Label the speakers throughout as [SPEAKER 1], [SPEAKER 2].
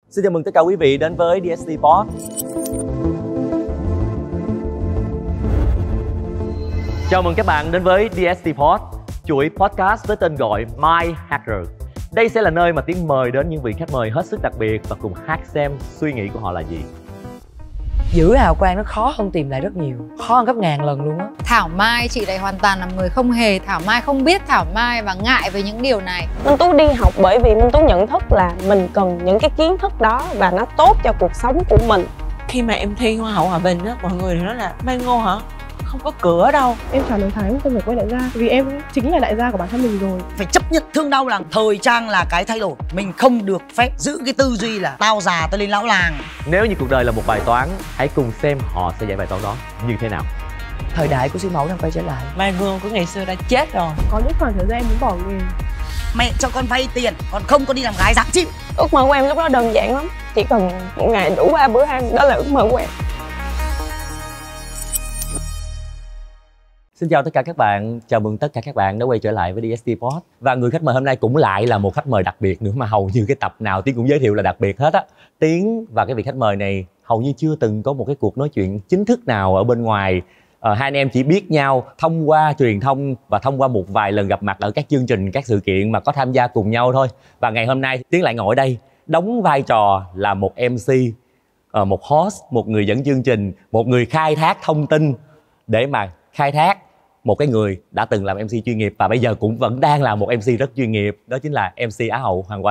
[SPEAKER 1] Xin chào mừng tất cả quý vị đến với DST Pod. Chào mừng các bạn đến với DST Pod, chuỗi podcast với tên gọi My Hacker. Đây sẽ là nơi mà Tiến mời đến những vị khách mời hết sức đặc biệt và cùng hack xem suy nghĩ của họ là gì.
[SPEAKER 2] Giữ hào quang nó khó hơn tìm lại rất nhiều, khó hơn gấp ngàn lần luôn á.
[SPEAKER 3] Thảo Mai chị lại hoàn toàn là người không hề Thảo Mai, không biết Thảo Mai và ngại về những điều này.
[SPEAKER 4] Minh Tú đi học bởi vì Minh Tú nhận thức là mình cần những cái kiến thức đó và nó tốt cho cuộc sống của mình.
[SPEAKER 5] Khi mà em thi Hoa hậu Hòa Bình á, mọi người nói là Mai Ngô hả? Không có cửa đâu.
[SPEAKER 6] Em chọn đường Thái không phải quay đại gia, vì em chính là đại gia của bản thân mình rồi.
[SPEAKER 7] Phải chấp nhận thương đau là thời trang là cái thay đổi. Mình không được phép giữ cái tư duy là tao già tao lên lão làng.
[SPEAKER 1] Nếu như cuộc đời là một bài toán, hãy cùng xem họ sẽ giải bài toán đó như thế nào.
[SPEAKER 2] Thời đại của siêu mẫu đang quay trở lại.
[SPEAKER 5] Mai Ngô của ngày xưa đã chết rồi.
[SPEAKER 6] Có những khoảng thời gian em muốn bỏ nghề.
[SPEAKER 7] Mẹ cho con vay tiền, còn không con đi làm gái dám chịu.
[SPEAKER 4] Ước mơ của em lúc đó đơn giản lắm, chỉ cần một ngày đủ 3 bữa ăn, đó là ước mơ của em.
[SPEAKER 1] Xin chào tất cả các bạn, chào mừng tất cả các bạn đã quay trở lại với DST Pod. Và người khách mời hôm nay cũng lại là một khách mời đặc biệt nữa, mà hầu như cái tập nào Tiến cũng giới thiệu là đặc biệt hết á. Tiến và cái vị khách mời này hầu như chưa từng có một cái cuộc nói chuyện chính thức nào ở bên ngoài. Hai anh em chỉ biết nhau thông qua truyền thông và thông qua một vài lần gặp mặt ở các chương trình, các sự kiện mà có tham gia cùng nhau thôi. Và ngày hôm nay Tiến lại ngồi ở đây đóng vai trò là một MC, một host, một người dẫn chương trình, một người khai thác thông tin để mà khai thác một cái người đã từng làm MC chuyên nghiệp và bây giờ cũng vẫn đang là một MC rất chuyên nghiệp, đó chính là MC Á hậu Hoàng Oanh.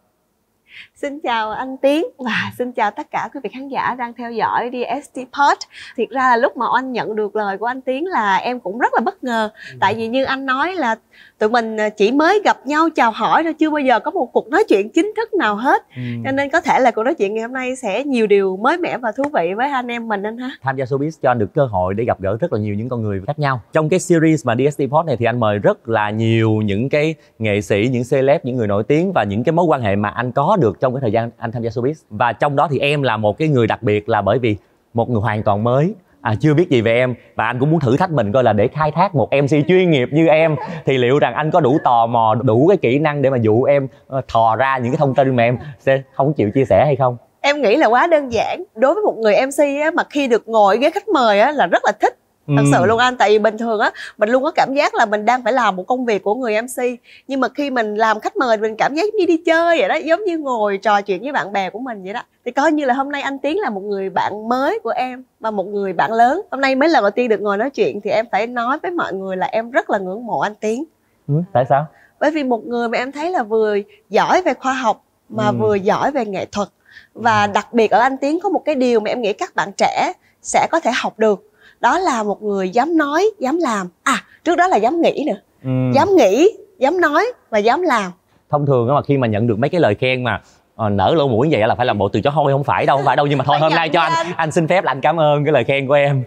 [SPEAKER 8] Xin chào anh Tiến và xin chào tất cả quý vị khán giả đang theo dõi DST Pod. Thiệt ra là lúc mà anh nhận được lời của anh Tiến là em cũng rất là bất ngờ. Tại vì như anh nói là tụi mình chỉ mới gặp nhau chào hỏi thôi, chưa bao giờ có một cuộc nói chuyện chính thức nào hết. Cho nên có thể là cuộc nói chuyện ngày hôm nay sẽ nhiều điều mới mẻ và thú vị với anh em mình anh ha.
[SPEAKER 1] Tham gia showbiz cho anh được cơ hội để gặp gỡ rất là nhiều những con người khác nhau. Trong cái series mà DST Pod này thì anh mời rất là nhiều những cái nghệ sĩ, những celeb, những người nổi tiếng và những cái mối quan hệ mà anh có được trong cái thời gian anh tham gia showbiz. Và trong đó thì em là một cái người đặc biệt là bởi vì một người hoàn toàn mới, chưa biết gì về em, và anh cũng muốn thử thách mình coi là để khai thác một MC chuyên nghiệp như em thì liệu rằng anh có đủ tò mò, đủ cái kỹ năng để mà dụ em thò ra những cái thông tin mà em sẽ không chịu chia sẻ hay không?
[SPEAKER 8] Em nghĩ là quá đơn giản. Đối với một người MC á, mà khi được ngồi ghế khách mời á, là rất là thích. Thật sự luôn anh, tại vì bình thường á mình luôn có cảm giác là mình đang phải làm một công việc của người MC, nhưng mà khi mình làm khách mời mình cảm giác giống như đi chơi vậy đó, giống như ngồi trò chuyện với bạn bè của mình vậy đó. Thì coi như là hôm nay anh Tiến là một người bạn mới của em và một người bạn lớn. Hôm nay mấy lần đầu tiên được ngồi nói chuyện thì em phải nói với mọi người là em rất là ngưỡng mộ anh Tiến.
[SPEAKER 1] Tại sao?
[SPEAKER 8] Bởi vì một người mà em thấy là vừa giỏi về khoa học mà vừa giỏi về nghệ thuật. Và đặc biệt ở anh Tiến có một cái điều mà em nghĩ các bạn trẻ sẽ có thể học được. Đó là một người dám nói, dám làm. Trước đó là dám nghĩ nữa. Dám nghĩ, dám nói và dám làm.
[SPEAKER 1] Thông thường mà khi mà nhận được mấy cái lời khen mà nở lỗ mũi vậy là phải làm bộ từ chối, thôi không phải đâu, nhưng mà thôi hôm nay cho anh xin phép là anh cảm ơn cái lời khen của em.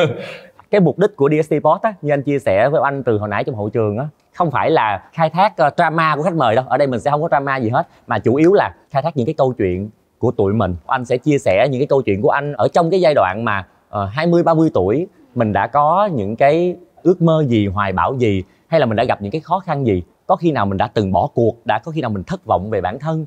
[SPEAKER 1] Cái mục đích của DST Pod á, như anh chia sẻ với anh từ hồi nãy trong hậu trường á, không phải là khai thác drama của khách mời đâu. Ở đây mình sẽ không có drama gì hết, mà chủ yếu là khai thác những cái câu chuyện của tụi mình. Anh sẽ chia sẻ những cái câu chuyện của anh ở trong cái giai đoạn mà 20-30 tuổi mình đã có những cái ước mơ gì, hoài bão gì, hay là mình đã gặp những cái khó khăn gì, có khi nào mình đã từng bỏ cuộc, đã có khi nào mình thất vọng về bản thân,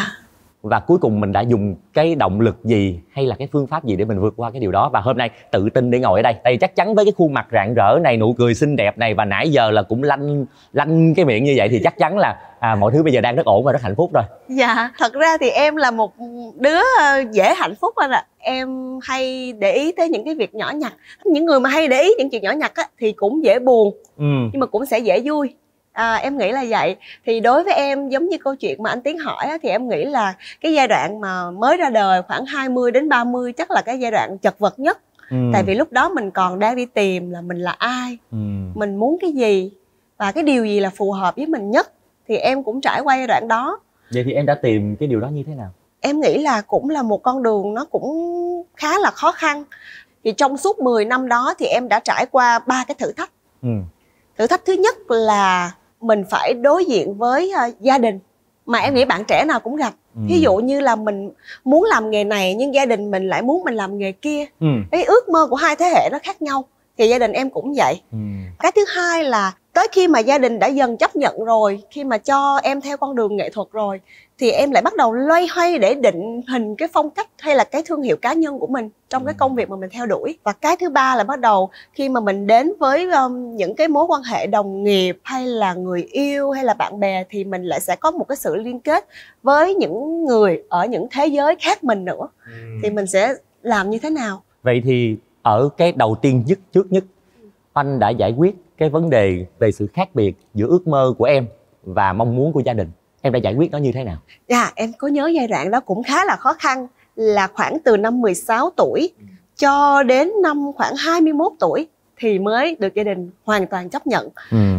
[SPEAKER 1] và cuối cùng mình đã dùng cái động lực gì hay là cái phương pháp gì để mình vượt qua cái điều đó. Và hôm nay tự tin để ngồi ở đây, tại vì chắc chắn với cái khuôn mặt rạng rỡ này, nụ cười xinh đẹp này và nãy giờ là cũng lanh cái miệng như vậy thì chắc chắn là mọi thứ bây giờ đang rất ổn và rất hạnh phúc rồi.
[SPEAKER 8] Dạ, thật ra thì em là một đứa dễ hạnh phúc anh ạ. Em hay để ý tới những cái việc nhỏ nhặt. Những người mà hay để ý những chuyện nhỏ nhặt á, thì cũng dễ buồn, nhưng mà cũng sẽ dễ vui. Em nghĩ là vậy. Thì đối với em, giống như câu chuyện mà anh Tiến hỏi á, thì em nghĩ là cái giai đoạn mà mới ra đời khoảng 20 đến 30 chắc là cái giai đoạn chật vật nhất. Tại vì lúc đó mình còn đang đi tìm là mình là ai, mình muốn cái gì và cái điều gì là phù hợp với mình nhất. Thì em cũng trải qua giai đoạn đó.
[SPEAKER 1] Vậy thì em đã tìm cái điều đó như thế nào?
[SPEAKER 8] Em nghĩ là cũng là một con đường nó cũng khá là khó khăn. Thì trong suốt 10 năm đó thì em đã trải qua 3 cái thử thách. Thử thách thứ nhất là mình phải đối diện với gia đình, mà em nghĩ bạn trẻ nào cũng gặp. Ví dụ như là mình muốn làm nghề này nhưng gia đình mình lại muốn mình làm nghề kia. Cái ước mơ của hai thế hệ nó khác nhau. thì gia đình em cũng vậy. Cái thứ hai là tới khi mà gia đình đã dần chấp nhận rồi, khi mà cho em theo con đường nghệ thuật rồi, thì em lại bắt đầu loay hoay để định hình cái phong cách hay là cái thương hiệu cá nhân của mình trong cái công việc mà mình theo đuổi. Và cái thứ ba là bắt đầu khi mà mình đến với những cái mối quan hệ đồng nghiệp hay là người yêu hay là bạn bè, thì mình lại sẽ có một cái sự liên kết với những người ở những thế giới khác mình nữa. Thì mình sẽ làm như thế nào?
[SPEAKER 1] Vậy thì ở cái đầu tiên trước nhất, anh đã giải quyết cái vấn đề về sự khác biệt giữa ước mơ của em và mong muốn của gia đình. Em đã giải quyết nó như thế nào?
[SPEAKER 8] Dạ, em có nhớ giai đoạn đó cũng khá là khó khăn, là khoảng từ năm 16 tuổi cho đến năm khoảng 21 tuổi thì mới được gia đình hoàn toàn chấp nhận.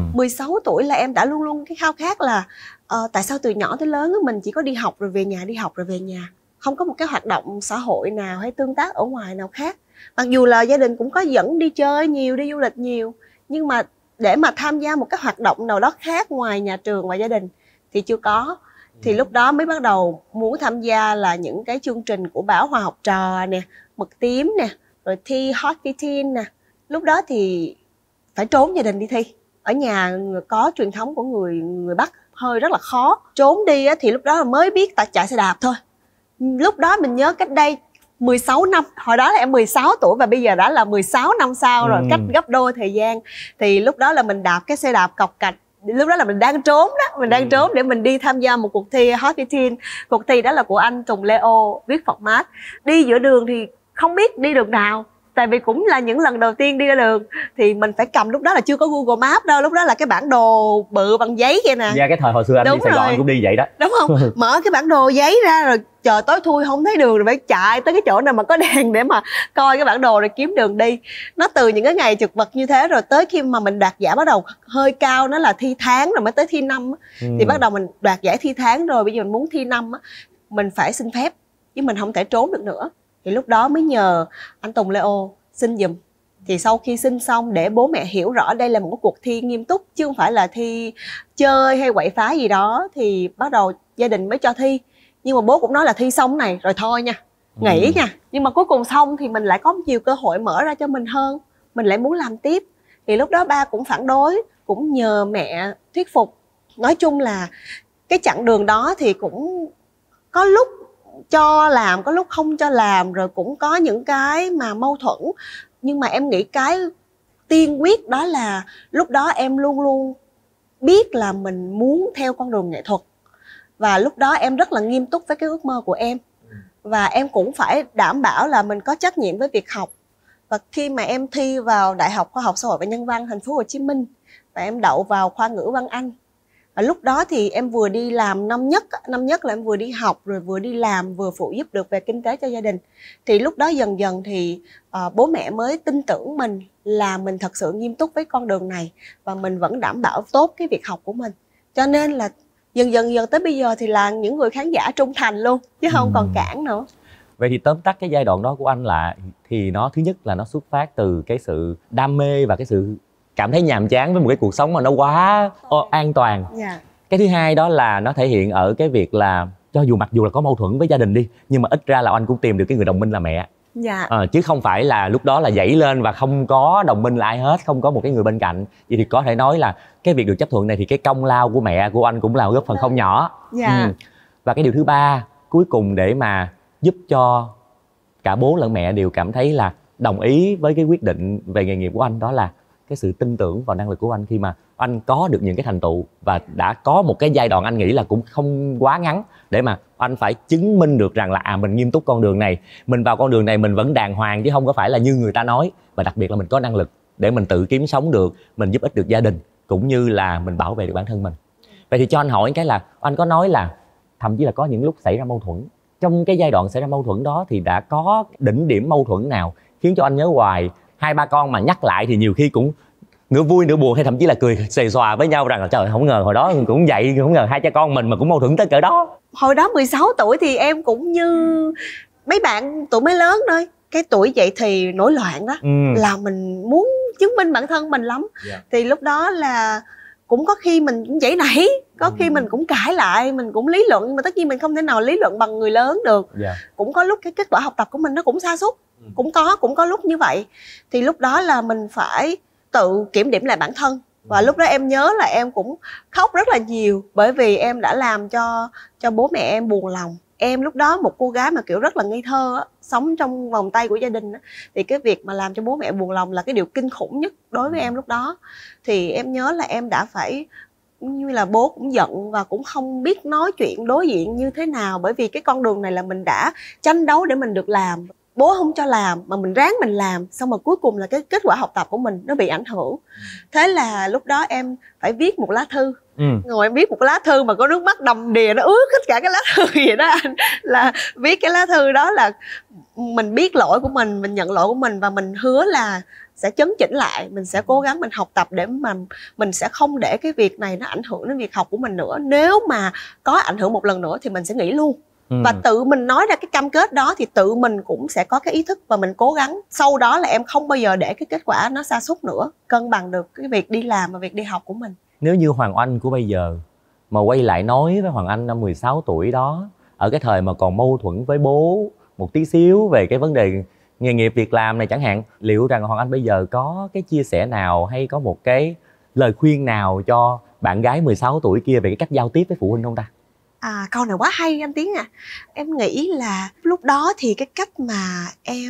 [SPEAKER 8] 16 tuổi là em đã luôn luôn cái khao khát là tại sao từ nhỏ tới lớn mình chỉ có đi học rồi về nhà, đi học rồi về nhà, không có một cái hoạt động xã hội nào hay tương tác ở ngoài nào khác. Mặc dù là gia đình cũng có dẫn đi chơi nhiều, đi du lịch nhiều, nhưng mà để mà tham gia một cái hoạt động nào đó khác ngoài nhà trường và gia đình thì chưa có. Thì lúc đó mới bắt đầu muốn tham gia là những cái chương trình của báo Hoa Học Trò nè, Mực Tím nè, rồi thi Hot 15 nè. Lúc đó thì phải trốn gia đình đi thi. Ở nhà có truyền thống của người Bắc hơi rất là khó. Trốn đi thì lúc đó là mới biết chạy xe đạp thôi. Lúc đó mình nhớ cách đây 16 năm, hồi đó là em 16 tuổi và bây giờ đã là 16 năm sau rồi, cách gấp đôi thời gian. Thì lúc đó là mình đạp cái xe đạp cọc cạch. Lúc đó là mình đang trốn đó, mình đang trốn để mình đi tham gia một cuộc thi Hot 15. Cuộc thi đó là của anh Tùng Leo viết format. Đi giữa đường thì không biết đi đường nào, tại vì cũng là những lần đầu tiên đi ra đường. Thì mình phải cầm, lúc đó là chưa có Google Maps đâu, lúc đó là cái bản đồ bự bằng giấy kia nè.
[SPEAKER 1] Dạ, cái thời hồi xưa anh
[SPEAKER 8] Đúng
[SPEAKER 1] đi Sài Gòn
[SPEAKER 8] rồi.
[SPEAKER 1] cũng đi vậy đó.
[SPEAKER 8] Đúng không? Mở cái bản đồ giấy ra rồi trời tối thui không thấy đường, rồi phải chạy tới cái chỗ nào mà có đèn để mà coi cái bản đồ rồi kiếm đường đi. Nó từ những cái ngày chật vật như thế rồi tới khi mà mình đoạt giải bắt đầu hơi cao, nó là thi tháng rồi mới tới thi năm thì bắt đầu mình đoạt giải thi tháng rồi, bây giờ mình muốn thi năm mình phải xin phép chứ mình không thể trốn được nữa. Thì lúc đó mới nhờ anh Tùng Leo xin giùm. Thì sau khi xin xong, để bố mẹ hiểu rõ đây là một cuộc thi nghiêm túc chứ không phải là thi chơi hay quậy phá gì đó, thì bắt đầu gia đình mới cho thi. Nhưng mà bố cũng nói là thi xong này rồi thôi nha, nghỉ nha. Nhưng mà cuối cùng xong thì mình lại có nhiều cơ hội mở ra cho mình hơn, mình lại muốn làm tiếp. Thì lúc đó ba cũng phản đối, cũng nhờ mẹ thuyết phục. Nói chung là cái chặng đường đó thì cũng có lúc cho làm, có lúc không cho làm, rồi cũng có những cái mà mâu thuẫn. Nhưng mà em nghĩ cái tiên quyết đó là lúc đó em luôn luôn biết là mình muốn theo con đường nghệ thuật. Và lúc đó em rất là nghiêm túc với cái ước mơ của em. Và em cũng phải đảm bảo là mình có trách nhiệm với việc học. Và khi mà em thi vào Đại học Khoa học Xã hội và Nhân văn Thành phố Hồ Chí Minh và em đậu vào khoa ngữ văn Anh. Và lúc đó thì em vừa đi làm năm nhất là em vừa đi học rồi vừa đi làm, vừa phụ giúp được về kinh tế cho gia đình. Thì lúc đó dần dần thì bố mẹ mới tin tưởng mình là mình thật sự nghiêm túc với con đường này và mình vẫn đảm bảo tốt cái việc học của mình. Cho nên là dần dần tới bây giờ thì là những người khán giả trung thành luôn chứ không còn cản nữa.
[SPEAKER 1] Vậy thì tóm tắt cái giai đoạn đó của anh là thì nó thứ nhất là nó xuất phát từ cái sự đam mê và cái sự cảm thấy nhàm chán với một cái cuộc sống mà nó quá an toàn. Cái thứ hai đó là nó thể hiện ở cái việc là cho dù mặc dù là có mâu thuẫn với gia đình đi, nhưng mà ít ra là anh cũng tìm được cái người đồng minh là mẹ. Chứ không phải là lúc đó là dậy lên và không có đồng minh là ai hết, không có một cái người bên cạnh. Vậy thì có thể nói là cái việc được chấp thuận này thì cái công lao của mẹ của anh cũng là góp phần không nhỏ. Và cái điều thứ ba cuối cùng để mà giúp cho cả bố lẫn mẹ đều cảm thấy là đồng ý với cái quyết định về nghề nghiệp của anh, đó là cái sự tin tưởng vào năng lực của anh khi mà anh có được những cái thành tựu và đã có một cái giai đoạn anh nghĩ là cũng không quá ngắn để mà anh phải chứng minh được rằng là mình nghiêm túc con đường này, mình vào con đường này mình vẫn đàng hoàng chứ không có phải là như người ta nói, và đặc biệt là mình có năng lực để mình tự kiếm sống được, mình giúp ích được gia đình cũng như là mình bảo vệ được bản thân mình. Vậy thì cho anh hỏi cái là anh có nói là thậm chí là có những lúc xảy ra mâu thuẫn. Trong cái giai đoạn xảy ra mâu thuẫn đó thì đã có đỉnh điểm mâu thuẫn nào khiến cho anh nhớ hoài? Hai ba con mà nhắc lại thì nhiều khi cũng nửa vui nửa buồn, hay thậm chí là cười xề xòa với nhau rằng là trời không ngờ hồi đó cũng vậy, không ngờ hai cha con mình mà cũng mâu thuẫn tới cỡ đó.
[SPEAKER 8] Hồi đó 16 tuổi thì em cũng như mấy bạn tuổi mới lớn thôi. Cái tuổi dậy thì nổi loạn đó, là mình muốn chứng minh bản thân mình lắm. Thì lúc đó là cũng có khi mình cũng dãy nảy, có khi mình cũng cãi lại, mình cũng lý luận, mà tất nhiên mình không thể nào lý luận bằng người lớn được. Cũng có lúc cái kết quả học tập của mình nó cũng sa sút, cũng có lúc như vậy. Thì lúc đó là mình phải tự kiểm điểm lại bản thân. Và lúc đó em nhớ là em cũng khóc rất là nhiều, bởi vì em đã làm cho bố mẹ em buồn lòng. Em lúc đó một cô gái mà kiểu rất là ngây thơ á, sống trong vòng tay của gia đình á, thì cái việc mà làm cho bố mẹ buồn lòng là cái điều kinh khủng nhất đối với em lúc đó. Thì em nhớ là em đã phải, như là bố cũng giận và cũng không biết nói chuyện đối diện như thế nào, bởi vì cái con đường này là mình đã tranh đấu để mình được làm. Bố không cho làm mà mình ráng mình làm, xong rồi cuối cùng là cái kết quả học tập của mình nó bị ảnh hưởng. Thế là lúc đó em phải viết một lá thư. Ngồi em viết một lá thư mà có nước mắt đầm đìa, nó ướt hết cả cái lá thư vậy đó anh. Là viết cái lá thư đó là mình biết lỗi của mình nhận lỗi của mình, và mình hứa là sẽ chấn chỉnh lại, mình sẽ cố gắng mình học tập để mà mình sẽ không để cái việc này nó ảnh hưởng đến việc học của mình nữa. Nếu mà có ảnh hưởng một lần nữa thì mình sẽ nghỉ luôn. Và tự mình nói ra cái cam kết đó thì tự mình cũng sẽ có cái ý thức và mình cố gắng. Sau đó là em không bao giờ để cái kết quả nó sa sút nữa, cân bằng được cái việc đi làm và việc đi học của mình.
[SPEAKER 1] Nếu như Hoàng Oanh của bây giờ mà quay lại nói với Hoàng Anh năm 16 tuổi đó, ở cái thời mà còn mâu thuẫn với bố một tí xíu về cái vấn đề nghề nghiệp việc làm này chẳng hạn, liệu rằng Hoàng Anh bây giờ có cái chia sẻ nào hay có một cái lời khuyên nào cho bạn gái 16 tuổi kia về cái cách giao tiếp với phụ huynh không ta?
[SPEAKER 8] Câu này quá hay anh Tiến à. Em nghĩ là lúc đó thì cái cách mà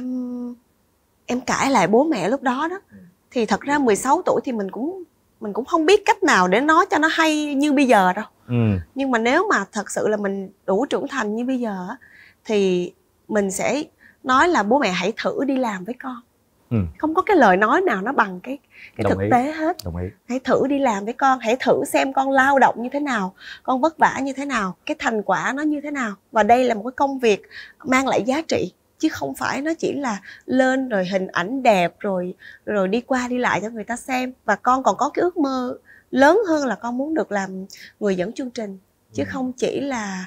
[SPEAKER 8] em cãi lại bố mẹ lúc đó thì thật ra 16 tuổi thì mình cũng không biết cách nào để nói cho nó hay như bây giờ đâu. Nhưng mà nếu mà thật sự là mình đủ trưởng thành như bây giờ thì mình sẽ nói là bố mẹ hãy thử đi làm với con. Không có cái lời nói nào nó bằng cái thực tế hết. Hãy thử đi làm với con, hãy thử xem con lao động như thế nào, con vất vả như thế nào, cái thành quả nó như thế nào. Và đây là một cái công việc mang lại giá trị, chứ không phải nó chỉ là lên rồi hình ảnh đẹp rồi đi qua đi lại cho người ta xem. Và con còn có cái ước mơ lớn hơn là con muốn được làm người dẫn chương trình, chứ không chỉ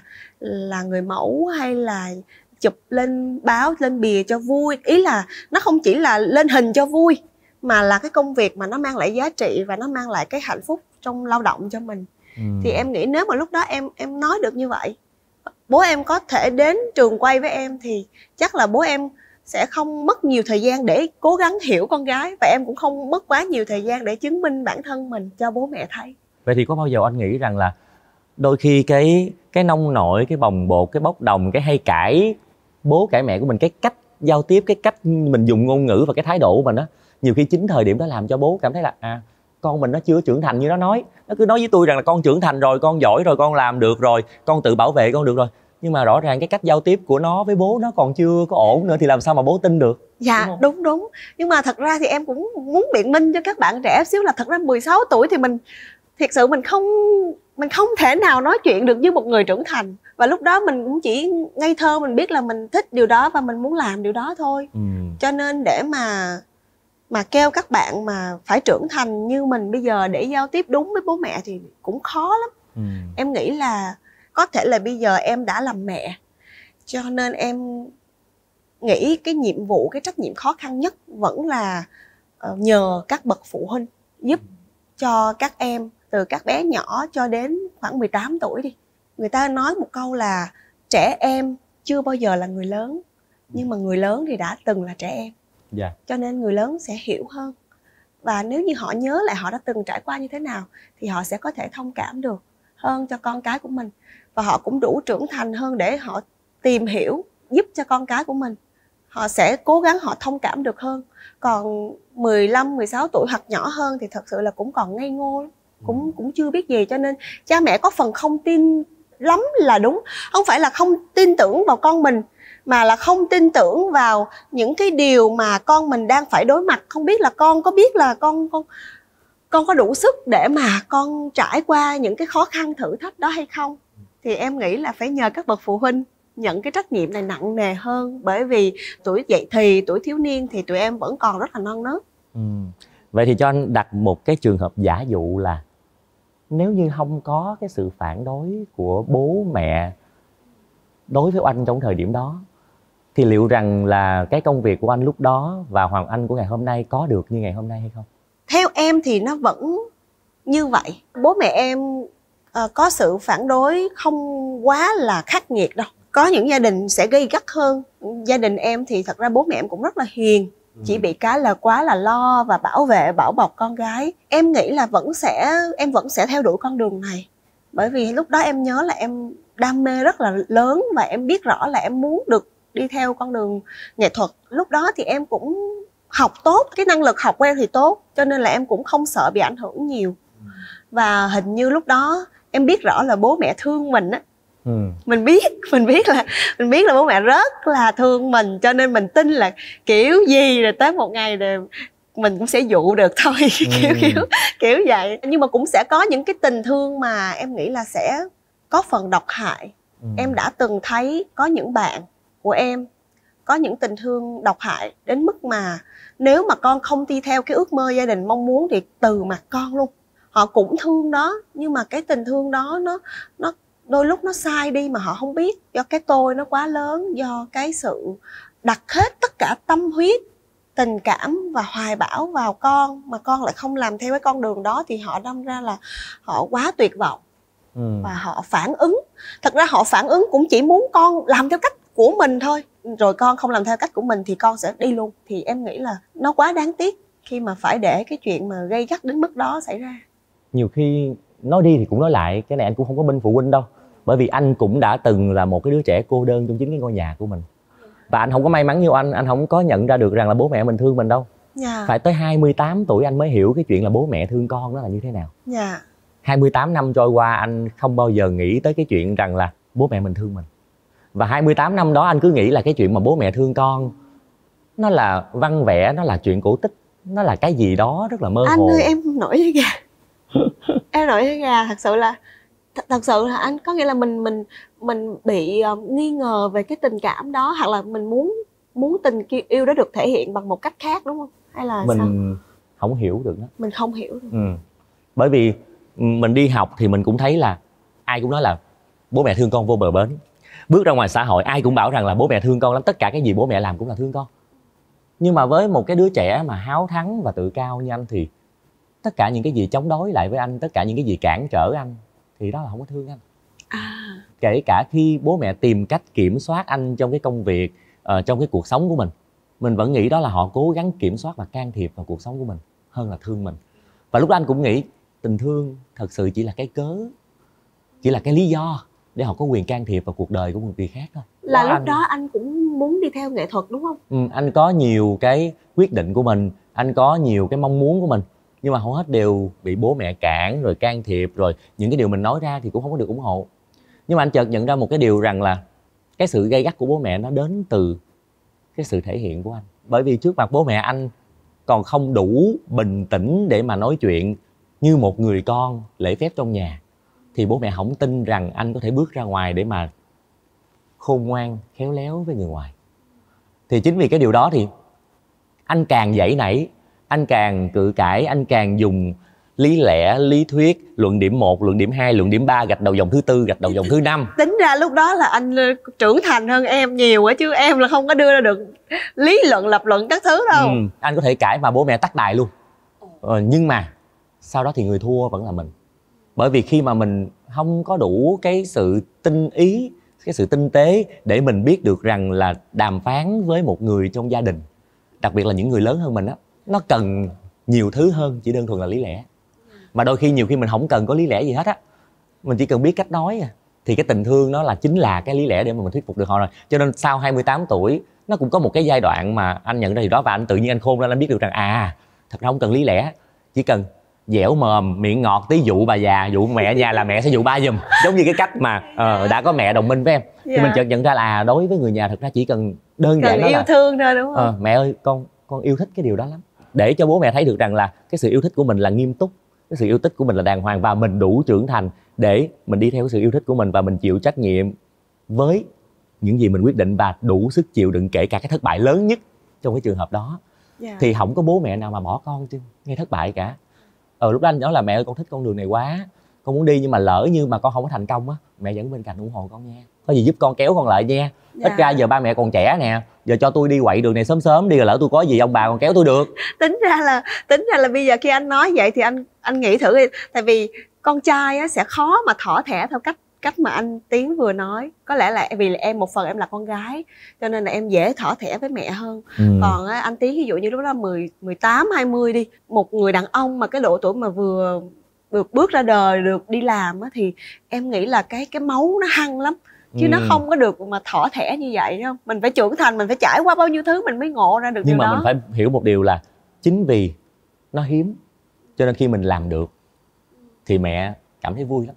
[SPEAKER 8] là người mẫu hay là chụp lên báo lên bìa cho vui. Ý là nó không chỉ là lên hình cho vui, mà là cái công việc mà nó mang lại giá trị và nó mang lại cái hạnh phúc trong lao động cho mình. Thì em nghĩ nếu mà lúc đó em nói được như vậy, bố em có thể đến trường quay với em, thì chắc là bố em sẽ không mất nhiều thời gian để cố gắng hiểu con gái, và em cũng không mất quá nhiều thời gian để chứng minh bản thân mình cho bố mẹ thấy.
[SPEAKER 1] Vậy thì có bao giờ anh nghĩ rằng là đôi khi cái nông nổi, cái bồng bột, cái bốc đồng, cái hay cãi bố cãi mẹ của mình, cái cách giao tiếp, cái cách mình dùng ngôn ngữ và cái thái độ của mình á, nhiều khi chính thời điểm đó làm cho bố cảm thấy là con mình nó chưa trưởng thành như nó nói. Nó cứ nói với tôi rằng là con trưởng thành rồi, con giỏi rồi, con làm được rồi, con tự bảo vệ con được rồi. Nhưng mà rõ ràng cái cách giao tiếp của nó với bố nó còn chưa có ổn nữa, thì làm sao mà bố tin được?
[SPEAKER 8] Dạ đúng. Nhưng mà thật ra thì em cũng muốn biện minh cho các bạn trẻ xíu là thật ra 16 tuổi thì thiệt sự mình không thể nào nói chuyện được như một người trưởng thành. Và lúc đó mình cũng chỉ ngây thơ, mình biết là mình thích điều đó và mình muốn làm điều đó thôi. Cho nên để mà kêu các bạn mà phải trưởng thành như mình bây giờ để giao tiếp đúng với bố mẹ thì cũng khó lắm. Em nghĩ là có thể là bây giờ em đã làm mẹ, cho nên em nghĩ cái nhiệm vụ, cái trách nhiệm khó khăn nhất vẫn là nhờ các bậc phụ huynh giúp cho các em, từ các bé nhỏ cho đến khoảng 18 tuổi đi. Người ta nói một câu là trẻ em chưa bao giờ là người lớn, nhưng mà người lớn thì đã từng là trẻ em. Cho nên người lớn sẽ hiểu hơn. Và nếu như họ nhớ lại họ đã từng trải qua như thế nào thì họ sẽ có thể thông cảm được hơn cho con cái của mình. Và họ cũng đủ trưởng thành hơn để họ tìm hiểu, giúp cho con cái của mình. Họ sẽ cố gắng họ thông cảm được hơn. Còn 15, 16 tuổi hoặc nhỏ hơn thì thật sự là cũng còn ngây ngô lắm. Cũng chưa biết gì, cho nên cha mẹ có phần không tin lắm là đúng. Không phải là không tin tưởng vào con mình, mà là không tin tưởng vào những cái điều mà con mình đang phải đối mặt. Không biết là con có biết là con có đủ sức để mà con trải qua những cái khó khăn thử thách đó hay không. Thì em nghĩ là phải nhờ các bậc phụ huynh nhận cái trách nhiệm này nặng nề hơn. Bởi vì tuổi dậy thì, tuổi thiếu niên thì tụi em vẫn còn rất là non nớt.
[SPEAKER 1] Vậy thì cho anh đặt một cái trường hợp giả dụ là nếu như không có cái sự phản đối của bố mẹ đối với Oanh trong thời điểm đó, thì liệu rằng là cái công việc của anh lúc đó và Hoàng Anh của ngày hôm nay có được như ngày hôm nay hay không?
[SPEAKER 8] Theo em thì nó vẫn như vậy. Bố mẹ em có sự phản đối không quá là khắc nghiệt đâu. có những gia đình sẽ gây gắt hơn. Gia đình em thì thật ra bố mẹ em cũng rất là hiền, chỉ bị cái là quá là lo và bảo vệ bảo bọc con gái. Em nghĩ là em vẫn sẽ theo đuổi con đường này, bởi vì lúc đó em nhớ là em đam mê rất là lớn và em biết rõ là em muốn được đi theo con đường nghệ thuật. Lúc đó thì em cũng học tốt, cái năng lực học của em thì tốt, cho nên là em cũng không sợ bị ảnh hưởng nhiều. Và hình như lúc đó em biết rõ là bố mẹ thương mình á. Mình biết là bố mẹ rất là thương mình, cho nên mình tin là kiểu gì rồi tới một ngày rồi mình cũng sẽ dụ được thôi. kiểu vậy. Nhưng mà cũng sẽ có những cái tình thương mà em nghĩ là sẽ có phần độc hại. Em đã từng thấy có những bạn của em có những tình thương độc hại đến mức mà nếu mà con không đi theo cái ước mơ gia đình mong muốn thì từ mặt con luôn. Họ cũng thương đó, nhưng mà cái tình thương đó nó đôi lúc nó sai đi mà họ không biết, do cái tôi nó quá lớn, do cái sự đặt hết tất cả tâm huyết, tình cảm và hoài bão vào con, mà con lại không làm theo cái con đường đó, thì họ đâm ra là họ quá tuyệt vọng. Và họ phản ứng. Thật ra họ phản ứng cũng chỉ muốn con làm theo cách của mình thôi, rồi con không làm theo cách của mình thì con sẽ đi luôn. Thì em nghĩ là nó quá đáng tiếc khi mà phải để cái chuyện mà gây gắt đến mức đó xảy ra.
[SPEAKER 1] Nhiều khi nói đi thì cũng nói lại, cái này anh cũng không có binh phụ huynh đâu, bởi vì anh cũng đã từng là một cái đứa trẻ cô đơn trong chính cái ngôi nhà của mình. Và anh không có may mắn như anh không có nhận ra được rằng là bố mẹ mình thương mình đâu. Phải tới 28 tuổi anh mới hiểu cái chuyện là bố mẹ thương con nó là như thế nào. 28 năm trôi qua anh không bao giờ nghĩ tới cái chuyện rằng là bố mẹ mình thương mình. Và 28 năm đó anh cứ nghĩ là cái chuyện mà bố mẹ thương con nó là văn vẽ, nó là chuyện cổ tích, nó là cái gì đó rất là mơ hồ.
[SPEAKER 8] Anh ơi, em nổi da gà. Em nổi da gà, thật sự là anh có nghĩa là mình bị nghi ngờ về cái tình cảm đó, hoặc là mình muốn tình yêu đó được thể hiện bằng một cách khác, đúng không? Hay là
[SPEAKER 1] mình
[SPEAKER 8] sao?
[SPEAKER 1] không hiểu được đó.
[SPEAKER 8] Mình không hiểu được.
[SPEAKER 1] Bởi vì mình đi học thì mình cũng thấy là ai cũng nói là bố mẹ thương con vô bờ bến. Bước ra ngoài xã hội ai cũng bảo rằng là bố mẹ thương con lắm, tất cả cái gì bố mẹ làm cũng là thương con. Nhưng mà với một cái đứa trẻ mà háo thắng và tự cao như anh thì tất cả những cái gì chống đối lại với anh, tất cả những cái gì cản trở anh thì đó là không có thương anh. Kể cả khi bố mẹ tìm cách kiểm soát anh trong cái công việc, trong cái cuộc sống của mình vẫn nghĩ đó là họ cố gắng kiểm soát và can thiệp vào cuộc sống của mình hơn là thương mình. Và lúc đó anh cũng nghĩ tình thương thật sự chỉ là cái cớ, chỉ là cái lý do để họ có quyền can thiệp vào cuộc đời của một người khác thôi.
[SPEAKER 8] Là lúc đó anh cũng muốn đi theo nghệ thuật đúng không?
[SPEAKER 1] Anh có nhiều cái quyết định của mình, anh có nhiều cái mong muốn của mình, nhưng mà hầu hết đều bị bố mẹ cản rồi can thiệp, rồi những cái điều mình nói ra thì cũng không có được ủng hộ. Nhưng mà anh chợt nhận ra một cái điều rằng là cái sự gay gắt của bố mẹ nó đến từ cái sự thể hiện của anh. Bởi vì trước mặt bố mẹ anh còn không đủ bình tĩnh để mà nói chuyện như một người con lễ phép trong nhà, thì bố mẹ không tin rằng anh có thể bước ra ngoài để mà khôn ngoan, khéo léo với người ngoài. Thì chính vì cái điều đó thì anh càng giãy nảy, anh càng cự cãi, anh càng dùng lý lẽ, lý thuyết, luận điểm 1, luận điểm 2, luận điểm 3, gạch đầu dòng thứ 4, gạch đầu dòng thứ 5.
[SPEAKER 8] Tính ra lúc đó là anh trưởng thành hơn em nhiều á, chứ em là không có đưa ra được lý luận, lập luận các thứ đâu.
[SPEAKER 1] Anh có thể cãi mà bố mẹ tắt đài luôn. Nhưng mà sau đó thì người thua vẫn là mình. Bởi vì khi mà mình không có đủ cái sự tinh ý, cái sự tinh tế để mình biết được rằng là đàm phán với một người trong gia đình, đặc biệt là những người lớn hơn mình á, nó cần nhiều thứ hơn chỉ đơn thuần là lý lẽ. Mà đôi khi nhiều khi mình không cần có lý lẽ gì hết á, mình chỉ cần biết cách nói thì cái tình thương nó là chính là cái lý lẽ để mà mình thuyết phục được họ rồi. Cho nên sau 28 tuổi nó cũng có một cái giai đoạn mà anh nhận ra điều đó, và anh tự nhiên anh khôn lên, anh biết được rằng thật ra không cần lý lẽ, chỉ cần dẻo mồm miệng ngọt tí dụ bà già, dụ mẹ ở nhà là mẹ sẽ dụ ba giùm, giống như cái cách mà đã có mẹ đồng minh với em. Thì mình chợt nhận ra là đối với người nhà thật ra chỉ cần đơn giản đó
[SPEAKER 8] yêu
[SPEAKER 1] là
[SPEAKER 8] thương thôi, đúng không?
[SPEAKER 1] Mẹ ơi, con yêu thích cái điều đó lắm, để cho bố mẹ thấy được rằng là cái sự yêu thích của mình là nghiêm túc, cái sự yêu thích của mình là đàng hoàng, và mình đủ trưởng thành để mình đi theo cái sự yêu thích của mình, và mình chịu trách nhiệm với những gì mình quyết định, và đủ sức chịu đựng kể cả cái thất bại lớn nhất trong cái trường hợp đó. Thì không có bố mẹ nào mà bỏ con chứ nghe thất bại cả. Lúc đó anh nói là mẹ ơi, con thích con đường này quá, con muốn đi, nhưng mà lỡ như mà con không có thành công á, mẹ vẫn bên cạnh ủng hộ con nha, có gì giúp con kéo con lại nha. Ít ra giờ ba mẹ còn trẻ nè, giờ cho tôi đi quậy đường này sớm đi, rồi lỡ tôi có gì ông bà còn kéo tôi được.
[SPEAKER 8] Tính ra là bây giờ khi anh nói vậy thì anh nghĩ thử đi, tại vì con trai á sẽ khó mà thỏ thẻ theo cách mà anh Tiến vừa nói, có lẽ là vì là em một phần em là con gái cho nên là em dễ thỏ thẻ với mẹ hơn. Còn anh Tiến ví dụ như lúc đó 18, 20 đi, một người đàn ông mà cái độ tuổi mà vừa được bước ra đời, được đi làm á, thì em nghĩ là cái máu nó hăng lắm, chứ nó không có được mà thỏ thẻ như vậy đâu. Mình phải trưởng thành, mình phải trải qua bao nhiêu thứ mình mới ngộ ra được điều đó.
[SPEAKER 1] Nhưng mà mình phải hiểu một điều là chính vì nó hiếm cho nên khi mình làm được thì mẹ cảm thấy vui lắm.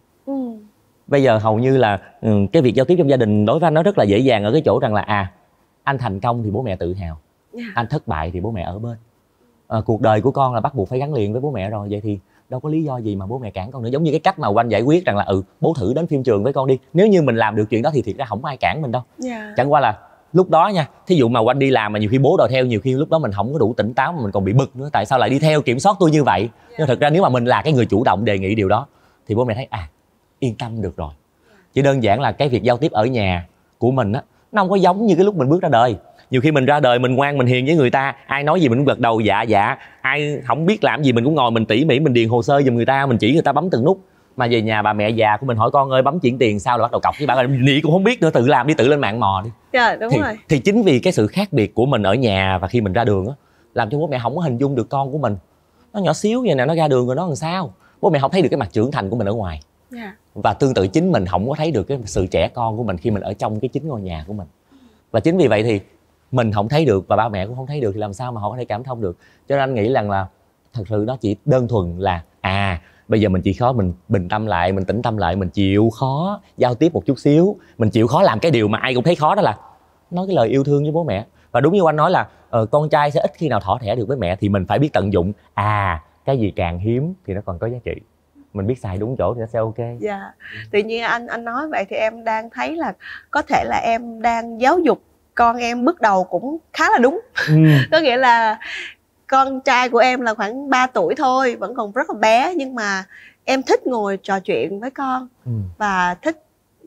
[SPEAKER 1] Bây giờ hầu như là cái việc giao tiếp trong gia đình đối với anh nó rất là dễ dàng ở cái chỗ rằng là anh thành công thì bố mẹ tự hào, anh thất bại thì bố mẹ ở bên. Cuộc đời của con là bắt buộc phải gắn liền với bố mẹ rồi, vậy thì đâu có lý do gì mà bố mẹ cản con nữa. Giống như cái cách mà Oanh giải quyết rằng là bố thử đến phim trường với con đi, nếu như mình làm được chuyện đó thì thiệt ra không ai cản mình đâu. Chẳng qua là lúc đó nha, thí dụ mà Oanh đi làm mà nhiều khi bố đòi theo, nhiều khi lúc đó mình không có đủ tỉnh táo mà mình còn bị bực nữa, tại sao lại đi theo kiểm soát tôi như vậy. Nhưng thật ra nếu mà mình là cái người chủ động đề nghị điều đó thì bố mẹ thấy yên tâm được rồi. Chỉ đơn giản là cái việc giao tiếp ở nhà của mình á, nó không có giống như cái lúc mình bước ra đời. Nhiều khi mình ra đời mình ngoan, mình hiền với người ta, ai nói gì mình cũng gật đầu dạ dạ, ai không biết làm gì mình cũng ngồi mình tỉ mỉ mình điền hồ sơ giùm người ta, mình chỉ người ta bấm từng nút. Mà về nhà bà mẹ già của mình hỏi con ơi bấm chuyển tiền sao là bắt đầu cọc với bà ơi, nị cũng không biết nữa, tự làm đi, tự lên mạng mò đi.
[SPEAKER 8] Đúng rồi.
[SPEAKER 1] Thì chính vì cái sự khác biệt của mình ở nhà và khi mình ra đường á, làm cho bố mẹ không có hình dung được con của mình. Nó nhỏ xíu vậy nè, nó ra đường rồi nó làm sao? Bố mẹ không thấy được cái mặt trưởng thành của mình ở ngoài. Và tương tự chính mình không có thấy được cái sự trẻ con của mình khi mình ở trong cái chính ngôi nhà của mình. Và chính vì vậy thì mình không thấy được và ba mẹ cũng không thấy được thì làm sao mà họ có thể cảm thông được. Cho nên anh nghĩ rằng là thật sự nó chỉ đơn thuần là bây giờ mình chỉ khó mình bình tâm lại, mình tĩnh tâm lại, mình chịu khó giao tiếp một chút xíu, mình chịu khó làm cái điều mà ai cũng thấy khó, đó là nói cái lời yêu thương với bố mẹ. Và đúng như anh nói là con trai sẽ ít khi nào thỏ thẻ được với mẹ, thì mình phải biết tận dụng. Cái gì càng hiếm thì nó còn có giá trị, mình biết xài đúng chỗ thì nó sẽ ok.
[SPEAKER 8] Tự nhiên anh nói vậy thì em đang thấy là có thể là em đang giáo dục con em bước đầu cũng khá là đúng. Có nghĩa là con trai của em là khoảng 3 tuổi thôi, vẫn còn rất là bé, nhưng mà em thích ngồi trò chuyện với con và thích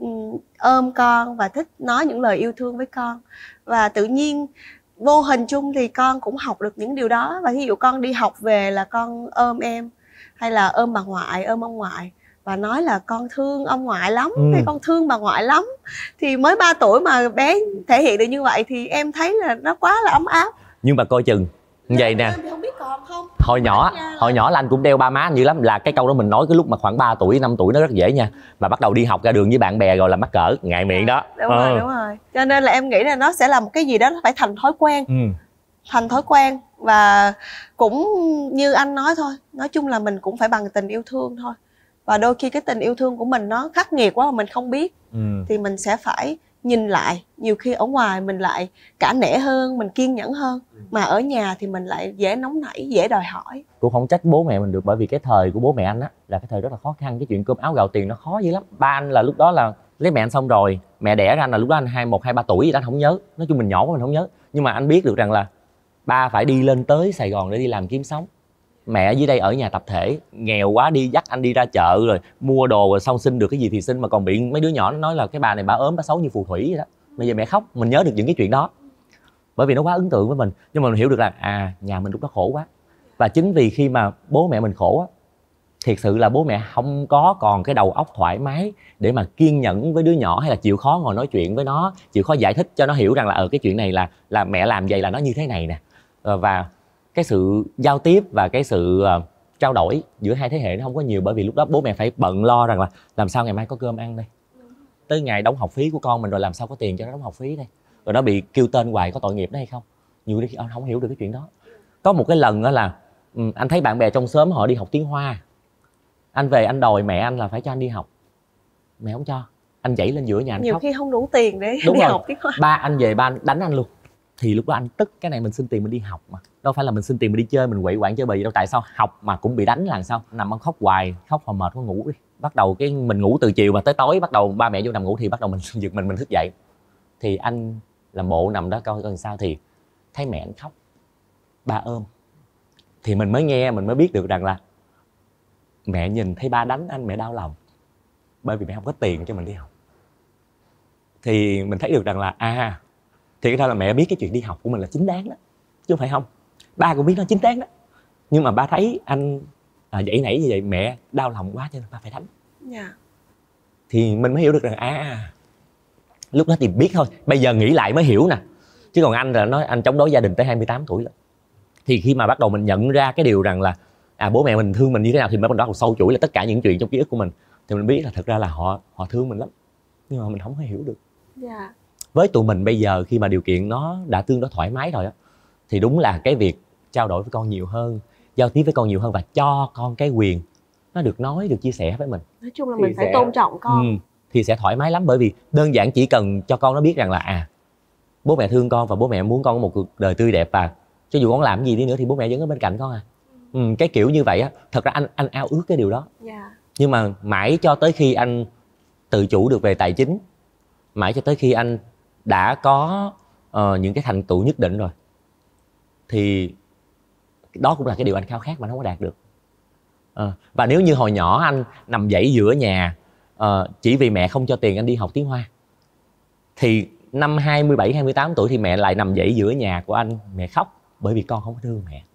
[SPEAKER 8] ôm con và thích nói những lời yêu thương với con. Và tự nhiên vô hình chung thì con cũng học được những điều đó. Và ví dụ con đi học về là con ôm em, hay là ôm bà ngoại, ôm ông ngoại và nói là con thương ông ngoại lắm, hay con thương bà ngoại lắm. Thì mới 3 tuổi mà bé thể hiện được như vậy thì em thấy là nó quá là ấm áp.
[SPEAKER 1] Nhưng mà coi chừng vậy nè,
[SPEAKER 8] không biết còn không.
[SPEAKER 1] Hồi nhỏ là anh cũng đeo ba má anh dữ lắm. Là cái câu đó mình nói cái lúc mà khoảng 3 tuổi, 5 tuổi nó rất dễ nha. Mà bắt đầu đi học ra đường với bạn bè rồi là mắc cỡ, ngại miệng đó.
[SPEAKER 8] Đúng rồi. Cho nên là em nghĩ là nó sẽ là một cái gì đó nó phải thành thói quen. Thành thói quen. Và cũng như anh nói thôi, nói chung là mình cũng phải bằng tình yêu thương thôi. Và đôi khi cái tình yêu thương của mình nó khắc nghiệt quá mà mình không biết, thì mình sẽ phải nhìn lại. Nhiều khi ở ngoài mình lại cả nể hơn, mình kiên nhẫn hơn, mà ở nhà thì mình lại dễ nóng nảy, dễ đòi hỏi.
[SPEAKER 1] Cũng không trách bố mẹ mình được, bởi vì cái thời của bố mẹ anh á là cái thời rất là khó khăn. Cái chuyện cơm áo gạo tiền nó khó dữ lắm. Ba anh là lúc đó là lấy mẹ anh xong rồi, mẹ đẻ ra anh là lúc đó anh 21, 23 tuổi gì đó anh không nhớ. Nói chung mình nhỏ quá mình không nhớ. Nhưng mà anh biết được rằng là ba phải đi lên tới Sài Gòn để đi làm kiếm sống. Mẹ dưới đây ở nhà tập thể, nghèo quá đi dắt anh đi ra chợ rồi mua đồ rồi xong xin được cái gì thì xin, mà còn bị mấy đứa nhỏ nó nói là cái bà này bà ốm, bà xấu như phù thủy vậy đó. Bây giờ mẹ khóc, mình nhớ được những cái chuyện đó bởi vì nó quá ấn tượng với mình. Nhưng mà mình hiểu được là nhà mình lúc đó khổ quá. Và chính vì khi mà bố mẹ mình khổ á, thiệt sự là bố mẹ không có còn cái đầu óc thoải mái để mà kiên nhẫn với đứa nhỏ, hay là chịu khó ngồi nói chuyện với nó, chịu khó giải thích cho nó hiểu rằng là cái chuyện này là mẹ làm vậy là nó như thế này nè. Và cái sự giao tiếp và cái sự trao đổi giữa hai thế hệ nó không có nhiều, bởi vì lúc đó bố mẹ phải bận lo rằng là làm sao ngày mai có cơm ăn đây, tới ngày đóng học phí của con mình rồi làm sao có tiền cho nó đóng học phí đây, rồi nó bị kêu tên hoài có tội nghiệp đó hay không. Nhiều khi anh không hiểu được cái chuyện đó. Có một cái lần đó là anh thấy bạn bè trong xóm họ đi học tiếng Hoa, anh về anh đòi mẹ anh là phải cho anh đi học, mẹ không cho, anh dãy lên giữa nhà anh
[SPEAKER 8] nhiều
[SPEAKER 1] khóc.
[SPEAKER 8] Khi không đủ tiền để
[SPEAKER 1] Đúng
[SPEAKER 8] đi
[SPEAKER 1] rồi.
[SPEAKER 8] học tiếng Hoa.
[SPEAKER 1] Ba anh về ba anh đánh anh luôn. Thì lúc đó anh tức, cái này mình xin tiền mình đi học mà, đâu phải là mình xin tiền mình đi chơi, mình quậy quạng chơi bời gì đâu, tại sao học mà cũng bị đánh là sao. Nằm khóc hoài, khóc hồi mệt quá ngủ đi. Bắt đầu cái mình ngủ từ chiều mà tới tối, bắt đầu ba mẹ vô nằm ngủ thì bắt đầu mình giật mình thức dậy. Thì anh làm bộ nằm đó coi sao thì thấy mẹ anh khóc, ba ôm. Thì mình mới nghe, mình mới biết được rằng là mẹ nhìn thấy ba đánh anh, mẹ đau lòng bởi vì mẹ không có tiền cho mình đi học. Thì mình thấy được rằng là thì cái đó là mẹ biết cái chuyện đi học của mình là chính đáng đó, chứ không phải không. Ba cũng biết nó chính đáng đó, nhưng mà ba thấy anh dãy nảy như vậy mẹ đau lòng quá cho nên ba phải đánh. thì mình mới hiểu được rằng lúc đó thì biết thôi. Bây giờ nghĩ lại mới hiểu nè. Chứ còn anh là nói anh chống đối gia đình tới 28 tuổi rồi. Thì khi mà bắt đầu mình nhận ra cái điều rằng là bố mẹ mình thương mình như thế nào, thì mới bắt đầu sâu chuỗi là tất cả những chuyện trong ký ức của mình, thì mình biết là thật ra là họ thương mình lắm, nhưng mà mình không có hiểu được. Với tụi mình bây giờ khi mà điều kiện nó đã tương đối thoải mái rồi á, thì đúng là cái việc trao đổi với con nhiều hơn, giao tiếp với con nhiều hơn và cho con cái quyền nó được nói, được chia sẻ với mình.
[SPEAKER 8] Nói chung là mình phải tôn trọng con.
[SPEAKER 1] Thì sẽ thoải mái lắm, bởi vì đơn giản chỉ cần cho con nó biết rằng là bố mẹ thương con và bố mẹ muốn con có một cuộc đời tươi đẹp, và cho dù con làm cái gì đi nữa thì bố mẹ vẫn ở bên cạnh con cái kiểu như vậy á, thật ra anh ao ước cái điều đó. Nhưng mà mãi cho tới khi anh tự chủ được về tài chính, mãi cho tới khi anh đã có những cái thành tựu nhất định rồi, thì đó cũng là cái điều anh khao khát mà nó không có đạt được. Và nếu như hồi nhỏ anh nằm dãy giữa nhà chỉ vì mẹ không cho tiền anh đi học tiếng Hoa, thì năm 27, 28 tuổi thì mẹ lại nằm dãy giữa nhà của anh, mẹ khóc bởi vì con không có thương mẹ.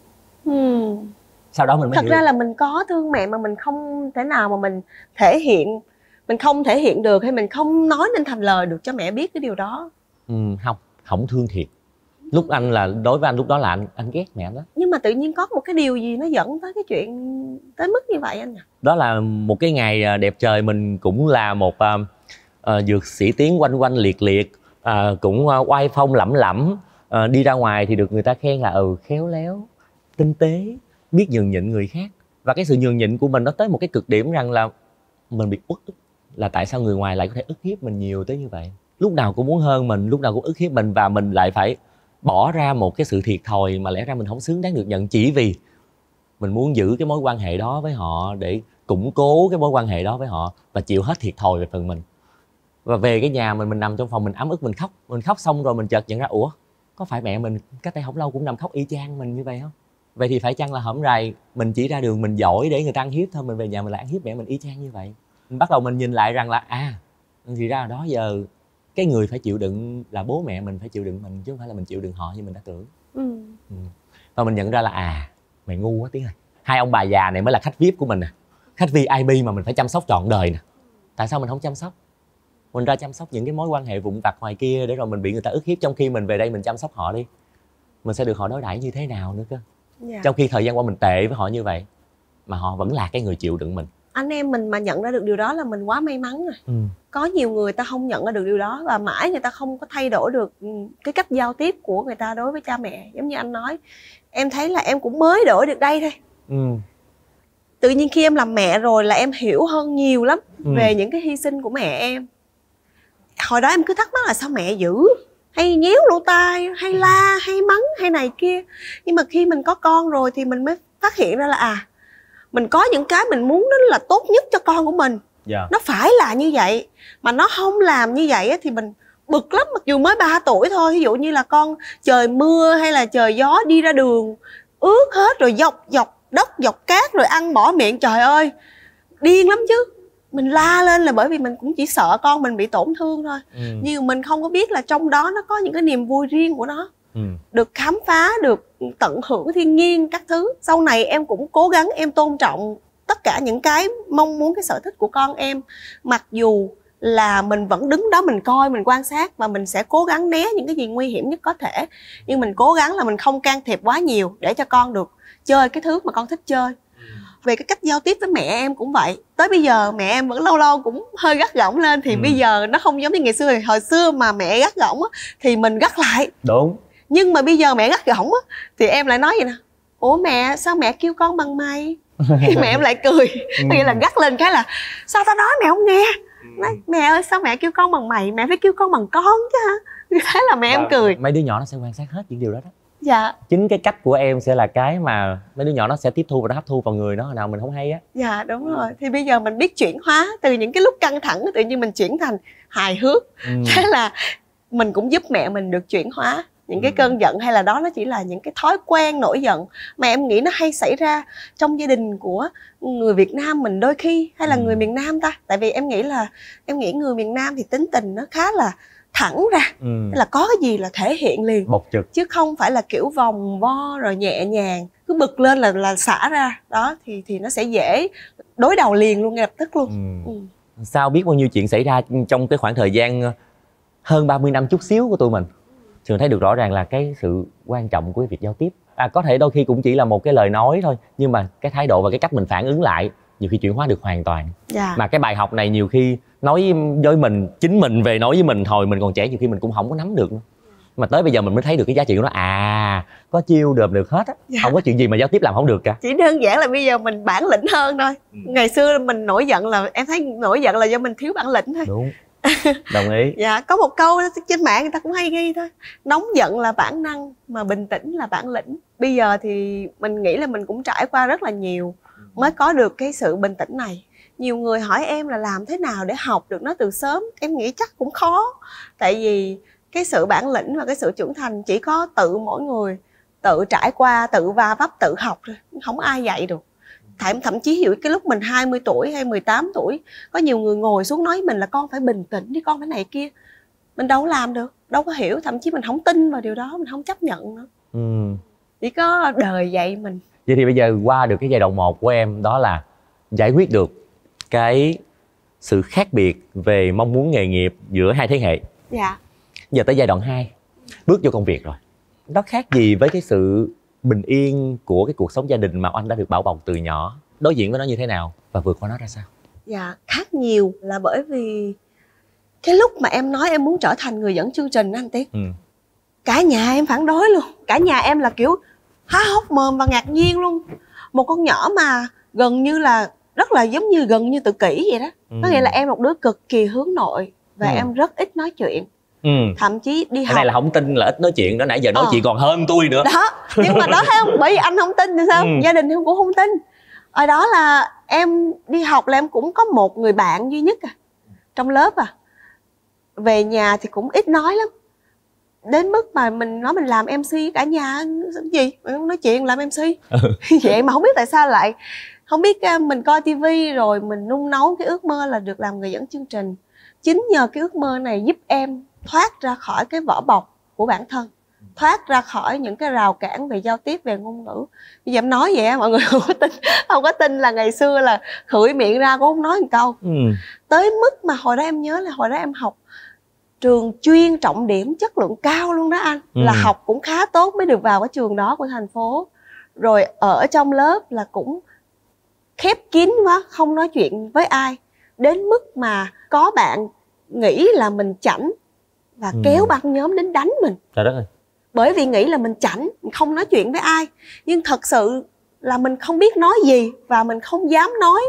[SPEAKER 1] Sau đó mình mới
[SPEAKER 8] thật
[SPEAKER 1] hiểu
[SPEAKER 8] ra là mình có thương mẹ mà mình không thể nào mà mình thể hiện, mình không thể hiện được, hay mình không nói nên thành lời được cho mẹ biết cái điều đó.
[SPEAKER 1] Không thương thiệt. Lúc anh là đối với anh lúc đó là anh ghét mẹ đó.
[SPEAKER 8] Nhưng mà tự nhiên có một cái điều gì nó dẫn tới cái chuyện tới mức như vậy anh nhỉ?
[SPEAKER 1] Đó là một cái ngày đẹp trời, mình cũng là một dược sĩ tiến oanh oanh liệt liệt, cũng oai phong lẫm lẫm, đi ra ngoài thì được người ta khen là khéo léo, tinh tế, biết nhường nhịn người khác. Và cái sự nhường nhịn của mình nó tới một cái cực điểm rằng là mình bị uất ức, là tại sao người ngoài lại có thể ức hiếp mình nhiều tới như vậy. Lúc nào cũng muốn hơn mình, lúc nào cũng ức hiếp mình, và mình lại phải bỏ ra một cái sự thiệt thòi mà lẽ ra mình không xứng đáng được nhận, chỉ vì mình muốn giữ cái mối quan hệ đó với họ, để củng cố cái mối quan hệ đó với họ và chịu hết thiệt thòi về phần mình. Và về cái nhà mình nằm trong phòng mình ấm ức, mình khóc xong rồi mình chợt nhận ra có phải mẹ mình cách đây không lâu cũng nằm khóc y chang mình như vậy không? Vậy thì phải chăng là hổm rày mình chỉ ra đường mình giỏi để người ta ăn hiếp thôi, mình về nhà mình lại ăn hiếp mẹ mình y chang như vậy. Mình bắt đầu mình nhìn lại rằng là thì ra là đó giờ cái người phải chịu đựng là bố mẹ mình phải chịu đựng mình, chứ không phải là mình chịu đựng họ như mình đã tưởng. Và mình nhận ra là mày ngu quá Tiến ơi, hai ông bà già này mới là khách VIP của mình nè, khách VIP mà mình phải chăm sóc trọn đời nè. Tại sao mình không chăm sóc? Mình ra chăm sóc những cái mối quan hệ vụn vặt ngoài kia để rồi mình bị người ta ức hiếp, trong khi mình về đây mình chăm sóc họ đi, mình sẽ được họ đối đãi như thế nào nữa cơ. Trong khi thời gian qua mình tệ với họ như vậy mà họ vẫn là cái người chịu đựng mình.
[SPEAKER 8] Anh em mình mà nhận ra được điều đó là mình quá may mắn rồi. Có nhiều người ta không nhận ra được điều đó, và mãi người ta không có thay đổi được cái cách giao tiếp của người ta đối với cha mẹ. Giống như anh nói, em thấy là em cũng mới đổi được đây thôi. Tự nhiên khi em làm mẹ rồi là em hiểu hơn nhiều lắm về những cái hy sinh của mẹ em. Hồi đó em cứ thắc mắc là sao mẹ dữ, hay nhéo lỗ tai, hay la, hay mắng, hay này kia. Nhưng mà khi mình có con rồi thì mình mới phát hiện ra là mình có những cái mình muốn nó là tốt nhất cho con của mình. Nó phải là như vậy. Mà nó không làm như vậy thì mình bực lắm, mặc dù mới 3 tuổi thôi. Ví dụ như là con trời mưa hay là trời gió đi ra đường ướt hết, rồi dọc đất dọc cát rồi ăn bỏ miệng, trời ơi điên lắm chứ. Mình la lên là bởi vì mình cũng chỉ sợ con mình bị tổn thương thôi. Nhưng mình không có biết là trong đó nó có những cái niềm vui riêng của nó, được khám phá, được tận hưởng thiên nhiên các thứ. Sau này em cũng cố gắng em tôn trọng tất cả những cái mong muốn, cái sở thích của con em. Mặc dù là mình vẫn đứng đó mình coi, mình quan sát, và mình sẽ cố gắng né những cái gì nguy hiểm nhất có thể. Nhưng mình cố gắng là mình không can thiệp quá nhiều để cho con được chơi cái thứ mà con thích chơi. Về cái cách giao tiếp với mẹ em cũng vậy. Tới bây giờ mẹ em vẫn lâu lâu cũng hơi gắt gỏng lên. Thì bây giờ nó không giống như ngày xưa. Hồi xưa mà mẹ gắt gỏng thì mình gắt lại.
[SPEAKER 1] Đúng.
[SPEAKER 8] Nhưng mà bây giờ mẹ gắt gỏng thì em lại nói vậy nè: ủa mẹ, sao mẹ kêu con bằng mày? Thì mẹ em lại cười. Nghĩa là gắt lên cái là sao tao nói mẹ không nghe. Nói, mẹ ơi sao mẹ kêu con bằng mày, mẹ phải kêu con bằng con chứ hả? Thế là mẹ em cười.
[SPEAKER 1] Mấy đứa nhỏ nó sẽ quan sát hết những điều đó đó.
[SPEAKER 8] Dạ.
[SPEAKER 1] Chính cái cách của em sẽ là cái mà mấy đứa nhỏ nó sẽ tiếp thu và nó hấp thu vào người nó hồi nào mình không hay á.
[SPEAKER 8] Dạ đúng rồi. Thì bây giờ mình biết chuyển hóa từ những cái lúc căng thẳng tự nhiên mình chuyển thành hài hước. Thế là mình cũng giúp mẹ mình được chuyển hóa những cái cơn giận, hay là đó nó chỉ là những cái thói quen nổi giận mà em nghĩ nó hay xảy ra trong gia đình của người Việt Nam mình đôi khi, hay là người miền Nam ta. Tại vì em nghĩ người miền Nam thì tính tình nó khá là thẳng ra, là có cái gì là thể hiện liền,
[SPEAKER 1] bộc trực,
[SPEAKER 8] chứ không phải là kiểu vòng vo rồi nhẹ nhàng, cứ bực lên là xả ra đó, thì nó sẽ dễ đối đầu liền luôn, ngay lập tức luôn.
[SPEAKER 1] Sao biết bao nhiêu chuyện xảy ra trong cái khoảng thời gian hơn 30 năm chút xíu của tụi mình. Trường thấy được rõ ràng là cái sự quan trọng của việc giao tiếp. Có thể đôi khi cũng chỉ là một cái lời nói thôi, nhưng mà cái thái độ và cái cách mình phản ứng lại nhiều khi chuyển hóa được hoàn toàn. Mà cái bài học này nhiều khi nói với mình, chính mình về nói với mình hồi mình còn trẻ nhiều khi mình cũng không có nắm được nữa. Mà tới bây giờ mình mới thấy được cái giá trị của nó. Có chiêu đờm được hết á. Không có chuyện gì mà giao tiếp làm không được cả.
[SPEAKER 8] Chỉ đơn giản là bây giờ mình bản lĩnh hơn thôi. Ngày xưa mình nổi giận là em thấy nổi giận là do mình thiếu bản lĩnh thôi.
[SPEAKER 1] Đúng. Đồng ý.
[SPEAKER 8] Dạ, có một câu trên mạng người ta cũng hay ghi thôi, nóng giận là bản năng mà bình tĩnh là bản lĩnh. Bây giờ thì mình nghĩ là mình cũng trải qua rất là nhiều mới có được cái sự bình tĩnh này. Nhiều người hỏi em là làm thế nào để học được nó từ sớm. Em nghĩ chắc cũng khó. Tại vì cái sự bản lĩnh và cái sự trưởng thành chỉ có tự mỗi người tự trải qua, tự va vấp, tự học thôi. Không ai dạy được. Thậm chí hiểu cái lúc mình 20 tuổi hay 18 tuổi, có nhiều người ngồi xuống nói mình là con phải bình tĩnh đi, con phải này kia. Mình đâu có làm được, đâu có hiểu, thậm chí mình không tin vào điều đó, mình không chấp nhận nữa. Chỉ có đời dạy mình.
[SPEAKER 1] Vậy thì bây giờ qua được cái giai đoạn 1 của em, đó là giải quyết được cái sự khác biệt về mong muốn nghề nghiệp giữa hai thế hệ.
[SPEAKER 8] Dạ.
[SPEAKER 1] Giờ tới giai đoạn 2, bước vô công việc rồi. Nó khác gì với cái sự bình yên của cái cuộc sống gia đình mà Oanh đã được bảo bọc từ nhỏ? Đối diện với nó như thế nào và vượt qua nó ra sao?
[SPEAKER 8] Dạ, khác nhiều là bởi vì cái lúc mà em nói em muốn trở thành người dẫn chương trình anh Tiến, cả nhà em phản đối luôn. Cả nhà em là kiểu há hốc mồm và ngạc nhiên luôn. Một con nhỏ mà gần như là rất là giống như gần như tự kỷ vậy đó. Có nghĩa là em một đứa cực kỳ hướng nội và em rất ít nói chuyện.
[SPEAKER 1] Thậm
[SPEAKER 8] chí đi học.
[SPEAKER 1] Cái này là không tin là ít nói chuyện đó, nãy giờ nói chuyện còn hơn tôi nữa.
[SPEAKER 8] Đó, nhưng mà đó thấy không? Bởi vì anh không tin thì sao? Gia đình em cũng không tin. Ở đó là em đi học là em cũng có một người bạn duy nhất trong lớp Về nhà thì cũng ít nói lắm. Đến mức mà mình nói mình làm MC cả nhà gì? Mình không nói chuyện làm MC. Vậy mà không biết tại sao lại không biết mình coi tivi rồi mình nung nấu cái ước mơ là được làm người dẫn chương trình. Chính nhờ cái ước mơ này giúp em thoát ra khỏi cái vỏ bọc của bản thân, thoát ra khỏi những cái rào cản về giao tiếp, về ngôn ngữ. Bây giờ em nói vậy mọi người không có tin là ngày xưa là khửi miệng ra cũng không nói một câu. Tới mức mà hồi đó em nhớ là hồi đó em học trường chuyên trọng điểm chất lượng cao luôn đó anh. Là học cũng khá tốt mới được vào cái trường đó của thành phố. Rồi ở trong lớp là cũng khép kín quá, không nói chuyện với ai. Đến mức mà có bạn nghĩ là mình chảnh và kéo băng nhóm đến đánh mình.
[SPEAKER 1] Trời đất ơi.
[SPEAKER 8] Bởi vì nghĩ là mình chảnh, mình không nói chuyện với ai. Nhưng thật sự là mình không biết nói gì và mình không dám nói.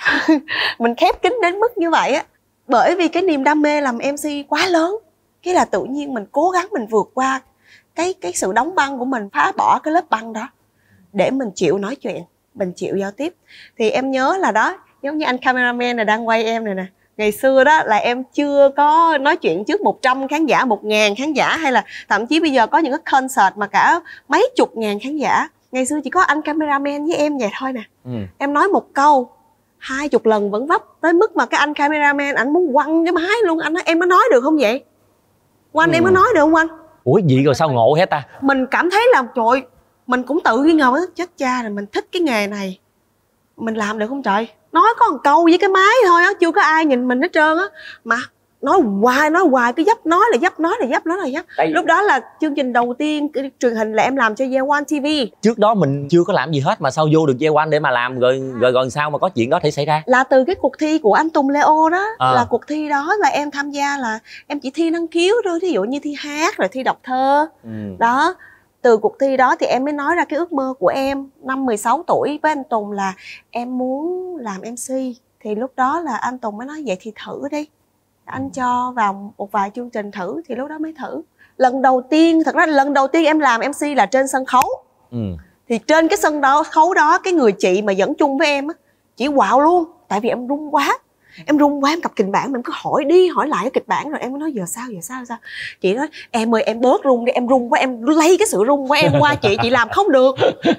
[SPEAKER 8] Mình khép kín đến mức như vậy á. Bởi vì cái niềm đam mê làm MC quá lớn. Cái là tự nhiên mình cố gắng mình vượt qua cái sự đóng băng của mình, phá bỏ cái lớp băng đó để mình chịu nói chuyện, mình chịu giao tiếp. Thì em nhớ là đó, giống như anh cameraman này đang quay em này nè. Ngày xưa đó là em chưa có nói chuyện trước 100 khán giả, 1000 khán giả, hay là thậm chí bây giờ có những cái concert mà cả mấy chục ngàn khán giả. Ngày xưa chỉ có anh cameraman với em vậy thôi nè. Em nói một câu 20 lần vẫn vấp, tới mức mà cái anh cameraman ảnh muốn quăng cái máy luôn. Anh nói em có nói được không vậy? Quanh em có nói được không anh?
[SPEAKER 1] Ủa gì rồi sao ngộ hết ta?
[SPEAKER 8] Mình cảm thấy là trời, mình cũng tự nghi ngờ, chết cha rồi, mình thích cái nghề này, mình làm được không trời? Nói có một câu với cái máy thôi á, chưa có ai nhìn mình hết trơn á, mà nói hoài cứ dấp, nói là dấp. Lúc đó là chương trình đầu tiên truyền hình là em làm cho Year One TV.
[SPEAKER 1] Trước đó mình chưa có làm gì hết mà sao vô được Year One để mà làm, rồi sao mà có chuyện đó thể xảy ra?
[SPEAKER 8] Là từ cái cuộc thi của anh Tùng Leo đó. Là cuộc thi đó là em tham gia, là em chỉ thi năng khiếu thôi, ví dụ như thi hát rồi thi đọc thơ. Đó, từ cuộc thi đó thì em mới nói ra cái ước mơ của em năm 16 tuổi với anh Tùng là em muốn làm MC. Thì lúc đó là anh Tùng mới nói vậy thì thử đi, anh cho vào một vài chương trình thử. Thì lúc đó mới thử. Lần đầu tiên, thật ra lần đầu tiên em làm MC là trên sân khấu. Thì trên cái sân khấu đó, cái người chị mà dẫn chung với em á, chị quạo luôn. Tại vì em run quá, em cầm kịch bản, mình cứ hỏi đi hỏi lại cái kịch bản, rồi em mới nói giờ sao. Chị nói em ơi em bớt run đi, em run quá, em lấy cái sự run của em qua chị làm không được.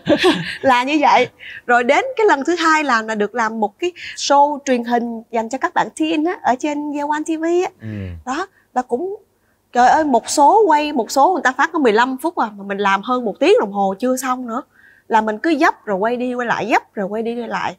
[SPEAKER 8] Là như vậy. Rồi đến cái lần thứ hai làm là được làm một cái show truyền hình dành cho các bạn teen á, ở trên Year One TV á. Đó là cũng trời ơi, một số người ta phát có 15 phút mà mình làm hơn 1 tiếng đồng hồ chưa xong nữa. Là mình cứ dấp rồi quay đi quay lại, dấp rồi quay đi quay lại.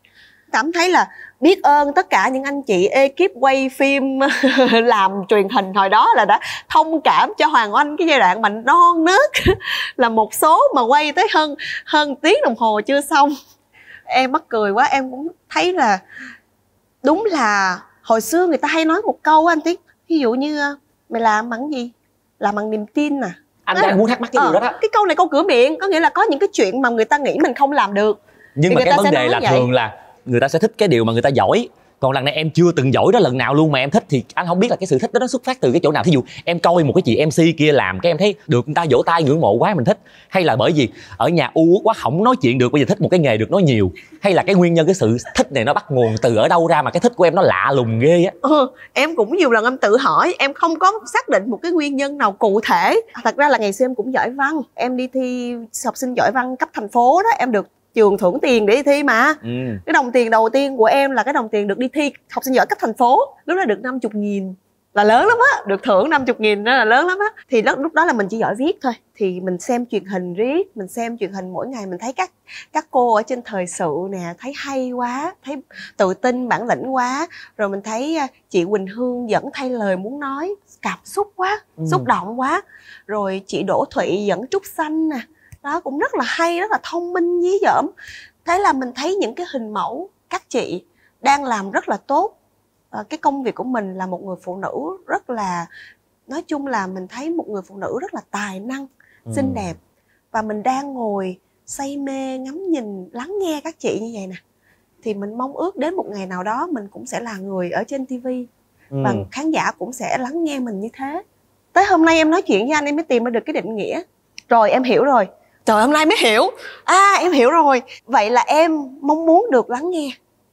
[SPEAKER 8] Cảm thấy là biết ơn tất cả những anh chị ekip quay phim làm truyền hình hồi đó là đã thông cảm cho Hoàng Oanh cái giai đoạn mà non nớt là một số mà quay tới hơn tiếng đồng hồ chưa xong. Em mắc cười quá, em cũng thấy là đúng là hồi xưa người ta hay nói một câu anh Tiến, ví dụ như mày làm bằng gì? Làm bằng niềm tin à?
[SPEAKER 1] Anh đang muốn thắc mắc cái điều đó đó.
[SPEAKER 8] Cái câu này câu cửa miệng, có nghĩa là có những cái chuyện mà người ta nghĩ mình không làm được.
[SPEAKER 1] Nhưng mà cái vấn đề là thường là người ta sẽ thích cái điều mà người ta giỏi. Còn lần này em chưa từng giỏi đó lần nào luôn mà em thích, thì anh không biết là cái sự thích đó nó xuất phát từ cái chỗ nào. Thí dụ em coi một cái chị MC kia làm cái em thấy được người ta vỗ tay ngưỡng mộ quá mình thích, hay là bởi vì ở nhà u uất quá không nói chuyện được bây giờ thích một cái nghề được nói nhiều, hay là cái nguyên nhân cái sự thích này nó bắt nguồn từ ở đâu ra mà cái thích của em nó lạ lùng ghê á.
[SPEAKER 8] Em cũng nhiều lần em tự hỏi, em không có xác định một cái nguyên nhân nào cụ thể. Thật ra là ngày xưa em cũng giỏi văn, em đi thi học sinh giỏi văn cấp thành phố đó, em được trường thưởng tiền để đi thi mà. Cái đồng tiền đầu tiên của em là cái đồng tiền được đi thi học sinh giỏi cấp thành phố. Lúc đó được 50.000 là lớn lắm á, được thưởng 50.000 đó là lớn lắm á. Thì lúc đó là mình chỉ giỏi viết thôi. Thì mình xem truyền hình riết, mình xem truyền hình mỗi ngày, mình thấy các cô ở trên thời sự nè, thấy hay quá, thấy tự tin bản lĩnh quá. Rồi mình thấy chị Quỳnh Hương dẫn thay lời muốn nói, cảm xúc quá, xúc động quá. Rồi chị Đỗ Thụy dẫn Trúc Xanh nè, đó cũng rất là hay, rất là thông minh dí dỏm. Thế là mình thấy những cái hình mẫu các chị đang làm rất là tốt. Cái công việc của mình là một người phụ nữ rất là, nói chung là mình thấy một người phụ nữ rất là tài năng, xinh đẹp. Và mình đang ngồi say mê ngắm nhìn lắng nghe các chị như vậy nè. Thì mình mong ước đến một ngày nào đó mình cũng sẽ là người ở trên TV và khán giả cũng sẽ lắng nghe mình như thế. Tới hôm nay em nói chuyện với anh em mới tìm ra được cái định nghĩa. Rồi em hiểu rồi. Trời, hôm nay mới hiểu. Em hiểu rồi. Vậy là em mong muốn được lắng nghe.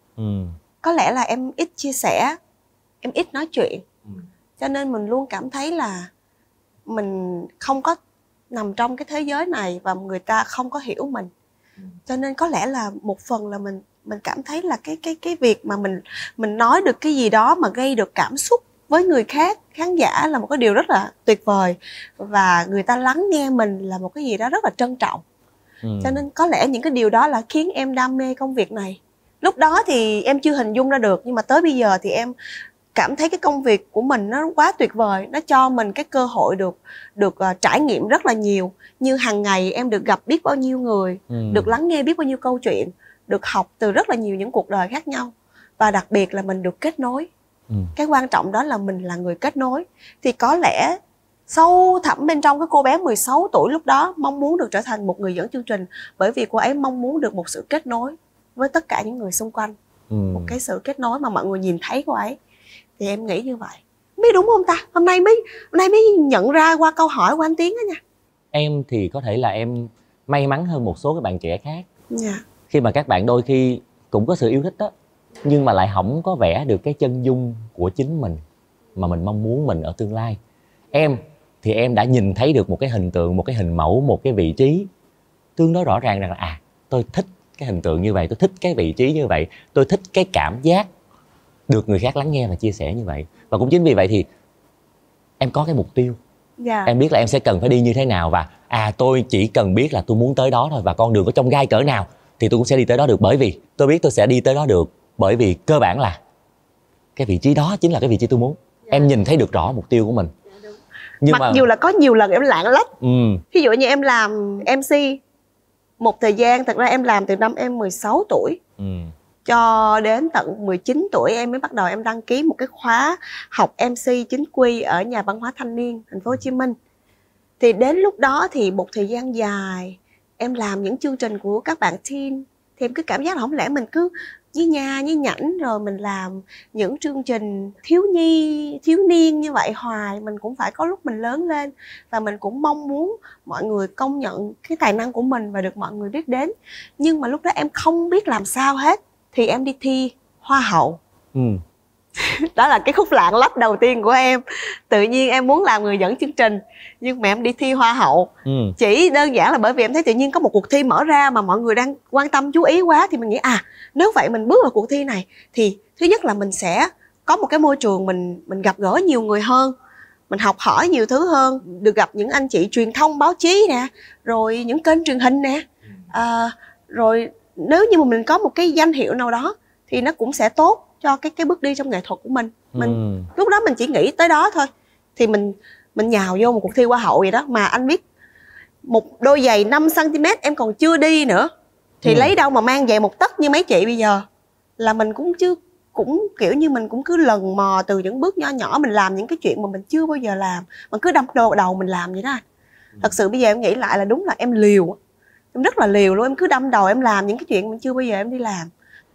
[SPEAKER 8] Có lẽ là em ít chia sẻ, em ít nói chuyện. Cho nên mình luôn cảm thấy là mình không có nằm trong cái thế giới này và người ta không có hiểu mình. Cho nên có lẽ là một phần là mình cảm thấy là cái việc mà mình nói được cái gì đó mà gây được cảm xúc với người khác, khán giả là một cái điều rất là tuyệt vời. Và người ta lắng nghe mình là một cái gì đó rất là trân trọng. Cho nên có lẽ những cái điều đó là khiến em đam mê công việc này. Lúc đó thì em chưa hình dung ra được, nhưng mà tới bây giờ thì em cảm thấy cái công việc của mình nó quá tuyệt vời. Nó cho mình cái cơ hội được trải nghiệm rất là nhiều. Như hàng ngày em được gặp biết bao nhiêu người, được lắng nghe biết bao nhiêu câu chuyện, được học từ rất là nhiều những cuộc đời khác nhau. Và đặc biệt là mình được kết nối. Cái quan trọng đó là mình là người kết nối. Thì có lẽ sâu thẳm bên trong cái cô bé 16 tuổi lúc đó mong muốn được trở thành một người dẫn chương trình, bởi vì cô ấy mong muốn được một sự kết nối với tất cả những người xung quanh. Một cái sự kết nối mà mọi người nhìn thấy cô ấy. Thì em nghĩ như vậy. Biết đúng không ta? Hôm nay mới nhận ra qua câu hỏi của anh Tiến đó nha.
[SPEAKER 1] Em thì có thể là em may mắn hơn một số các bạn trẻ khác.
[SPEAKER 8] Khi
[SPEAKER 1] mà các bạn đôi khi cũng có sự yêu thích đó, nhưng mà lại không có vẽ được cái chân dung của chính mình mà mình mong muốn mình ở tương lai. Em thì em đã nhìn thấy được một cái hình tượng, một cái hình mẫu, một cái vị trí tương đối rõ ràng rằng là tôi thích cái hình tượng như vậy, tôi thích cái vị trí như vậy, tôi thích cái cảm giác được người khác lắng nghe và chia sẻ như vậy. Và cũng chính vì vậy thì em có cái mục tiêu. Em biết là em sẽ cần phải đi như thế nào, và tôi chỉ cần biết là tôi muốn tới đó thôi, và con đường có trong gai cỡ nào thì tôi cũng sẽ đi tới đó được, bởi vì tôi biết tôi sẽ đi tới đó được, bởi vì cơ bản là cái vị trí đó chính là cái vị trí tôi muốn. Em nhìn thấy được rõ mục tiêu của mình. Nhưng
[SPEAKER 8] mặc dù là có nhiều lần em lạng lách. Ví dụ như em làm MC một thời gian, thật ra em làm từ năm em 16 tuổi cho đến tận 19 tuổi em mới bắt đầu em đăng ký một cái khóa học MC chính quy ở Nhà Văn hóa Thanh niên Thành phố Hồ Chí Minh. Thì đến lúc đó thì một thời gian dài em làm những chương trình của các bạn teen, thì em cứ cảm giác là không lẽ mình cứ với nhà với nhảnh rồi mình làm những chương trình thiếu niên như vậy hoài. Mình cũng phải có lúc mình lớn lên, và mình cũng mong muốn mọi người công nhận cái tài năng của mình và được mọi người biết đến. Nhưng mà lúc đó em không biết làm sao hết, thì em đi thi Hoa hậu. Đó là cái khúc lạng lách đầu tiên của em. Tự nhiên em muốn làm người dẫn chương trình, nhưng mà em đi thi Hoa hậu. Chỉ đơn giản là bởi vì em thấy tự nhiên có một cuộc thi mở ra mà mọi người đang quan tâm chú ý quá, thì mình nghĩ nếu vậy mình bước vào cuộc thi này thì thứ nhất là mình sẽ có một cái môi trường mình gặp gỡ nhiều người hơn, mình học hỏi nhiều thứ hơn, được gặp những anh chị truyền thông báo chí nè, rồi những kênh truyền hình nè, rồi nếu như mà mình có một cái danh hiệu nào đó thì nó cũng sẽ tốt cho cái bước đi trong nghệ thuật của mình. Lúc đó mình chỉ nghĩ tới đó thôi, thì mình nhào vô một cuộc thi Hoa hậu vậy đó. Mà anh biết một đôi giày 5 cm em còn chưa đi nữa thì lấy đâu mà mang về một tấc như mấy chị bây giờ. Là mình cũng kiểu như mình cũng cứ lần mò từ những bước nhỏ nhỏ, mình làm những cái chuyện mà mình chưa bao giờ làm, mình cứ đâm đầu mình làm vậy đó. Thật sự bây giờ em nghĩ lại là đúng là em liều, em rất là liều luôn, em cứ đâm đầu em làm những cái chuyện mình chưa bao giờ em đi làm.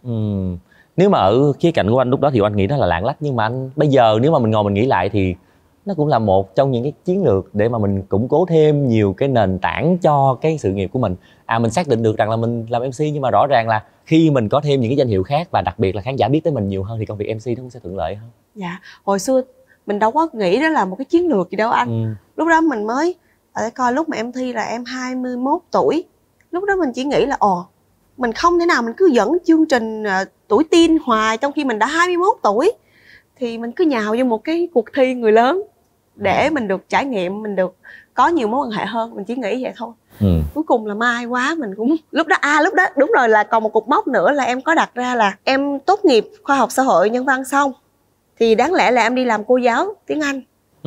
[SPEAKER 1] Nếu mà ở khía cạnh của anh lúc đó thì anh nghĩ nó là lạng lách, nhưng mà anh bây giờ nếu mà mình ngồi mình nghĩ lại thì nó cũng là một trong những cái chiến lược để mà mình củng cố thêm nhiều cái nền tảng cho cái sự nghiệp của mình. Mình xác định được rằng là mình làm MC, nhưng mà rõ ràng là khi mình có thêm những cái danh hiệu khác và đặc biệt là khán giả biết tới mình nhiều hơn thì công việc MC nó cũng sẽ thuận lợi hơn.
[SPEAKER 8] Dạ, hồi xưa mình đâu có nghĩ đó là một cái chiến lược gì đâu anh. Lúc đó mình mới coi lúc mà em thi là em 21 tuổi. Lúc đó mình chỉ nghĩ là mình không thể nào mình cứ dẫn chương trình tuổi teen hoài trong khi mình đã 21 tuổi. Thì mình cứ nhào vô một cái cuộc thi người lớn để mình được trải nghiệm, mình được có nhiều mối quan hệ hơn. Mình chỉ nghĩ vậy thôi. Cuối cùng là may quá mình cũng lúc đó đúng rồi, là còn một cột mốc nữa là em có đặt ra là em tốt nghiệp khoa học xã hội nhân văn xong thì đáng lẽ là em đi làm cô giáo tiếng Anh.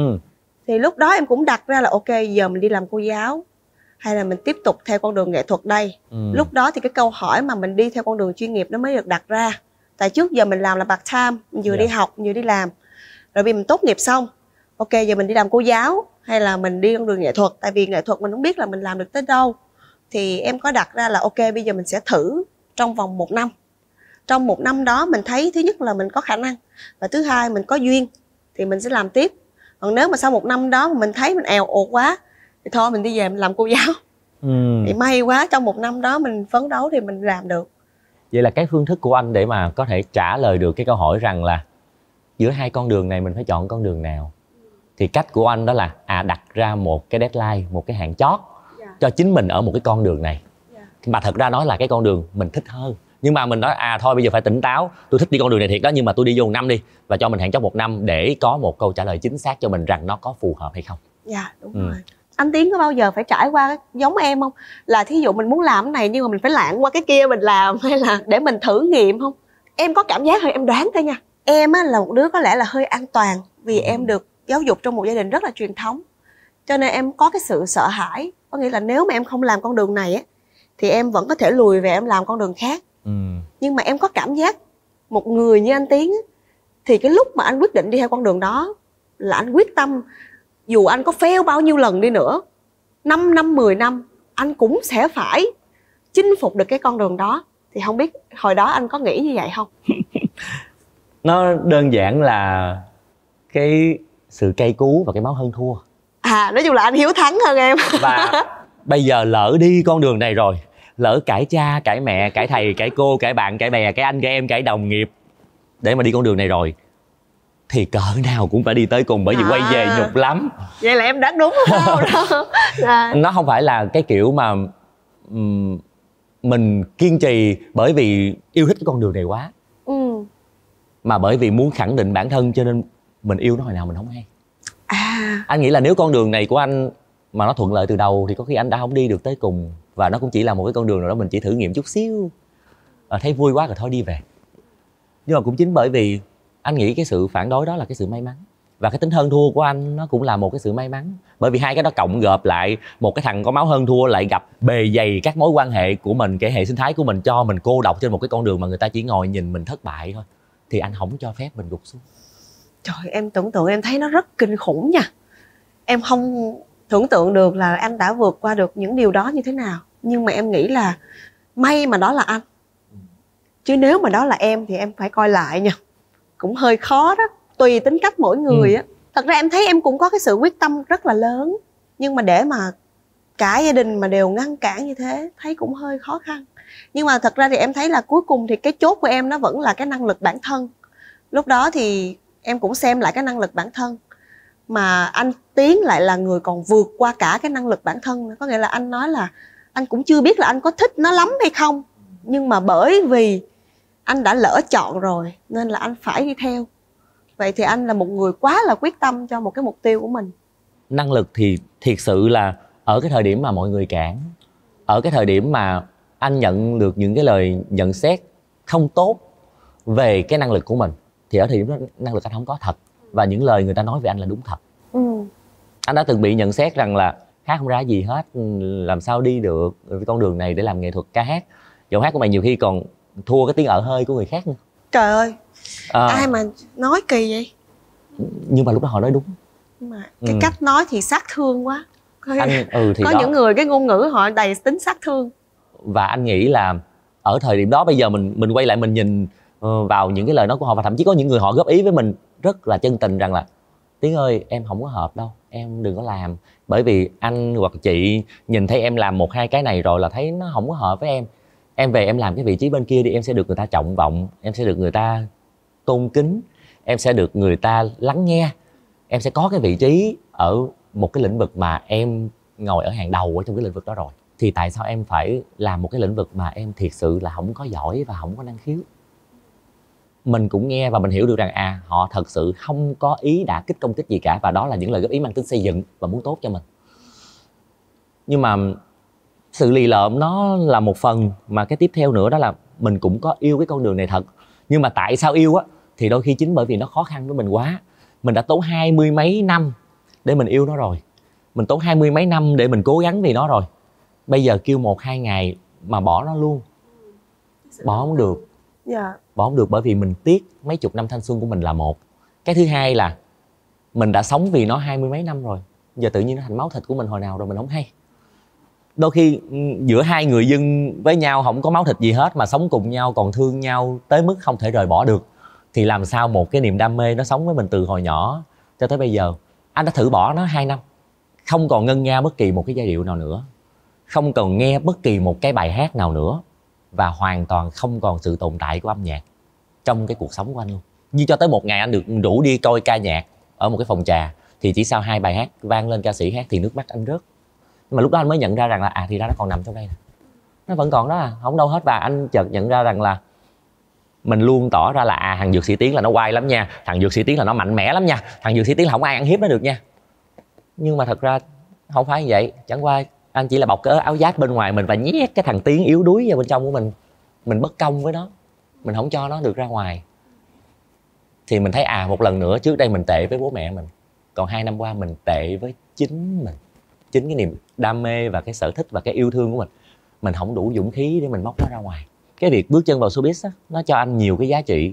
[SPEAKER 8] Thì lúc đó em cũng đặt ra là ok, giờ mình đi làm cô giáo hay là mình tiếp tục theo con đường nghệ thuật đây. Lúc đó thì cái câu hỏi mà mình đi theo con đường chuyên nghiệp nó mới được đặt ra. Tại trước giờ mình làm là part time, mình vừa đi học vừa đi làm. Rồi vì mình tốt nghiệp xong, ok giờ mình đi làm cô giáo hay là mình đi con đường nghệ thuật. Tại vì nghệ thuật mình không biết là mình làm được tới đâu. Thì em có đặt ra là ok bây giờ mình sẽ thử trong vòng 1 năm. Trong 1 năm đó mình thấy thứ nhất là mình có khả năng, và thứ hai mình có duyên thì mình sẽ làm tiếp. Còn nếu mà sau 1 năm đó mà mình thấy mình èo ụt quá thì thôi mình đi về mình làm cô giáo. Thì may quá trong 1 năm đó mình phấn đấu thì mình làm được.
[SPEAKER 1] Vậy là cái phương thức của anh để mà có thể trả lời được cái câu hỏi rằng là giữa hai con đường này mình phải chọn con đường nào, thì cách của anh đó là đặt ra một cái deadline, một cái hạn chót cho chính mình ở một cái con đường này. Mà thật ra nói là cái con đường mình thích hơn, nhưng mà mình nói thôi bây giờ phải tỉnh táo, tôi thích đi con đường này thiệt đó, nhưng mà tôi đi vô 1 năm đi, và cho mình hạn chót 1 năm để có một câu trả lời chính xác cho mình rằng nó có phù hợp hay không.
[SPEAKER 8] Dạ đúng rồi. Anh Tiến có bao giờ phải trải qua giống em không? Là thí dụ mình muốn làm cái này nhưng mà mình phải lạng qua cái kia mình làm, hay là để mình thử nghiệm không? Em có cảm giác thôi, em đoán thôi nha. Em á, là một đứa có lẽ là hơi an toàn, vì em được giáo dục trong một gia đình rất là truyền thống. Cho nên em có cái sự sợ hãi. Có nghĩa là nếu mà em không làm con đường này á, thì em vẫn có thể lùi về em làm con đường khác. Nhưng mà em có cảm giác một người như anh Tiến á, thì cái lúc mà anh quyết định đi theo con đường đó là anh quyết tâm, dù anh có fail bao nhiêu lần đi nữa, 5 năm, 10 năm, anh cũng sẽ phải chinh phục được cái con đường đó. Thì không biết hồi đó anh có nghĩ như vậy không?
[SPEAKER 1] Nó đơn giản là cái sự cay cú và cái máu hơn thua.
[SPEAKER 8] Nói chung là anh hiếu thắng hơn em.
[SPEAKER 1] Và bây giờ lỡ đi con đường này rồi, lỡ cãi cha, cãi mẹ, cãi thầy, cãi cô, cãi bạn, cãi bè, cãi anh, cãi em, cãi đồng nghiệp để mà đi con đường này rồi, thì cỡ nào cũng phải đi tới cùng, bởi vì quay về nhục lắm.
[SPEAKER 8] Vậy là em đoán đúng không?
[SPEAKER 1] Nó không phải là cái kiểu mà mình kiên trì bởi vì yêu thích cái con đường này quá, mà bởi vì muốn khẳng định bản thân, cho nên mình yêu nó hồi nào mình không hay. Anh nghĩ là nếu con đường này của anh mà nó thuận lợi từ đầu thì có khi anh đã không đi được tới cùng, và nó cũng chỉ là một cái con đường nào đó mình chỉ thử nghiệm chút xíu, thấy vui quá rồi thôi đi về. Nhưng mà cũng chính bởi vì anh nghĩ cái sự phản đối đó là cái sự may mắn, và cái tính hơn thua của anh nó cũng là một cái sự may mắn. Bởi vì hai cái đó cộng gộp lại, một cái thằng có máu hơn thua lại gặp bề dày các mối quan hệ của mình, cái hệ sinh thái của mình cho mình cô độc trên một cái con đường mà người ta chỉ ngồi nhìn mình thất bại thôi, thì anh không cho phép mình gục xuống.
[SPEAKER 8] Trời, em tưởng tượng em thấy nó rất kinh khủng nha. Em không tưởng tượng được là anh đã vượt qua được những điều đó như thế nào. Nhưng mà em nghĩ là may mà đó là anh, chứ nếu mà đó là em thì em phải coi lại nha. Cũng hơi khó đó, tùy tính cách mỗi người á. Thật ra em thấy em cũng có cái sự quyết tâm rất là lớn, nhưng mà để mà cả gia đình mà đều ngăn cản như thế thấy cũng hơi khó khăn. Nhưng mà thật ra thì em thấy là cuối cùng thì cái chốt của em nó vẫn là cái năng lực bản thân. Lúc đó thì em cũng xem lại cái năng lực bản thân, mà anh Tiến lại là người còn vượt qua cả cái năng lực bản thân. Có nghĩa là anh nói là anh cũng chưa biết là anh có thích nó lắm hay không, nhưng mà bởi vì anh đã lỡ chọn rồi nên là anh phải đi theo. Vậy thì anh là một người quá là quyết tâm cho một cái mục tiêu của mình.
[SPEAKER 1] Năng lực thì thiệt sự là ở cái thời điểm mà mọi người cản, ở cái thời điểm mà anh nhận được những cái lời nhận xét không tốt, về cái năng lực của mình, thì ở thời điểm đó năng lực anh không có thật, và những lời người ta nói về anh là đúng thật. Anh đã từng bị nhận xét rằng là hát không ra gì hết, làm sao đi được con đường này để làm nghệ thuật ca hát. Giọng hát của mày nhiều khi còn thua cái tiếng ợ hơi của người khác nữa.
[SPEAKER 8] Trời ơi, ai mà nói kỳ vậy?
[SPEAKER 1] Nhưng mà lúc đó họ nói đúng.
[SPEAKER 8] Nhưng mà cái cách nói thì sát thương quá.
[SPEAKER 1] Thì
[SPEAKER 8] có
[SPEAKER 1] đó.
[SPEAKER 8] những người cái ngôn ngữ họ đầy tính sát thương.
[SPEAKER 1] Và anh nghĩ là ở thời điểm đó, bây giờ mình quay lại mình nhìn vào những cái lời nói của họ, và thậm chí có những người họ góp ý với mình rất là chân tình rằng là Tiến ơi, em không có hợp đâu, em đừng có làm. Bởi vì anh hoặc chị nhìn thấy em làm 1-2 cái này rồi là thấy nó không có hợp với em. Em về em làm cái vị trí bên kia đi, em sẽ được người ta trọng vọng, em sẽ được người ta tôn kính, em sẽ được người ta lắng nghe, em sẽ có cái vị trí ở một cái lĩnh vực mà em ngồi ở hàng đầu ở trong cái lĩnh vực đó rồi. Thì tại sao em phải làm một cái lĩnh vực mà em thiệt sự là không có giỏi và không có năng khiếu? Mình cũng nghe và mình hiểu được rằng họ thật sự không có ý đả kích công kích gì cả, và đó là những lời góp ý mang tính xây dựng và muốn tốt cho mình. Nhưng mà sự lì lợm nó là một phần, mà cái tiếp theo nữa đó là mình cũng có yêu cái con đường này thật. Nhưng mà tại sao yêu á? Thì đôi khi chính bởi vì nó khó khăn với mình quá. Mình đã tốn 20 mấy năm để mình yêu nó rồi, mình tốn 20 mấy năm để mình cố gắng vì nó rồi. Bây giờ kêu 1-2 ngày mà bỏ nó luôn, bỏ không được. Bỏ không được, bởi vì mình tiếc mấy chục năm thanh xuân của mình là một. Cái thứ hai là mình đã sống vì nó 20 mấy năm rồi, giờ tự nhiên nó thành máu thịt của mình hồi nào rồi mình không hay. Đôi khi giữa hai người dân với nhau không có máu thịt gì hết mà sống cùng nhau còn thương nhau tới mức không thể rời bỏ được, thì làm sao một cái niềm đam mê nó sống với mình từ hồi nhỏ cho tới bây giờ. Anh đã thử bỏ nó 2 năm, không còn ngân nga bất kỳ một cái giai điệu nào nữa, không còn nghe bất kỳ một cái bài hát nào nữa, và hoàn toàn không còn sự tồn tại của âm nhạc trong cái cuộc sống của anh luôn. Như cho tới một ngày anh được rủ đi coi ca nhạc ở một cái phòng trà, thì chỉ sau 2 bài hát vang lên ca sĩ hát thì nước mắt anh rớt. Nhưng mà lúc đó anh mới nhận ra rằng là thì ra nó còn nằm trong đây, nó vẫn còn đó, không đâu hết. Và anh chợt nhận ra rằng là mình luôn tỏ ra là thằng Dược Sĩ Tiến là nó oai lắm nha, thằng Dược Sĩ Tiến là nó mạnh mẽ lắm nha, thằng Dược Sĩ Tiến là không ai ăn hiếp nó được nha. Nhưng mà thật ra không phải như vậy. Chẳng qua anh chỉ là bọc cái áo giáp bên ngoài mình và nhét cái thằng Tiến yếu đuối vào bên trong của mình bất công với nó, mình không cho nó được ra ngoài. Thì mình thấy một lần nữa trước đây mình tệ với bố mẹ mình, còn 2 năm qua mình tệ với chính mình. Chính cái niềm đam mê và cái sở thích và cái yêu thương của mình không đủ dũng khí để mình móc nó ra ngoài. Cái việc bước chân vào showbiz á, nó cho anh nhiều cái giá trị.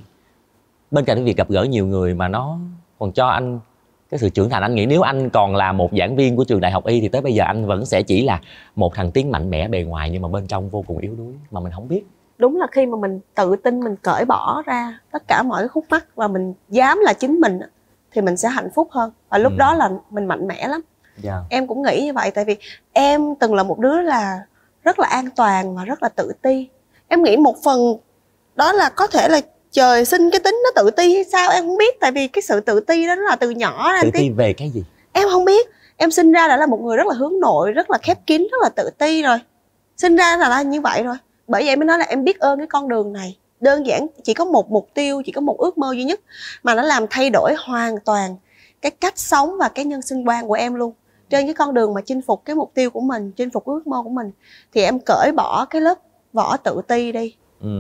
[SPEAKER 1] Bên cạnh cái việc gặp gỡ nhiều người mà nó còn cho anh cái sự trưởng thành. Anh nghĩ nếu anh còn là một giảng viên của trường đại học y thì tới bây giờ anh vẫn sẽ chỉ là một thằng Tiến mạnh mẽ bề ngoài nhưng mà bên trong vô cùng yếu đuối mà mình không biết.
[SPEAKER 8] Đúng là khi mà mình tự tin, mình cởi bỏ ra tất cả mọi cái khúc mắc và mình dám là chính mình thì mình sẽ hạnh phúc hơn. Và lúc đó là mình mạnh mẽ lắm. Em cũng nghĩ như vậy. Tại vì em từng là một đứa là rất là an toàn và rất là tự ti. Em nghĩ một phần đó là có thể là trời sinh cái tính nó tự ti hay sao em không biết. Tại vì cái sự tự ti đó là từ nhỏ.
[SPEAKER 1] Tự ti về cái gì?
[SPEAKER 8] Em không biết. Em sinh ra đã là một người rất là hướng nội, rất là khép kín, rất là tự ti rồi. Sinh ra là như vậy rồi. Bởi vậy em mới nói là em biết ơn cái con đường này. Đơn giản chỉ có một mục tiêu, chỉ có một ước mơ duy nhất mà nó làm thay đổi hoàn toàn cái cách sống và cái nhân sinh quan của em luôn. Trên cái con đường mà chinh phục cái mục tiêu của mình, chinh phục ước mơ của mình, thì em cởi bỏ cái lớp vỏ tự ti đi.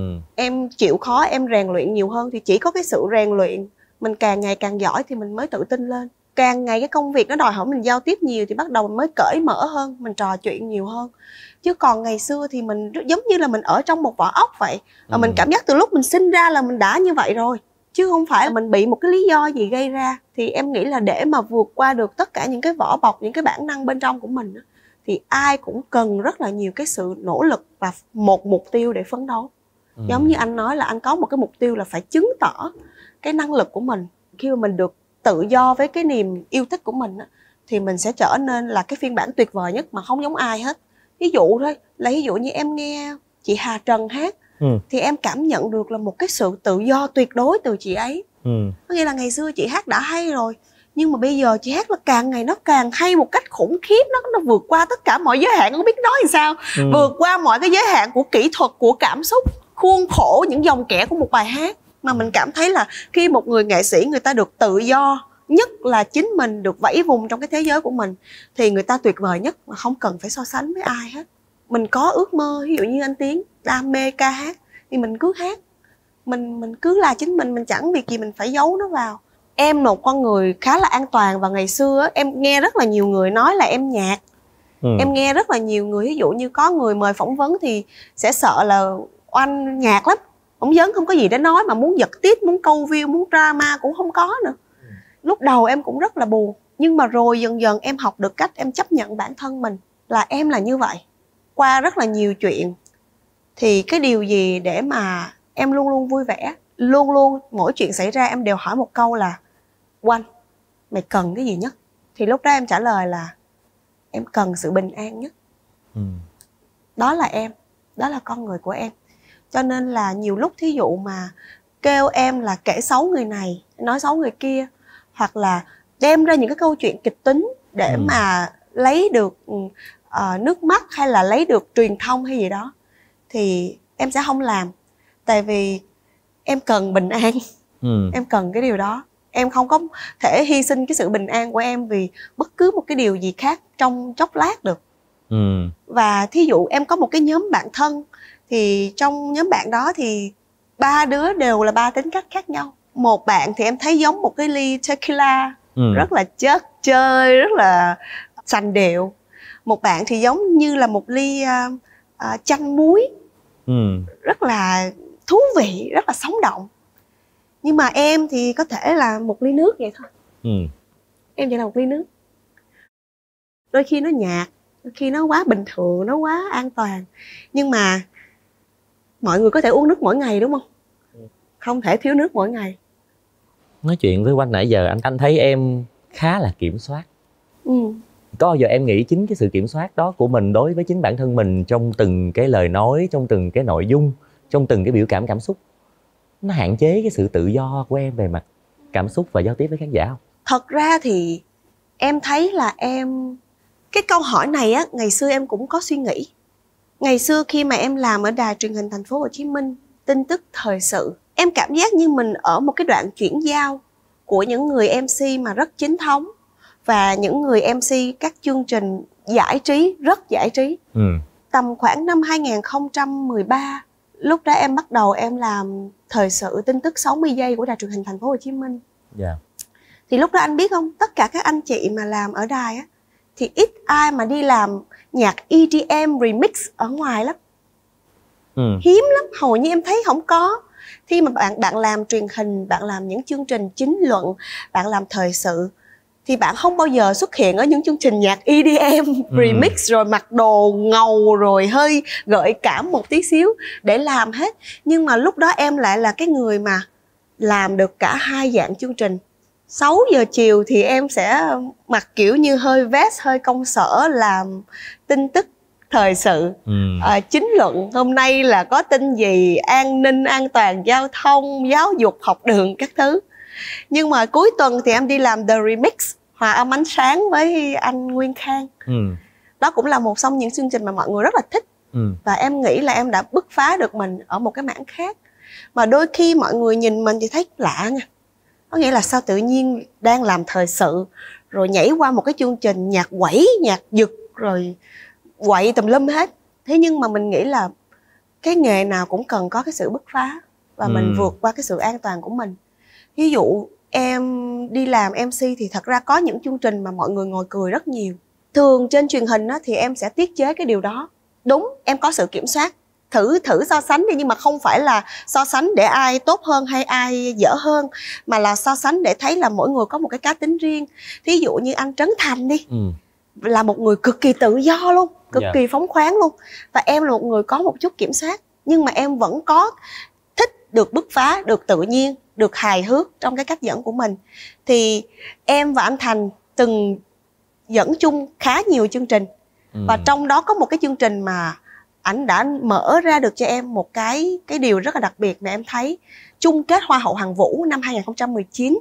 [SPEAKER 8] Em chịu khó, em rèn luyện nhiều hơn. Thì chỉ có cái sự rèn luyện, mình càng ngày càng giỏi thì mình mới tự tin lên. Càng ngày cái công việc nó đòi hỏi mình giao tiếp nhiều thì bắt đầu mình mới cởi mở hơn, mình trò chuyện nhiều hơn. Chứ còn ngày xưa thì mình giống như là mình ở trong một vỏ ốc vậy. Và mình cảm giác từ lúc mình sinh ra là mình đã như vậy rồi, chứ không phải là mình bị một cái lý do gì gây ra. Thì em nghĩ là để mà vượt qua được tất cả những cái vỏ bọc, những cái bản năng bên trong của mình thì ai cũng cần rất là nhiều cái sự nỗ lực và một mục tiêu để phấn đấu. Giống như anh nói là anh có một cái mục tiêu là phải chứng tỏ cái năng lực của mình. Khi mà mình được tự do với cái niềm yêu thích của mình thì mình sẽ trở nên là cái phiên bản tuyệt vời nhất mà không giống ai hết. Ví dụ thôi, là ví dụ như em nghe chị Hà Trần hát thì em cảm nhận được là một cái sự tự do tuyệt đối từ chị ấy. Có nghĩa là ngày xưa chị hát đã hay rồi, nhưng mà bây giờ chị hát là càng ngày nó càng hay một cách khủng khiếp. Nó vượt qua tất cả mọi giới hạn, không biết nói làm sao. Vượt qua mọi cái giới hạn của kỹ thuật, của cảm xúc, khuôn khổ, những dòng kẽ của một bài hát. Mà mình cảm thấy là khi một người nghệ sĩ người ta được tự do, nhất là chính mình được vẫy vùng trong cái thế giới của mình, thì người ta tuyệt vời nhất mà không cần phải so sánh với ai hết. Mình có ước mơ, ví dụ như anh Tiến đam mê ca hát thì mình cứ hát. mình cứ là chính mình chẳng việc gì mình phải giấu nó vào. Em một con người khá là an toàn, và ngày xưa á, em nghe rất là nhiều người nói là em nhạt. Em nghe rất là nhiều người, ví dụ như có người mời phỏng vấn thì sẽ sợ là Oanh nhạt lắm, phỏng vấn không có gì để nói, mà muốn giật tít, muốn câu view, muốn drama cũng không có nữa. Lúc đầu em cũng rất là buồn, nhưng mà rồi dần dần em học được cách em chấp nhận bản thân mình là em là như vậy. Qua rất là nhiều chuyện thì cái điều gì để mà em luôn luôn vui vẻ, luôn luôn mỗi chuyện xảy ra em đều hỏi một câu là Oanh, mày cần cái gì nhất? Thì lúc đó em trả lời là em cần sự bình an nhất. Đó là em, đó là con người của em. Cho nên là nhiều lúc thí dụ mà kêu em là kể xấu người này, nói xấu người kia, hoặc là đem ra những cái câu chuyện kịch tính để mà lấy được nước mắt hay là lấy được truyền thông hay gì đó, thì em sẽ không làm. Tại vì em cần bình an. Em cần cái điều đó. Em không có thể hy sinh cái sự bình an của em vì bất cứ một cái điều gì khác trong chốc lát được. Và thí dụ em có một cái nhóm bạn thân, thì trong nhóm bạn đó thì 3 đứa đều là 3 tính cách khác nhau. Một bạn thì em thấy giống một cái ly tequila, rất là chất chơi, rất là sành điệu. Một bạn thì giống như là một ly chanh muối, rất là thú vị, rất là sống động. Nhưng mà em thì có thể là một ly nước vậy thôi. Em chỉ là một ly nước. Đôi khi nó nhạt, đôi khi nó quá bình thường, nó quá an toàn. Nhưng mà mọi người có thể uống nước mỗi ngày đúng không? Không thể thiếu nước mỗi ngày.
[SPEAKER 1] Nói chuyện với Oanh nãy giờ anh thấy em khá là kiểm soát. Có bao giờ em nghĩ chính cái sự kiểm soát đó của mình đối với chính bản thân mình trong từng cái lời nói, trong từng cái nội dung, trong từng cái biểu cảm cảm xúc, nó hạn chế cái sự tự do của em về mặt cảm xúc và giao tiếp với khán giả không?
[SPEAKER 8] Thật ra thì em thấy là cái câu hỏi này á, ngày xưa em cũng có suy nghĩ. Ngày xưa khi mà em làm ở đài truyền hình Thành phố Hồ Chí Minh, tin tức thời sự, em cảm giác như mình ở một cái đoạn chuyển giao của những người MC mà rất chính thống và những người MC các chương trình giải trí, rất giải trí. Tầm khoảng năm 2013, lúc đó em bắt đầu em làm thời sự tin tức 60 giây của đài truyền hình Thành phố Hồ Chí Minh. Thì lúc đó anh biết không, tất cả các anh chị mà làm ở đài á, thì ít ai mà đi làm nhạc EDM remix ở ngoài lắm. Hiếm lắm, hầu như em thấy không có. Khi mà bạn làm truyền hình, bạn làm những chương trình chính luận, bạn làm thời sự, thì bạn không bao giờ xuất hiện ở những chương trình nhạc EDM remix rồi mặc đồ ngầu rồi hơi gợi cảm một tí xíu để làm hết. Nhưng mà lúc đó em lại là cái người mà làm được cả hai dạng chương trình. 6 giờ chiều thì em sẽ mặc kiểu như hơi vest, hơi công sở, làm tin tức thời sự, chính luận. Hôm nay là có tin gì, an ninh, an toàn, giao thông, giáo dục, học đường, các thứ. Nhưng mà cuối tuần thì em đi làm The Remix, hòa âm ánh sáng với anh Nguyên Khang. Đó cũng là một trong những chương trình mà mọi người rất là thích. Và em nghĩ là em đã bứt phá được mình ở một cái mảng khác. Mà đôi khi mọi người nhìn mình thì thấy lạ nha. Có nghĩa là sao tự nhiên đang làm thời sự rồi nhảy qua một cái chương trình nhạc quẩy, nhạc giật, rồi quậy tùm lum hết. Thế nhưng mà mình nghĩ là cái nghề nào cũng cần có cái sự bứt phá và mình vượt qua cái sự an toàn của mình. Ví dụ em đi làm MC thì thật ra có những chương trình mà mọi người ngồi cười rất nhiều. Thường trên truyền hình á, thì em sẽ tiết chế cái điều đó. Đúng, em có sự kiểm soát, thử so sánh đi, nhưng mà không phải là so sánh để ai tốt hơn hay ai dở hơn, mà là so sánh để thấy là mỗi người có một cái cá tính riêng. Thí dụ như anh Trấn Thành đi, là một người cực kỳ tự do luôn, cực kỳ phóng khoáng luôn. Và em là một người có một chút kiểm soát, nhưng mà em vẫn có thích được bứt phá, được tự nhiên, được hài hước trong cái cách dẫn của mình. Thì em và anh Thành từng dẫn chung khá nhiều chương trình. Và trong đó có một cái chương trình mà ảnh đã mở ra được cho em một cái điều rất là đặc biệt mà em thấy. Chung kết Hoa hậu Hoàn Vũ năm 2019.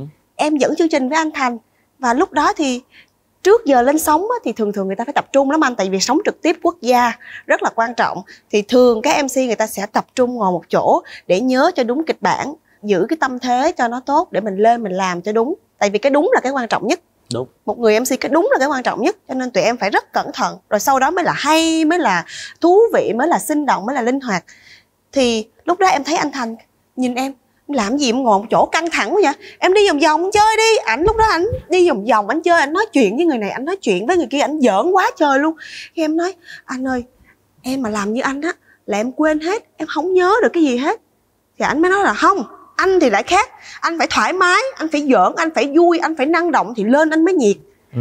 [SPEAKER 8] Em dẫn chương trình với anh Thành. Và lúc đó thì trước giờ lên sóng thì thường người ta phải tập trung lắm anh. Tại vì sóng trực tiếp quốc gia rất là quan trọng. Thì thường các MC người ta sẽ tập trung ngồi một chỗ để nhớ cho đúng kịch bản, giữ cái tâm thế cho nó tốt để mình lên mình làm cho đúng. Tại vì cái đúng là cái quan trọng nhất.
[SPEAKER 1] Đúng.
[SPEAKER 8] Một người MC cái đúng là cái quan trọng nhất. Cho nên tụi em phải rất cẩn thận. Rồi sau đó mới là hay, mới là thú vị, mới là sinh động, mới là linh hoạt. Thì lúc đó em thấy anh Thành nhìn em làm gì em ngồi một chỗ căng thẳng quá vậy, em đi vòng vòng chơi đi. Ảnh lúc đó ảnh đi vòng vòng, ảnh chơi, ảnh nói chuyện với người này, ảnh nói chuyện với người kia, ảnh giỡn quá trời luôn. Khi em nói anh ơi, em mà làm như anh á là em quên hết, em không nhớ được cái gì hết. Thì ảnh mới nói là không, anh thì lại khác, anh phải thoải mái, anh phải giỡn, anh phải vui, anh phải năng động thì lên anh mới nhiệt.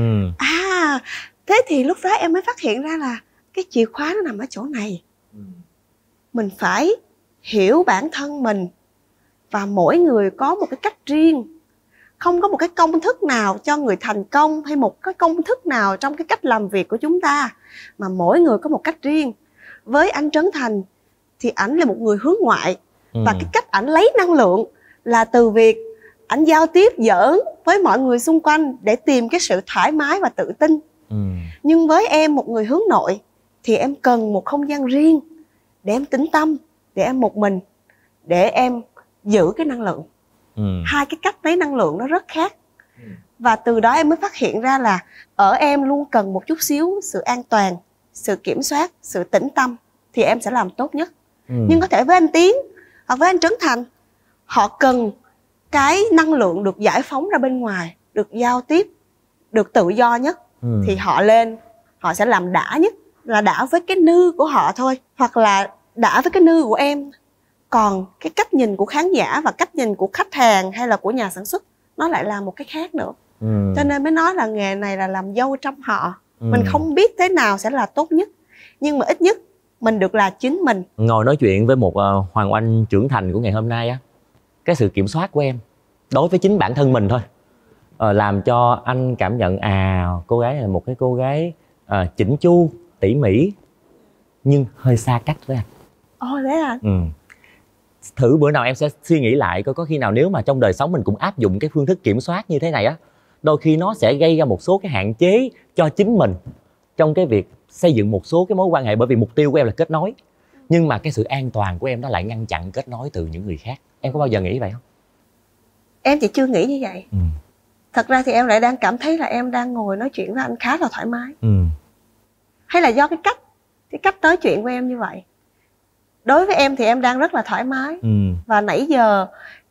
[SPEAKER 8] Thế thì lúc đó em mới phát hiện ra là cái chìa khóa nó nằm ở chỗ này. Mình phải hiểu bản thân mình, và mỗi người có một cái cách riêng. Không có một cái công thức nào cho người thành công, hay một cái công thức nào trong cái cách làm việc của chúng ta, mà mỗi người có một cách riêng. Với anh Trấn Thành thì ảnh là một người hướng ngoại, và cái cách ảnh lấy năng lượng là từ việc ảnh giao tiếp giỡn với mọi người xung quanh để tìm cái sự thoải mái và tự tin. Nhưng với em, một người hướng nội, thì em cần một không gian riêng để em tĩnh tâm, để em một mình, để em giữ cái năng lượng. Hai cái cách lấy năng lượng nó rất khác. Và từ đó em mới phát hiện ra là ở em luôn cần một chút xíu sự an toàn, sự kiểm soát, sự tĩnh tâm, thì em sẽ làm tốt nhất. Nhưng có thể với anh Tiến hoặc với anh Trấn Thành, họ cần cái năng lượng được giải phóng ra bên ngoài, được giao tiếp, được tự do nhất. Thì họ lên, họ sẽ làm đã nhất, là đã với cái nư của họ thôi, hoặc là đã với cái nư của em. Còn cái cách nhìn của khán giả và cách nhìn của khách hàng hay là của nhà sản xuất, nó lại là một cái khác nữa. Cho nên mới nói là nghề này là làm dâu trong họ. Mình không biết thế nào sẽ là tốt nhất, nhưng mà ít nhất mình được là chính mình.
[SPEAKER 1] Ngồi nói chuyện với một Hoàng Oanh trưởng thành của ngày hôm nay á, cái sự kiểm soát của em đối với chính bản thân mình thôi làm cho anh cảm nhận cô gái này là một cái cô gái chỉnh chu, tỉ mỉ, nhưng hơi xa cách với anh.
[SPEAKER 8] Thế à?
[SPEAKER 1] Thử bữa nào em sẽ suy nghĩ lại coi có khi nào nếu mà trong đời sống mình cũng áp dụng cái phương thức kiểm soát như thế này á, đôi khi nó sẽ gây ra một số cái hạn chế cho chính mình trong cái việc xây dựng một số cái mối quan hệ. Bởi vì mục tiêu của em là kết nối, nhưng mà cái sự an toàn của em nó lại ngăn chặn kết nối từ những người khác. Em có bao giờ nghĩ vậy không?
[SPEAKER 8] Em thì chưa nghĩ như vậy. Thật ra thì em lại đang cảm thấy là em đang ngồi nói chuyện với anh khá là thoải mái. Hay là do cái cách nói chuyện của em như vậy. Đối với em thì em đang rất là thoải mái. Và nãy giờ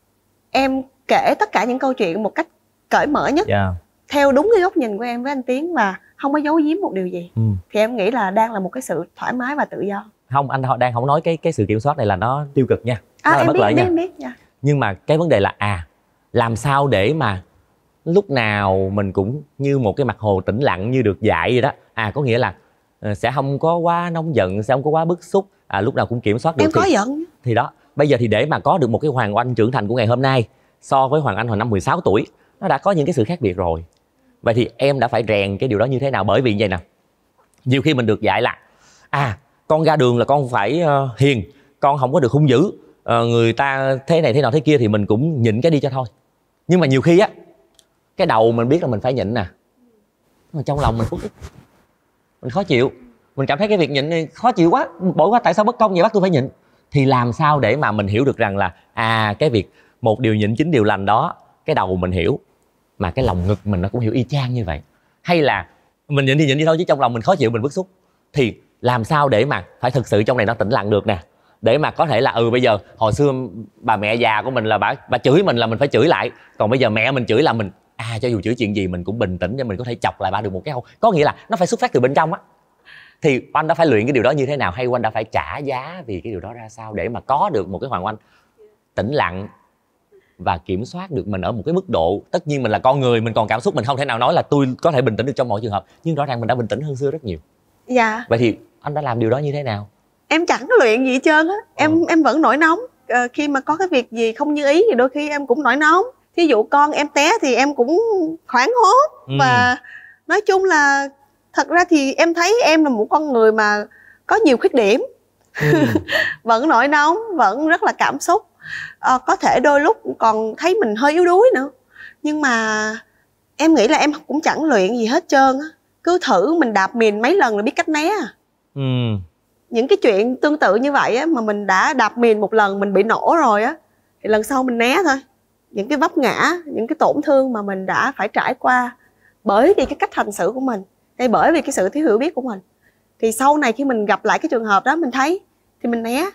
[SPEAKER 8] em kể tất cả những câu chuyện một cách cởi mở nhất, theo đúng cái góc nhìn của em với anh Tiến, và không có giấu giếm một điều gì. Thì em nghĩ là đang là một cái sự thoải mái và tự do.
[SPEAKER 1] Không, anh đang không nói cái sự kiểm soát này là nó tiêu cực nha, nó là
[SPEAKER 8] em
[SPEAKER 1] bất lợi nha.
[SPEAKER 8] biết.
[SPEAKER 1] Nhưng mà cái vấn đề là làm sao để mà lúc nào mình cũng như một cái mặt hồ tĩnh lặng như được dạy vậy đó. Có nghĩa là sẽ không có quá nóng giận, sẽ không có quá bức xúc, lúc nào cũng kiểm soát được.
[SPEAKER 8] Em có giận.
[SPEAKER 1] Thì đó, bây giờ thì để mà có được một cái Hoàng Oanh trưởng thành của ngày hôm nay so với Hoàng Anh hồi năm 16 tuổi, nó đã có những cái sự khác biệt rồi. Vậy thì em đã phải rèn cái điều đó như thế nào? Bởi vì vậy nè, nhiều khi mình được dạy là con ra đường là con phải hiền, con không có được hung dữ, người ta thế này thế nọ thế kia thì mình cũng nhịn cái đi cho thôi. Nhưng mà nhiều khi á, cái đầu mình biết là mình phải nhịn nè, mà trong lòng mình uất ức, mình khó chịu, mình cảm thấy cái việc nhịn này khó chịu quá, bội quá, tại sao bất công vậy, bắt tôi phải nhịn. Thì làm sao để mà mình hiểu được rằng là cái việc một điều nhịn chín điều lành đó, cái đầu mình hiểu mà cái lòng ngực mình nó cũng hiểu y chang như vậy. Hay là mình nhịn thì nhịn đi thôi, chứ trong lòng mình khó chịu, mình bức xúc, thì làm sao để mà phải thực sự trong này nó tĩnh lặng được nè, để mà có thể là bây giờ hồi xưa bà mẹ già của mình là bà chửi mình là mình phải chửi lại, còn bây giờ mẹ mình chửi là mình cho dù chửi chuyện gì mình cũng bình tĩnh để mình có thể chọc lại bà được một cái câu. Có nghĩa là nó phải xuất phát từ bên trong á. Thì Oanh đã phải luyện cái điều đó như thế nào, hay Oanh đã phải trả giá vì cái điều đó ra sao để mà có được một cái Hoàng Oanh tĩnh lặng và kiểm soát được mình ở một cái mức độ. Tất nhiên mình là con người, mình còn cảm xúc, mình không thể nào nói là tôi có thể bình tĩnh được trong mọi trường hợp, nhưng rõ ràng mình đã bình tĩnh hơn xưa rất nhiều.
[SPEAKER 8] Dạ.
[SPEAKER 1] Vậy thì anh đã làm điều đó như thế nào?
[SPEAKER 8] Em chẳng có luyện gì hết trơn á. Em vẫn nổi nóng. Khi mà có cái việc gì không như ý thì đôi khi em cũng nổi nóng. Thí dụ con em té thì em cũng hoảng hốt. Và nói chung là thật ra thì em thấy em là một con người mà có nhiều khuyết điểm. Vẫn nổi nóng, vẫn rất là cảm xúc. Có thể đôi lúc còn thấy mình hơi yếu đuối nữa. Nhưng mà em nghĩ là em cũng chẳng luyện gì hết trơn á. Cứ thử mình đạp mìn mấy lần là biết cách né à. Những cái chuyện tương tự như vậy á, mà mình đã đạp mìn một lần mình bị nổ rồi á, thì lần sau mình né thôi. Những cái vấp ngã, những cái tổn thương mà mình đã phải trải qua bởi vì cái cách hành xử của mình, hay bởi vì cái sự thiếu hiểu biết của mình, thì sau này khi mình gặp lại cái trường hợp đó mình thấy thì mình né.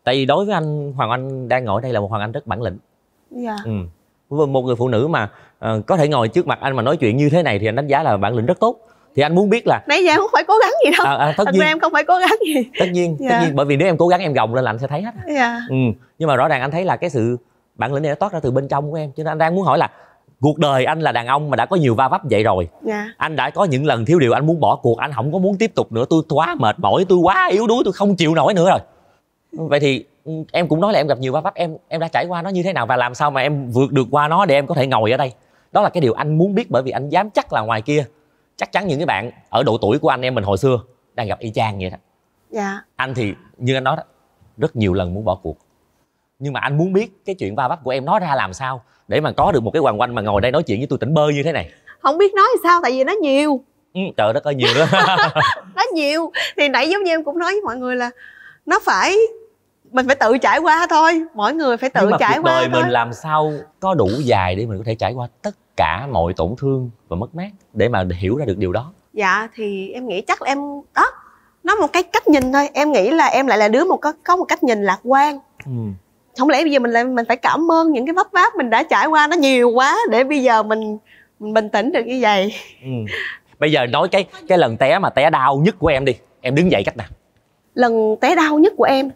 [SPEAKER 1] Tại vì đối với anh Hoàng Anh đang ngồi đây là một Hoàng Anh rất bản lĩnh.
[SPEAKER 8] Dạ.
[SPEAKER 1] Một người phụ nữ mà có thể ngồi trước mặt anh mà nói chuyện như thế này thì anh đánh giá là bản lĩnh rất tốt. Thì anh muốn biết là
[SPEAKER 8] nãy giờ em không phải cố gắng gì đâu.
[SPEAKER 1] Thật nhiên
[SPEAKER 8] ra em không phải cố gắng gì.
[SPEAKER 1] Tất nhiên bởi vì nếu em cố gắng em gồng lên là anh sẽ thấy hết. Nhưng mà rõ ràng anh thấy là cái sự bản lĩnh này nó toát ra từ bên trong của em. Cho nên anh đang muốn hỏi là cuộc đời anh là đàn ông mà đã có nhiều va vấp vậy rồi. Anh đã có những lần thiếu điều anh muốn bỏ cuộc, anh không có muốn tiếp tục nữa, tôi quá mệt mỏi, tôi quá yếu đuối, tôi không chịu nổi nữa rồi. Vậy thì em cũng nói là em gặp nhiều va vấp, em đã trải qua nó như thế nào và làm sao mà em vượt được qua nó để em có thể ngồi ở đây. Đó là cái điều anh muốn biết, bởi vì anh dám chắc là ngoài kia chắc chắn những cái bạn ở độ tuổi của anh em mình hồi xưa đang gặp y chang vậy đó.
[SPEAKER 8] Dạ.
[SPEAKER 1] Anh thì như anh nói đó, rất nhiều lần muốn bỏ cuộc. Nhưng mà anh muốn biết cái chuyện va vấp của em nó ra làm sao để mà có được một cái Hoàng Oanh mà ngồi đây nói chuyện với tôi tỉnh bơ như thế này.
[SPEAKER 8] Không biết nói sao tại vì nó nhiều.
[SPEAKER 1] Trời đất ơi, nhiều đó.
[SPEAKER 8] Nó nhiều. Thì nãy giống như em cũng nói với mọi người là nó phải, mình phải tự trải qua thôi. Mỗi người phải tự trải qua thôi.
[SPEAKER 1] Cuộc đời mình làm sao có đủ dài để mình có thể trải qua tất cả mọi tổn thương và mất mát để mà hiểu ra được điều đó.
[SPEAKER 8] Dạ thì em nghĩ chắc là em đó, nó một cái cách nhìn thôi. Em nghĩ là em lại là đứa có một cách nhìn lạc quan. Không lẽ bây giờ mình phải cảm ơn những cái vấp váp mình đã trải qua nó nhiều quá để bây giờ mình bình tĩnh được như vậy.
[SPEAKER 1] Bây giờ nói cái lần té mà té đau nhất của em đi, em đứng dậy cách nào?
[SPEAKER 8] Lần té đau nhất của em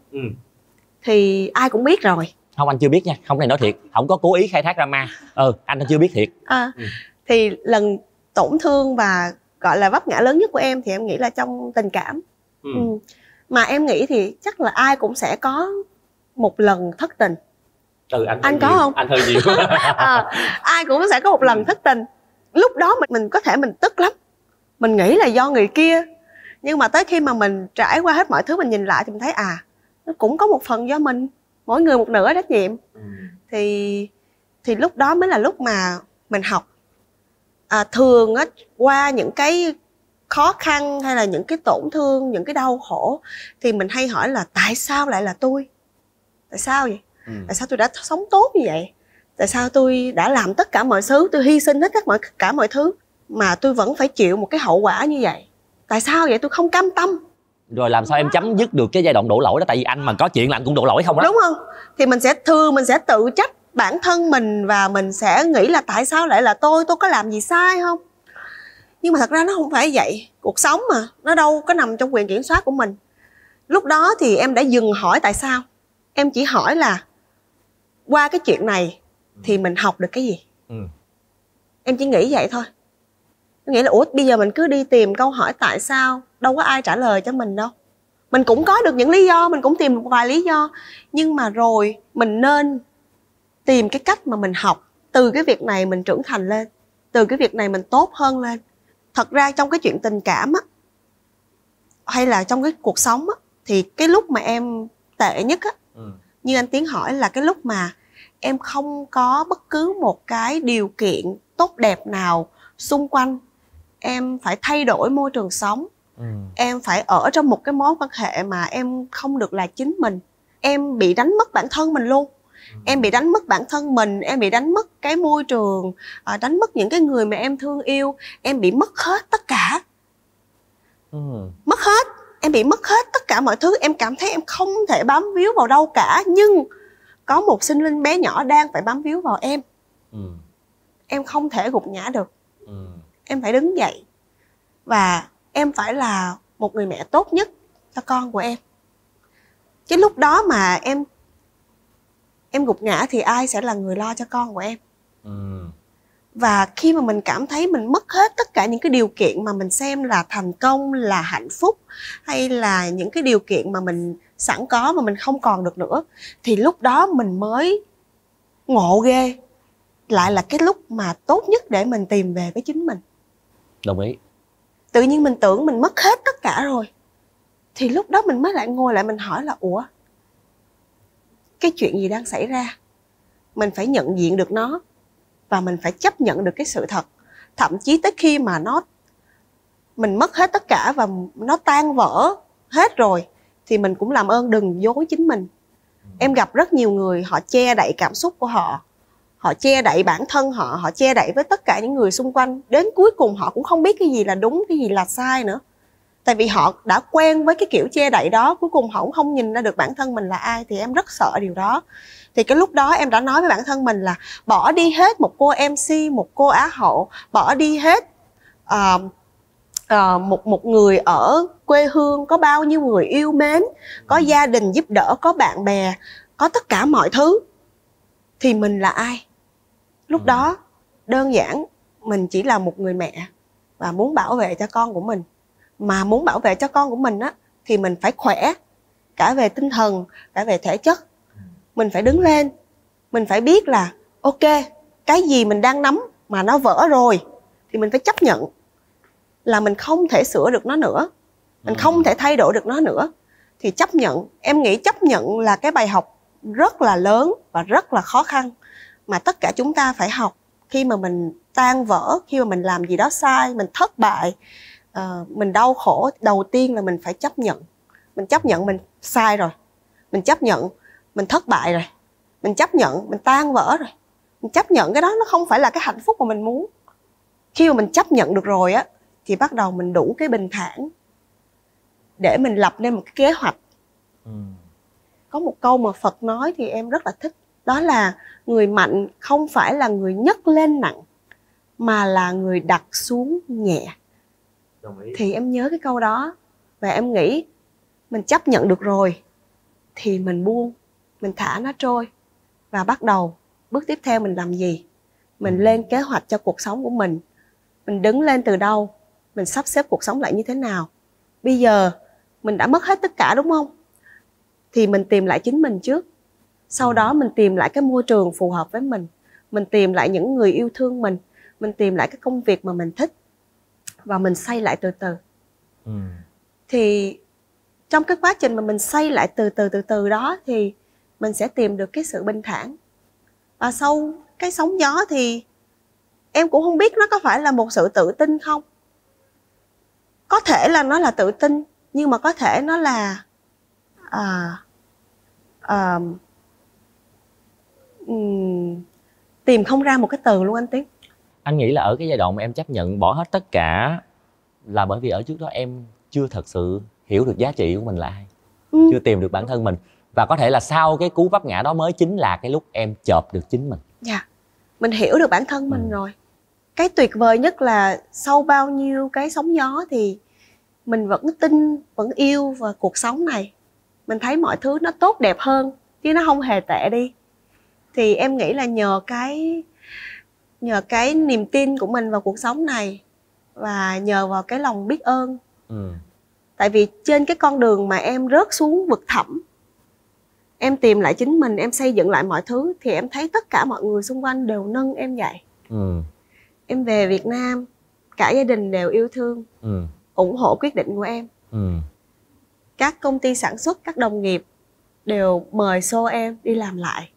[SPEAKER 8] thì ai cũng biết rồi.
[SPEAKER 1] Không, anh chưa biết nha, không này nói thiệt, không có cố ý khai thác drama. Anh chưa biết thiệt.
[SPEAKER 8] Thì lần tổn thương và gọi là vấp ngã lớn nhất của em thì em nghĩ là trong tình cảm. Mà em nghĩ thì chắc là ai cũng sẽ có một lần thất tình. Anh có không?
[SPEAKER 1] Anh hơi nhiều.
[SPEAKER 8] Ai cũng sẽ có một lần thất tình. Lúc đó mình có thể mình tức lắm, mình nghĩ là do người kia. Nhưng mà tới khi mà mình trải qua hết mọi thứ, mình nhìn lại thì mình thấy nó cũng có một phần do mình. Mỗi người một nửa trách nhiệm. Thì lúc đó mới là lúc mà mình học. Thường á, qua những cái khó khăn hay là những cái tổn thương, những cái đau khổ thì mình hay hỏi là tại sao lại là tôi? Tại sao vậy? Tại sao tôi đã sống tốt như vậy? Tại sao tôi đã làm tất cả mọi thứ, tôi hy sinh hết tất cả mọi thứ mà tôi vẫn phải chịu một cái hậu quả như vậy? Tại sao vậy? Tôi không cam tâm.
[SPEAKER 1] Rồi làm sao em chấm dứt được cái giai đoạn đổ lỗi đó? Tại vì anh mà có chuyện là anh cũng đổ lỗi không đó.
[SPEAKER 8] Đúng không? Thì mình sẽ tự trách bản thân mình và mình sẽ nghĩ là tại sao lại là tôi có làm gì sai không? Nhưng mà thật ra nó không phải vậy. Cuộc sống mà, nó đâu có nằm trong quyền kiểm soát của mình. Lúc đó thì em đã dừng hỏi tại sao. Em chỉ hỏi là qua cái chuyện này thì mình học được cái gì. Em chỉ nghĩ vậy thôi. Em nghĩ là bây giờ mình cứ đi tìm câu hỏi tại sao, đâu có ai trả lời cho mình đâu. Mình cũng có được những lý do, mình cũng tìm một vài lý do. Nhưng mà rồi mình nên tìm cái cách mà mình học. Từ cái việc này mình trưởng thành lên, từ cái việc này mình tốt hơn lên. Thật ra trong cái chuyện tình cảm á, hay là trong cái cuộc sống á, thì cái lúc mà em tệ nhất á, như anh Tiến hỏi là cái lúc mà em không có bất cứ một cái điều kiện tốt đẹp nào xung quanh. Em phải thay đổi môi trường sống. Em phải ở trong một cái mối quan hệ mà em không được là chính mình. Em bị đánh mất bản thân mình luôn. Em bị đánh mất bản thân mình, em bị đánh mất cái môi trường, đánh mất những cái người mà em thương yêu. Em bị mất hết tất cả. Mất hết. Em bị mất hết tất cả mọi thứ. Em cảm thấy em không thể bám víu vào đâu cả. Nhưng có một sinh linh bé nhỏ đang phải bám víu vào em. Em không thể gục ngã được. Em phải đứng dậy. Và em phải là một người mẹ tốt nhất cho con của em. Chứ lúc đó mà em gục ngã thì ai sẽ là người lo cho con của em. Và khi mà mình cảm thấy mình mất hết tất cả những cái điều kiện mà mình xem là thành công, là hạnh phúc, hay là những cái điều kiện mà mình sẵn có mà mình không còn được nữa, thì lúc đó mình mới ngộ ghê. Lại là cái lúc mà tốt nhất để mình tìm về với chính mình.
[SPEAKER 1] Đồng ý.
[SPEAKER 8] Tự nhiên mình tưởng mình mất hết tất cả rồi, thì lúc đó mình mới lại ngồi lại mình hỏi là ủa, cái chuyện gì đang xảy ra? Mình phải nhận diện được nó. Và mình phải chấp nhận được cái sự thật. Thậm chí tới khi mà mình mất hết tất cả và nó tan vỡ hết rồi, thì mình cũng làm ơn đừng dối chính mình. Em gặp rất nhiều người, họ che đậy cảm xúc của họ, họ che đậy bản thân họ, họ che đậy với tất cả những người xung quanh. Đến cuối cùng họ cũng không biết cái gì là đúng, cái gì là sai nữa. Tại vì họ đã quen với cái kiểu che đậy đó, cuối cùng họ cũng không nhìn ra được bản thân mình là ai. Thì em rất sợ điều đó. Thì cái lúc đó em đã nói với bản thân mình là bỏ đi hết một cô MC, một cô Á hậu, bỏ đi hết một người ở quê hương có bao nhiêu người yêu mến, có gia đình giúp đỡ, có bạn bè, có tất cả mọi thứ, thì mình là ai? Lúc đó đơn giản mình chỉ là một người mẹ và muốn bảo vệ cho con của mình. Mà muốn bảo vệ cho con của mình á, thì mình phải khỏe, cả về tinh thần, cả về thể chất. Mình phải đứng lên, mình phải biết là ok, cái gì mình đang nắm mà nó vỡ rồi thì mình phải chấp nhận là mình không thể sửa được nó nữa, mình không thể thay đổi được nó nữa. Thì chấp nhận, em nghĩ chấp nhận là cái bài học rất là lớn và rất là khó khăn mà tất cả chúng ta phải học. Khi mà mình tan vỡ, khi mà mình làm gì đó sai, mình thất bại, mình đau khổ, đầu tiên là mình phải chấp nhận. Mình chấp nhận mình sai rồi, mình chấp nhận mình thất bại rồi, mình chấp nhận mình tan vỡ rồi, mình chấp nhận cái đó nó không phải là cái hạnh phúc mà mình muốn. Khi mà mình chấp nhận được rồi á, thì bắt đầu mình đủ cái bình thản để mình lập nên một cái kế hoạch. Có một câu mà Phật nói thì em rất là thích, đó là người mạnh không phải là người nhấc lên nặng, mà là người đặt xuống nhẹ. Thì em nhớ cái câu đó và em nghĩ mình chấp nhận được rồi thì mình buông, mình thả nó trôi và bắt đầu bước tiếp theo mình làm gì. Mình lên kế hoạch cho cuộc sống của mình đứng lên từ đâu, mình sắp xếp cuộc sống lại như thế nào. Bây giờ mình đã mất hết tất cả đúng không? Thì mình tìm lại chính mình trước. Sau đó mình tìm lại cái môi trường phù hợp với mình tìm lại những người yêu thương mình tìm lại cái công việc mà mình thích và mình xây lại từ từ. Thì trong cái quá trình mà mình xây lại từ từ đó thì mình sẽ tìm được cái sự bình thản. Và sau cái sóng gió thì em cũng không biết nó có phải là một sự tự tin không. Có thể là nó là tự tin, nhưng mà có thể nó là tìm không ra một cái từ luôn anh Tiến.
[SPEAKER 1] Anh nghĩ là ở cái giai đoạn mà em chấp nhận bỏ hết tất cả là bởi vì ở trước đó em chưa thật sự hiểu được giá trị của mình là ai, chưa tìm được bản thân mình. Và có thể là sau cái cú vấp ngã đó mới chính là cái lúc em chộp được chính mình.
[SPEAKER 8] Dạ, mình hiểu được bản thân mình rồi. Cái tuyệt vời nhất là sau bao nhiêu cái sóng gió thì mình vẫn tin, vẫn yêu vào cuộc sống này. Mình thấy mọi thứ nó tốt đẹp hơn chứ nó không hề tệ đi. Thì em nghĩ là nhờ cái niềm tin của mình vào cuộc sống này và nhờ vào cái lòng biết ơn. Tại vì trên cái con đường mà em rớt xuống vực thẳm, em tìm lại chính mình, em xây dựng lại mọi thứ, thì em thấy tất cả mọi người xung quanh đều nâng em dậy. Em về Việt Nam, cả gia đình đều yêu thương, ủng hộ quyết định của em. Các công ty sản xuất, các đồng nghiệp đều mời show em đi làm lại.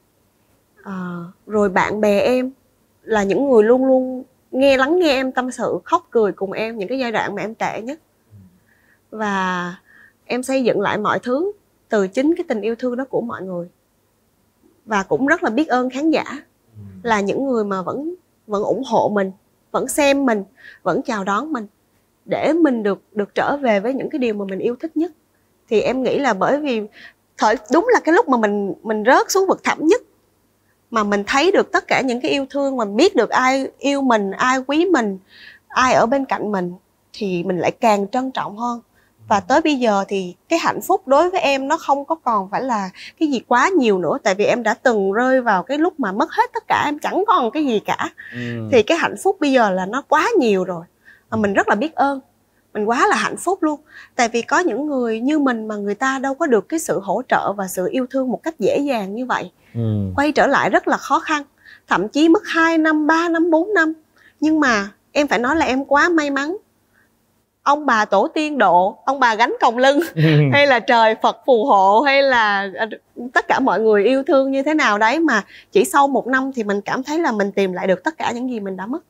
[SPEAKER 8] Rồi bạn bè em là những người luôn luôn lắng nghe em tâm sự, khóc cười cùng em những cái giai đoạn mà em tệ nhất. Và em xây dựng lại mọi thứ từ chính cái tình yêu thương đó của mọi người. Và cũng rất là biết ơn khán giả, là những người mà vẫn ủng hộ mình, vẫn xem mình, vẫn chào đón mình, để mình được trở về với những cái điều mà mình yêu thích nhất. Thì em nghĩ là bởi vì đúng là cái lúc mà mình rớt xuống vực thẳm nhất, mà mình thấy được tất cả những cái yêu thương, mình biết được ai yêu mình, ai quý mình, ai ở bên cạnh mình, thì mình lại càng trân trọng hơn. Và tới bây giờ thì cái hạnh phúc đối với em nó không có còn phải là cái gì quá nhiều nữa. Tại vì em đã từng rơi vào cái lúc mà mất hết tất cả, em chẳng còn cái gì cả. Thì cái hạnh phúc bây giờ là nó quá nhiều rồi. Và mình rất là biết ơn, mình quá là hạnh phúc luôn. Tại vì có những người như mình mà người ta đâu có được cái sự hỗ trợ và sự yêu thương một cách dễ dàng như vậy. Quay trở lại rất là khó khăn, thậm chí mất 2 năm, 3 năm, 4 năm. Nhưng mà em phải nói là em quá may mắn. Ông bà tổ tiên độ, ông bà gánh còng lưng, hay là trời Phật phù hộ, hay là tất cả mọi người yêu thương như thế nào đấy, mà chỉ sau 1 năm thì mình cảm thấy là mình tìm lại được tất cả những gì mình đã mất.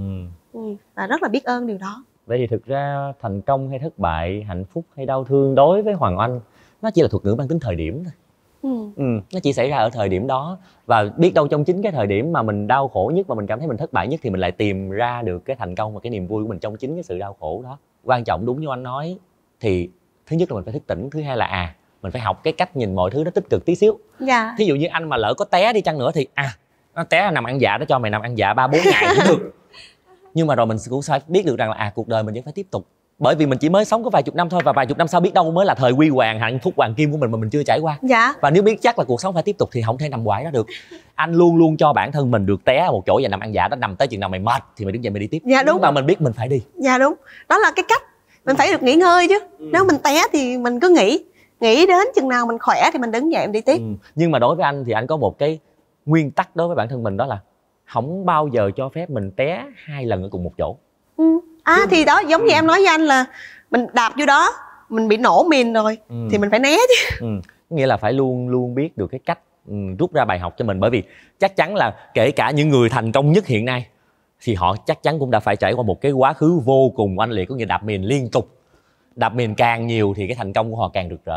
[SPEAKER 8] Và rất là biết ơn điều đó.
[SPEAKER 1] Vậy thì thực ra thành công hay thất bại, hạnh phúc hay đau thương đối với Hoàng Oanh nó chỉ là thuật ngữ mang tính thời điểm thôi. Nó chỉ xảy ra ở thời điểm đó. Và biết đâu trong chính cái thời điểm mà mình đau khổ nhất, mà mình cảm thấy mình thất bại nhất, thì mình lại tìm ra được cái thành công và cái niềm vui của mình trong chính cái sự đau khổ đó. Quan trọng đúng như anh nói, thì thứ nhất là mình phải thức tỉnh, thứ hai là mình phải học cái cách nhìn mọi thứ nó tích cực tí xíu.
[SPEAKER 8] Dạ.
[SPEAKER 1] Thí dụ như anh mà lỡ có té đi chăng nữa thì nó té nằm ăn dạ, nó cho mày nằm ăn dạ 3-4 ngày cũng được. Nhưng mà rồi mình cũng phải biết được rằng là cuộc đời mình vẫn phải tiếp tục. Bởi vì mình chỉ mới sống có vài chục năm thôi, và vài chục năm sau biết đâu mới là thời huy hoàng hạnh phúc hoàng kim của mình mà mình chưa trải qua.
[SPEAKER 8] Dạ.
[SPEAKER 1] Và nếu biết chắc là cuộc sống phải tiếp tục thì không thể nằm hoài đó được. Anh luôn luôn cho bản thân mình được té ở một chỗ và nằm ăn dạ, đó nằm tới chừng nào mày mệt thì mày đứng dậy mày đi tiếp.
[SPEAKER 8] Dạ đúng.
[SPEAKER 1] Mà mình biết mình phải đi.
[SPEAKER 8] Dạ đúng. Đó là cái cách mình phải được nghỉ ngơi chứ. Nếu mình té thì mình cứ nghĩ đến chừng nào mình khỏe thì mình đứng dậy mình đi tiếp.
[SPEAKER 1] Nhưng mà đối với anh thì anh có một cái nguyên tắc đối với bản thân mình, đó là không bao giờ cho phép mình té 2 lần ở cùng một chỗ.
[SPEAKER 8] Thì đó giống như em nói với anh là mình đạp vô đó mình bị nổ mìn rồi thì mình phải né chứ.
[SPEAKER 1] Nghĩa là phải luôn luôn biết được cái cách rút ra bài học cho mình. Bởi vì chắc chắn là kể cả những người thành công nhất hiện nay thì họ chắc chắn cũng đã phải trải qua một cái quá khứ vô cùng oanh liệt, có nghĩa đạp mìn liên tục. Đạp mìn càng nhiều thì cái thành công của họ càng rực rỡ.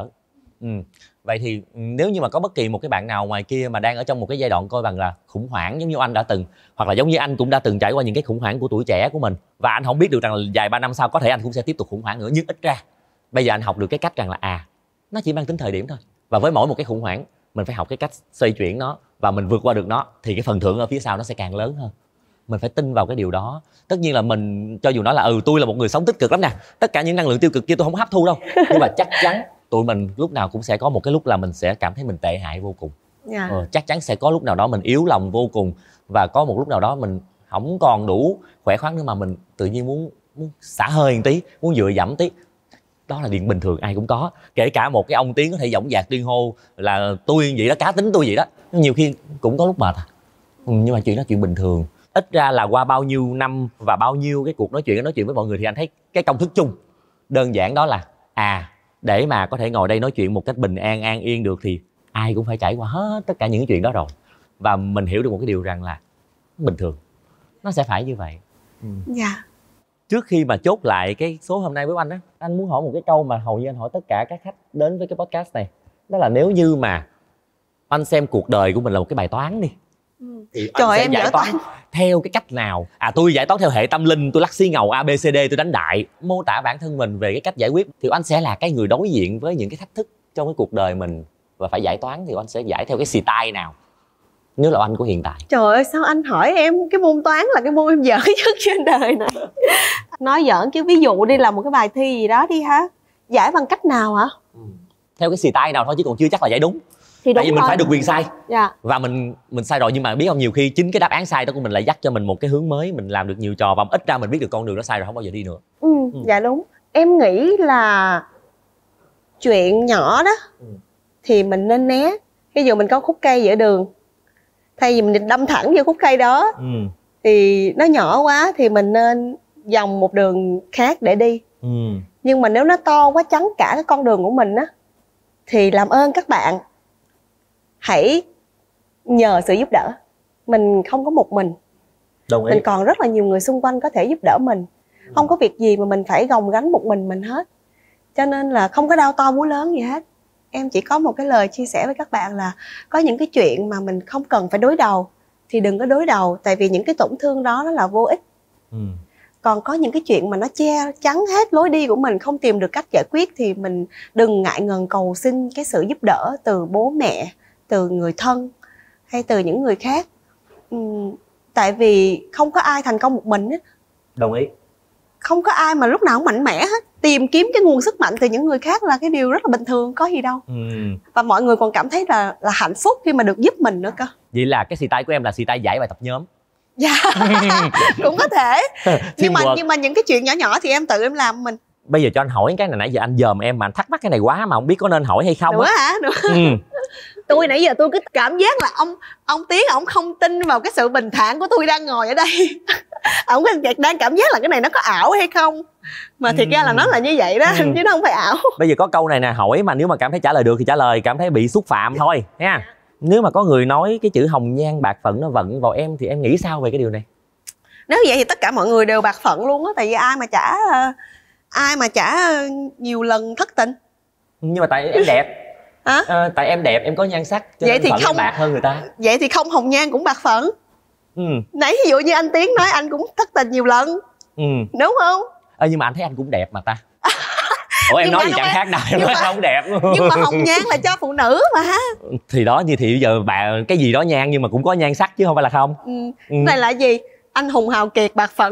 [SPEAKER 1] Vậy thì nếu như mà có bất kỳ một cái bạn nào ngoài kia mà đang ở trong một cái giai đoạn coi bằng là khủng hoảng giống như anh đã từng, hoặc là giống như anh cũng đã từng trải qua những cái khủng hoảng của tuổi trẻ của mình, và anh không biết được rằng là vài 3 năm sau có thể anh cũng sẽ tiếp tục khủng hoảng nữa, nhưng ít ra bây giờ anh học được cái cách rằng là nó chỉ mang tính thời điểm thôi, và với mỗi một cái khủng hoảng mình phải học cái cách xoay chuyển nó và mình vượt qua được nó thì cái phần thưởng ở phía sau nó sẽ càng lớn hơn. Mình phải tin vào cái điều đó. Tất nhiên là mình cho dù nói là tôi là một người sống tích cực lắm nè, tất cả những năng lượng tiêu cực kia tôi không hấp thu đâu, nhưng mà chắc chắn tụi mình lúc nào cũng sẽ có một cái lúc là mình sẽ cảm thấy mình tệ hại vô cùng. Chắc chắn sẽ có lúc nào đó mình yếu lòng vô cùng, và có một lúc nào đó mình không còn đủ khỏe khoắn nữa mà mình tự nhiên muốn xả hơi một tí, muốn dựa dẫm tí. Đó là chuyện bình thường, ai cũng có. Kể cả một cái ông Tiến có thể dõng dạc tuyên hô là tôi vậy đó, cá tính tôi vậy đó, nhiều khi cũng có lúc mệt nhưng mà chuyện đó chuyện bình thường. Ít ra là qua bao nhiêu năm và bao nhiêu cái cuộc nói chuyện với mọi người thì anh thấy cái công thức chung đơn giản đó là để mà có thể ngồi đây nói chuyện một cách bình an, an yên được thì ai cũng phải trải qua hết tất cả những cái chuyện đó rồi. Và mình hiểu được một cái điều rằng là bình thường, nó sẽ phải như vậy.
[SPEAKER 8] Dạ.
[SPEAKER 1] Trước khi mà chốt lại cái số hôm nay với anh á, anh muốn hỏi một cái câu mà hầu như anh hỏi tất cả các khách đến với cái podcast này. Đó là nếu như mà anh xem cuộc đời của mình là một cái bài toán đi, thì anh sẽ giải toán theo cái cách nào? Tôi giải toán theo hệ tâm linh, tôi lắc xi ngầu ABCD, tôi đánh đại, mô tả bản thân mình về cái cách giải quyết. Thì anh sẽ là cái người đối diện với những cái thách thức trong cái cuộc đời mình và phải giải toán, thì anh sẽ giải theo cái style nào nếu là anh của hiện tại?
[SPEAKER 8] Trời ơi, sao anh hỏi em cái môn toán là cái môn em dở nhất trên đời này. Nói giỡn chứ, ví dụ đi làm một cái bài thi gì đó đi ha, giải bằng cách nào hả?
[SPEAKER 1] Theo cái style nào thôi chứ còn chưa chắc là giải đúng.
[SPEAKER 8] Thì
[SPEAKER 1] tại vì mình phải được quyền sai.
[SPEAKER 8] Dạ.
[SPEAKER 1] Và mình sai rồi, nhưng mà biết không, nhiều khi chính cái đáp án sai đó của mình lại dắt cho mình một cái hướng mới, mình làm được nhiều trò và ít ra mình biết được con đường đó sai rồi, không bao giờ đi nữa.
[SPEAKER 8] Dạ đúng. Em nghĩ là chuyện nhỏ đó thì mình nên né. Ví dụ mình có khúc cây giữa đường, thay vì mình đâm thẳng vô khúc cây đó thì nó nhỏ quá thì mình nên vòng một đường khác để đi. Nhưng mà nếu nó to quá chắn cả cái con đường của mình á thì làm ơn các bạn hãy nhờ sự giúp đỡ. Mình không có một mình.
[SPEAKER 1] Đồng ý.
[SPEAKER 8] Mình còn rất là nhiều người xung quanh có thể giúp đỡ mình. Không có việc gì mà mình phải gồng gánh một mình hết. Cho nên là không có đau to búa lớn gì hết. Em chỉ có một cái lời chia sẻ với các bạn là có những cái chuyện mà mình không cần phải đối đầu thì đừng có đối đầu, tại vì những cái tổn thương đó nó là vô ích. Còn có những cái chuyện mà nó che chắn hết lối đi của mình, không tìm được cách giải quyết thì mình đừng ngại ngần cầu xin cái sự giúp đỡ từ bố mẹ, từ người thân hay từ những người khác. Tại vì không có ai thành công một mình hết.
[SPEAKER 1] Đồng ý.
[SPEAKER 8] Không có ai mà lúc nào cũng mạnh mẽ hết. Tìm kiếm cái nguồn sức mạnh từ những người khác là cái điều rất là bình thường, có gì đâu. Và mọi người còn cảm thấy là hạnh phúc khi mà được giúp mình nữa cơ.
[SPEAKER 1] Vậy là cái style của em là style giải bài tập nhóm.
[SPEAKER 8] Dạ. Cũng có thể. nhưng mà những cái chuyện nhỏ nhỏ thì em tự em làm mình.
[SPEAKER 1] Bây giờ cho anh hỏi cái này, nãy giờ anh dòm em mà anh thắc mắc cái này quá mà không biết có nên hỏi hay không.
[SPEAKER 8] Nữa hả? Tôi nãy giờ tôi cứ cảm giác là ông Tiến ổng không tin vào cái sự bình thản của tôi đang ngồi ở đây. Ổng đang cảm giác là cái này nó có ảo hay không. Mà thiệt ra là nó là như vậy đó, chứ nó không phải ảo.
[SPEAKER 1] Bây giờ có câu này nè, hỏi mà nếu mà cảm thấy trả lời được thì trả lời, cảm thấy bị xúc phạm thôi nha. Nếu mà có người nói cái chữ hồng nhan bạc phận nó vận vào em thì em nghĩ sao về cái điều này?
[SPEAKER 8] Nếu vậy thì tất cả mọi người đều bạc phận luôn á. Tại vì ai mà trả nhiều lần thất tình. Nhưng
[SPEAKER 1] mà tại em đẹp. Hả? Tại em đẹp, em có nhan sắc cho
[SPEAKER 8] vậy
[SPEAKER 1] nên
[SPEAKER 8] thì
[SPEAKER 1] phận
[SPEAKER 8] không
[SPEAKER 1] em bạc hơn người ta.
[SPEAKER 8] Vậy thì không hồng nhan cũng bạc phận. Nãy ví dụ như anh Tiến nói anh cũng thất tình nhiều lần. Đúng không?
[SPEAKER 1] Nhưng mà anh thấy anh cũng đẹp mà ta. Ủa em
[SPEAKER 8] Nhưng
[SPEAKER 1] nói
[SPEAKER 8] mà
[SPEAKER 1] gì
[SPEAKER 8] nó
[SPEAKER 1] chẳng
[SPEAKER 8] quen-
[SPEAKER 1] khác nào, em
[SPEAKER 8] nhưng
[SPEAKER 1] nói
[SPEAKER 8] mà-
[SPEAKER 1] không đẹp.
[SPEAKER 8] Nhưng mà hồng nhan là cho phụ nữ mà.
[SPEAKER 1] Thì đó, như thì bây giờ bà cái gì đó nhan nhưng mà cũng có nhan sắc chứ không phải là không.
[SPEAKER 8] Cái này là gì? Anh hùng hào kiệt bạc phận.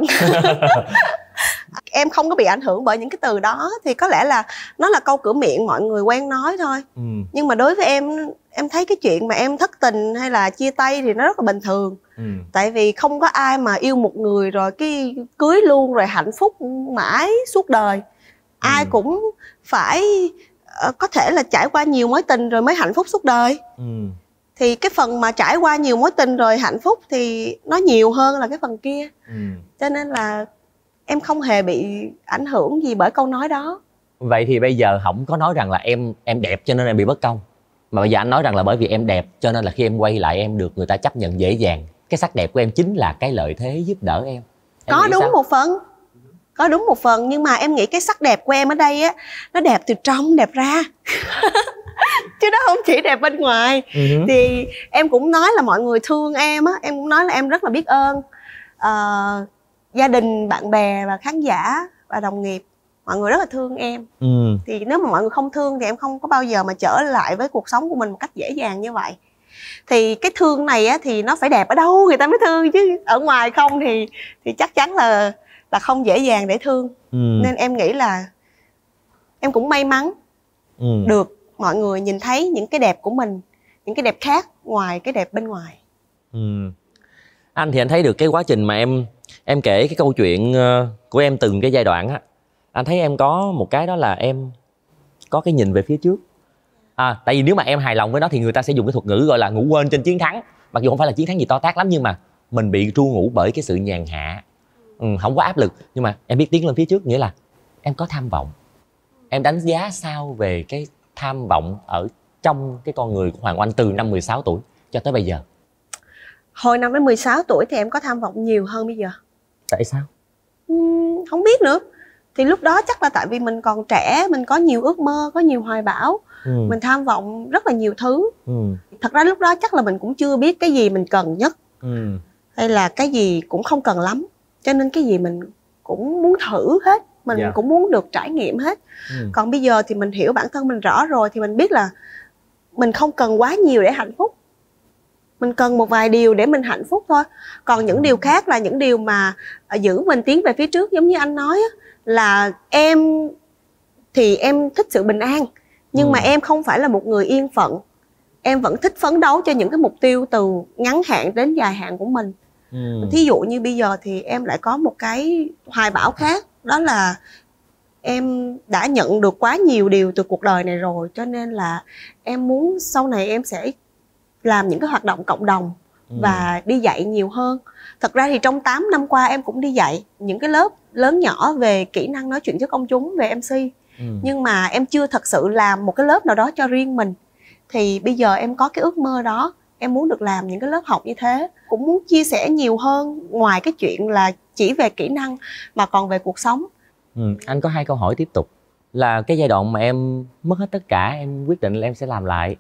[SPEAKER 8] Em không có bị ảnh hưởng bởi những cái từ đó, thì có lẽ là nó là câu cửa miệng mọi người quen nói thôi. Nhưng mà đối với em thấy cái chuyện mà em thất tình hay là chia tay thì nó rất là bình thường. Tại vì không có ai mà yêu một người rồi cái cưới luôn rồi hạnh phúc mãi suốt đời. Ai cũng phải có thể là trải qua nhiều mối tình rồi mới hạnh phúc suốt đời. Thì cái phần mà trải qua nhiều mối tình rồi hạnh phúc thì nó nhiều hơn là cái phần kia. Cho nên là em không hề bị ảnh hưởng gì bởi câu nói đó.
[SPEAKER 1] Vậy thì bây giờ không có nói rằng là em đẹp cho nên em bị bất công, mà bây giờ anh nói rằng là bởi vì em đẹp cho nên là khi em quay lại em được người ta chấp nhận dễ dàng. Cái sắc đẹp của em chính là cái lợi thế giúp đỡ em.
[SPEAKER 8] Có
[SPEAKER 1] nghĩ
[SPEAKER 8] đúng
[SPEAKER 1] sao?
[SPEAKER 8] một phần. Có đúng một phần, nhưng mà em nghĩ cái sắc đẹp của em ở đây á, nó đẹp từ trong đẹp ra. Chứ nó không chỉ đẹp bên ngoài. Thì em cũng nói là mọi người thương em á, em cũng nói là em rất là biết ơn gia đình, bạn bè và khán giả và đồng nghiệp. Mọi người rất là thương em. Thì nếu mà mọi người không thương thì em không có bao giờ mà trở lại với cuộc sống của mình một cách dễ dàng như vậy. Thì cái thương này á, thì nó phải đẹp ở đâu người ta mới thương, chứ ở ngoài không thì chắc chắn là không dễ dàng để thương. Nên em nghĩ là em cũng may mắn được mọi người nhìn thấy những cái đẹp của mình, những cái đẹp khác ngoài cái đẹp bên ngoài.
[SPEAKER 1] Anh thì anh thấy được cái quá trình mà em kể cái câu chuyện của em từng cái giai đoạn á, anh thấy em có một cái đó là em có cái nhìn về phía trước. Tại vì nếu mà em hài lòng với nó thì người ta sẽ dùng cái thuật ngữ gọi là ngủ quên trên chiến thắng. Mặc dù không phải là chiến thắng gì to tát lắm, nhưng mà mình bị tru ngủ bởi cái sự nhàn hạ, không có áp lực, nhưng mà em biết tiến lên phía trước, nghĩa là em có tham vọng. Em đánh giá sao về cái tham vọng ở trong cái con người của Hoàng Oanh từ năm 16 tuổi cho tới bây giờ?
[SPEAKER 8] Hồi năm đến 16 tuổi thì em có tham vọng nhiều hơn bây giờ.
[SPEAKER 1] Tại sao?
[SPEAKER 8] Không biết nữa. Thì lúc đó chắc là tại vì mình còn trẻ, mình có nhiều ước mơ, có nhiều hoài bão, mình tham vọng rất là nhiều thứ. Thật ra lúc đó chắc là mình cũng chưa biết cái gì mình cần nhất, hay là cái gì cũng không cần lắm. Cho nên cái gì mình cũng muốn thử hết, mình cũng muốn được trải nghiệm hết. Còn bây giờ thì mình hiểu bản thân mình rõ rồi, thì mình biết là mình không cần quá nhiều để hạnh phúc. Mình cần một vài điều để mình hạnh phúc thôi. Còn những điều khác là những điều mà giữ mình tiến về phía trước. Giống như anh nói á, là em thì em thích sự bình an, nhưng mà em không phải là một người yên phận. Em vẫn thích phấn đấu cho những cái mục tiêu từ ngắn hạn đến dài hạn của mình. Thí dụ như bây giờ thì em lại có một cái hoài bão khác, đó là em đã nhận được quá nhiều điều từ cuộc đời này rồi, cho nên là em muốn sau này em sẽ làm những cái hoạt động cộng đồng và đi dạy nhiều hơn. Thật ra thì trong 8 năm qua em cũng đi dạy những cái lớp lớn nhỏ về kỹ năng nói chuyện trước công chúng, về MC. Nhưng mà em chưa thật sự làm một cái lớp nào đó cho riêng mình. Thì bây giờ em có cái ước mơ đó, em muốn được làm những cái lớp học như thế. Cũng muốn chia sẻ nhiều hơn, ngoài cái chuyện là chỉ về kỹ năng mà còn về cuộc sống.
[SPEAKER 1] Anh có 2 câu hỏi tiếp tục. Là cái giai đoạn mà em mất hết tất cả, em quyết định là em sẽ làm lại.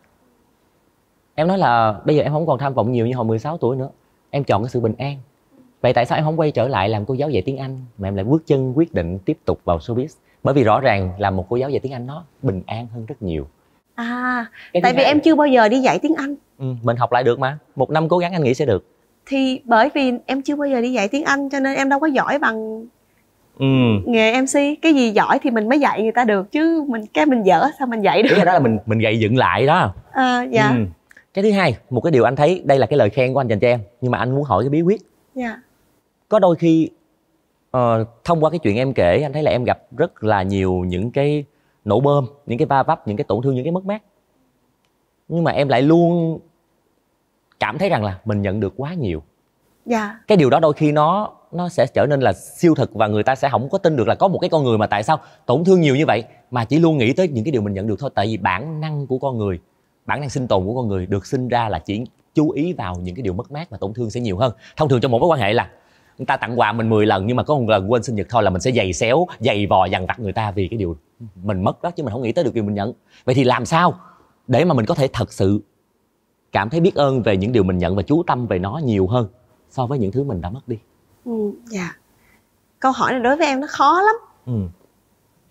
[SPEAKER 1] Em nói là bây giờ em không còn tham vọng nhiều như hồi 16 tuổi nữa. Em chọn cái sự bình an. Vậy tại sao em không quay trở lại làm cô giáo dạy tiếng Anh, mà em lại bước chân quyết định tiếp tục vào showbiz? Bởi vì rõ ràng làm một cô giáo dạy tiếng Anh nó bình an hơn rất nhiều. Tại
[SPEAKER 8] vì em chưa bao giờ đi dạy tiếng Anh.
[SPEAKER 1] Mình học lại được mà. 1 năm cố gắng anh nghĩ sẽ được.
[SPEAKER 8] Thì bởi vì em chưa bao giờ đi dạy tiếng Anh, cho nên em đâu có giỏi bằng nghề MC. Cái gì giỏi thì mình mới dạy người ta được, chứ mình dở sao mình dạy được.
[SPEAKER 1] Cái đó là mình gầy dựng lại đó. Cái thứ hai, một cái điều anh thấy đây là cái lời khen của anh dành cho em, nhưng mà anh muốn hỏi cái bí quyết. Có đôi khi thông qua cái chuyện em kể, anh thấy là em gặp rất là nhiều những cái nổ bơm, những cái va vấp, những cái tổn thương, những cái mất mát, nhưng mà em lại luôn cảm thấy rằng là mình nhận được quá nhiều. Cái điều đó đôi khi nó sẽ trở nên là siêu thực, và người ta sẽ không có tin được là có một cái con người mà tại sao tổn thương nhiều như vậy mà chỉ luôn nghĩ tới những cái điều mình nhận được thôi. Tại vì bản năng của con người, bản năng sinh tồn của con người được sinh ra là chỉ chú ý vào những cái điều mất mát và tổn thương sẽ nhiều hơn. Thông thường trong một mối quan hệ là người ta tặng quà mình 10 lần, nhưng mà có một lần quên sinh nhật thôi là mình sẽ giày xéo, giày vò dằn vặt người ta vì cái điều mình mất đó, chứ mình không nghĩ tới được điều mình nhận. Vậy thì làm sao để mà mình có thể thật sự cảm thấy biết ơn về những điều mình nhận và chú tâm về nó nhiều hơn so với những thứ mình đã mất đi?
[SPEAKER 8] Câu hỏi này đối với em nó khó lắm.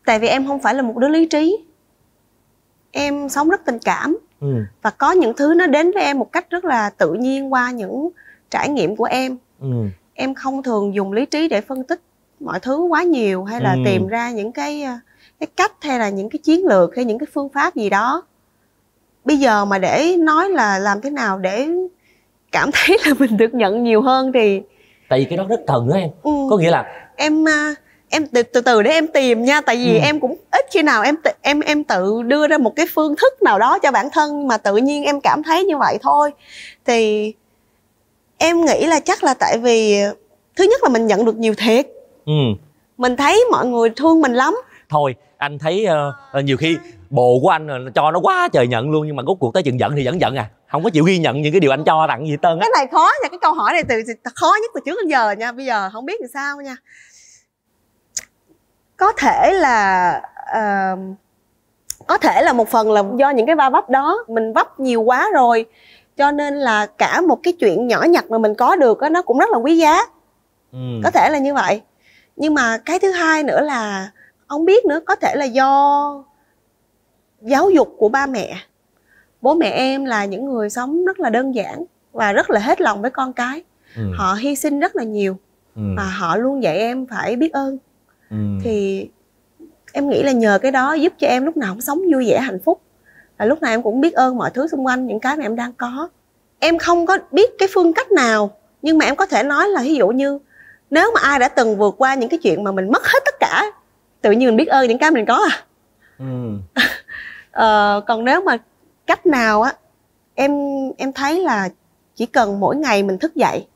[SPEAKER 8] Tại vì em không phải là một đứa lý trí. Em sống rất tình cảm. Và có những thứ nó đến với em một cách rất là tự nhiên qua những trải nghiệm của em. Em không thường dùng lý trí để phân tích mọi thứ quá nhiều, hay là tìm ra những cái cách, hay là những cái chiến lược, hay những cái phương pháp gì đó. Bây giờ mà để nói là làm thế nào để cảm thấy là mình được nhận nhiều hơn thì
[SPEAKER 1] tại vì cái đó rất cần đó em. Có nghĩa là
[SPEAKER 8] em từ từ để em tìm nha. Tại vì em cũng ít khi nào em tự đưa ra một cái phương thức nào đó cho bản thân, mà tự nhiên em cảm thấy như vậy thôi. Thì em nghĩ là chắc là tại vì thứ nhất là mình nhận được nhiều thiệt. Mình thấy mọi người thương mình lắm.
[SPEAKER 1] Thôi anh thấy nhiều khi bồ của anh cho nó quá trời nhận luôn, nhưng mà rốt cuộc tới chừng giận thì vẫn giận à, không có chịu ghi nhận những cái điều anh cho tặng gì hết trơn á.
[SPEAKER 8] Cái này khó nha, cái câu hỏi này khó nhất từ trước đến giờ nha. Bây giờ không biết làm sao nha. Có thể là một phần là do những cái va vấp đó, mình vấp nhiều quá rồi, cho nên là cả một cái chuyện nhỏ nhặt mà mình có được đó, nó cũng rất là quý giá. Có thể là như vậy. Nhưng mà cái thứ hai nữa là không biết nữa, có thể là do giáo dục của ba mẹ. Bố mẹ em là những người sống rất là đơn giản và rất là hết lòng với con cái. Họ hy sinh rất là nhiều và họ luôn dạy em phải biết ơn. Thì em nghĩ là nhờ cái đó giúp cho em lúc nào cũng sống vui vẻ hạnh phúc, và lúc nào em cũng biết ơn mọi thứ xung quanh, những cái mà em đang có. Em không có biết cái phương cách nào, nhưng mà em có thể nói là ví dụ như nếu mà ai đã từng vượt qua những cái chuyện mà mình mất hết tất cả, tự nhiên mình biết ơn những cái mình có còn nếu mà cách nào á, em thấy là chỉ cần mỗi ngày mình thức dậy,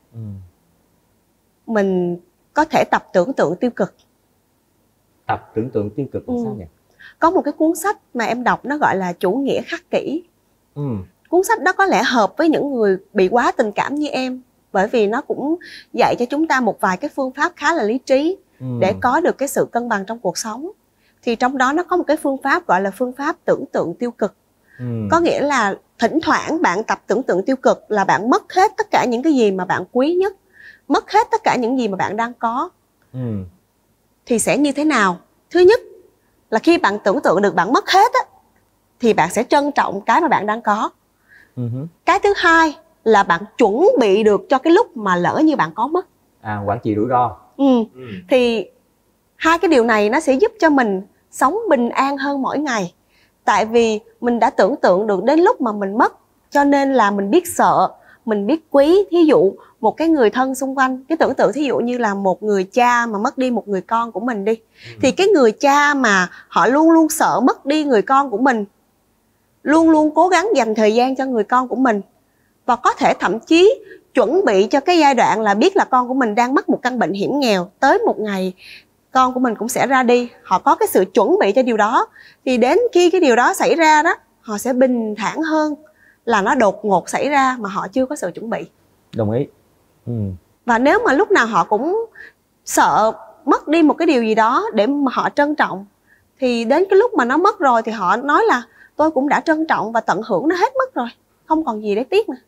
[SPEAKER 8] mình có thể tập tưởng tượng tiêu cực.
[SPEAKER 1] Tập tưởng tượng tiêu cực là sao nhỉ?
[SPEAKER 8] Có một cái cuốn sách mà em đọc, nó gọi là Chủ nghĩa khắc kỷ. Cuốn sách đó có lẽ hợp với những người bị quá tình cảm như em, bởi vì nó cũng dạy cho chúng ta một vài cái phương pháp khá là lý trí để có được cái sự cân bằng trong cuộc sống. Thì trong đó nó có một cái phương pháp gọi là phương pháp tưởng tượng tiêu cực. Có nghĩa là thỉnh thoảng bạn tập tưởng tượng tiêu cực là bạn mất hết tất cả những cái gì mà bạn quý nhất, mất hết tất cả những gì mà bạn đang có. Thì sẽ như thế nào? Thứ nhất là khi bạn tưởng tượng được bạn mất hết á, thì bạn sẽ trân trọng cái mà bạn đang có. Cái thứ hai là bạn chuẩn bị được cho cái lúc mà lỡ như bạn có mất.
[SPEAKER 1] Quản trị rủi ro.
[SPEAKER 8] Thì hai cái điều này nó sẽ giúp cho mình sống bình an hơn mỗi ngày. Tại vì mình đã tưởng tượng được đến lúc mà mình mất, cho nên là mình biết sợ, mình biết quý. Thí dụ một cái người thân xung quanh, cái tưởng tượng thí dụ như là một người cha mà mất đi một người con của mình đi, thì cái người cha mà họ luôn luôn sợ mất đi người con của mình, luôn luôn cố gắng dành thời gian cho người con của mình, và có thể thậm chí chuẩn bị cho cái giai đoạn là biết là con của mình đang mắc một căn bệnh hiểm nghèo, tới một ngày con của mình cũng sẽ ra đi. Họ có cái sự chuẩn bị cho điều đó, thì đến khi cái điều đó xảy ra đó, họ sẽ bình thản hơn là nó đột ngột xảy ra mà họ chưa có sự chuẩn bị.
[SPEAKER 1] Đồng ý.
[SPEAKER 8] Và nếu mà lúc nào họ cũng sợ mất đi một cái điều gì đó để mà họ trân trọng, thì đến cái lúc mà nó mất rồi thì họ nói là tôi cũng đã trân trọng và tận hưởng nó hết mất rồi, không còn gì để tiếc nữa.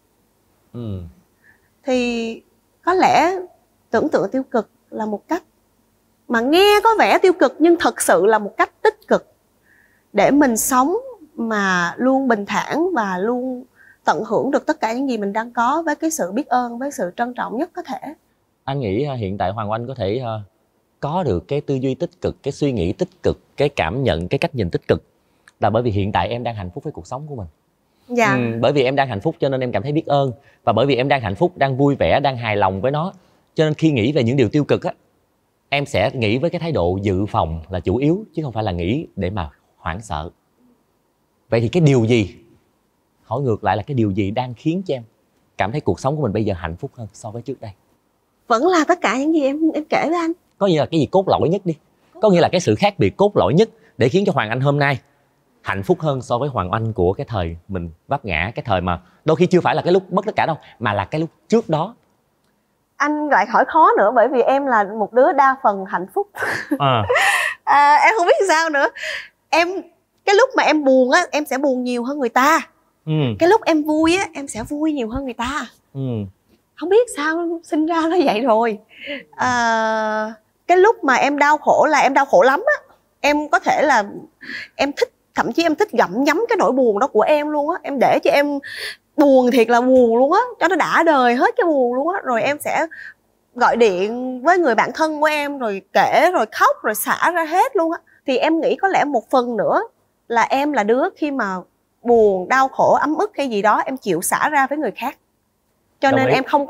[SPEAKER 8] Thì có lẽ tưởng tượng tiêu cực là một cách mà nghe có vẻ tiêu cực nhưng thật sự là một cách tích cực để mình sống mà luôn bình thản và luôn tận hưởng được tất cả những gì mình đang có với cái sự biết ơn, với sự trân trọng nhất có thể.
[SPEAKER 1] Anh nghĩ hiện tại Hoàng Oanh có thể có được cái tư duy tích cực, cái suy nghĩ tích cực, cái cảm nhận, cái cách nhìn tích cực là bởi vì hiện tại em đang hạnh phúc với cuộc sống của mình.
[SPEAKER 8] Dạ.
[SPEAKER 1] Bởi vì em đang hạnh phúc cho nên em cảm thấy biết ơn, và bởi vì em đang hạnh phúc, đang vui vẻ, đang hài lòng với nó, cho nên khi nghĩ về những điều tiêu cực á, em sẽ nghĩ với cái thái độ dự phòng là chủ yếu, chứ không phải là nghĩ để mà hoảng sợ. Vậy thì cái điều gì, hỏi ngược lại là cái điều gì đang khiến cho em cảm thấy cuộc sống của mình bây giờ hạnh phúc hơn so với trước đây?
[SPEAKER 8] Vẫn là tất cả những gì em kể với anh.
[SPEAKER 1] Có nghĩa là cái gì cốt lõi nhất đi, có nghĩa là cái sự khác biệt cốt lõi nhất để khiến cho Hoàng Anh hôm nay hạnh phúc hơn so với Hoàng Anh của cái thời mình vấp ngã, cái thời mà đôi khi chưa phải là cái lúc mất tất cả đâu, mà là cái lúc trước đó.
[SPEAKER 8] Anh lại hỏi khó nữa, bởi vì em là một đứa đa phần hạnh phúc. Em không biết sao nữa. Cái lúc mà em buồn á, em sẽ buồn nhiều hơn người ta. Cái lúc em vui á, em sẽ vui nhiều hơn người ta. Không biết sao sinh ra nó vậy rồi. Cái lúc mà em đau khổ là em đau khổ lắm á, Em có thể là em thích, thậm chí em thích gặm nhấm cái nỗi buồn đó của em luôn á. Em để cho em buồn thiệt là buồn luôn á, cho nó đã đời hết cái buồn luôn á. Rồi em sẽ gọi điện với người bạn thân của em, rồi kể, rồi khóc, rồi xả ra hết luôn á. Thì em nghĩ có lẽ một phần nữa là em là đứa khi mà buồn, đau khổ, ấm ức hay gì đó, em chịu xả ra với người khác. Cho nên em không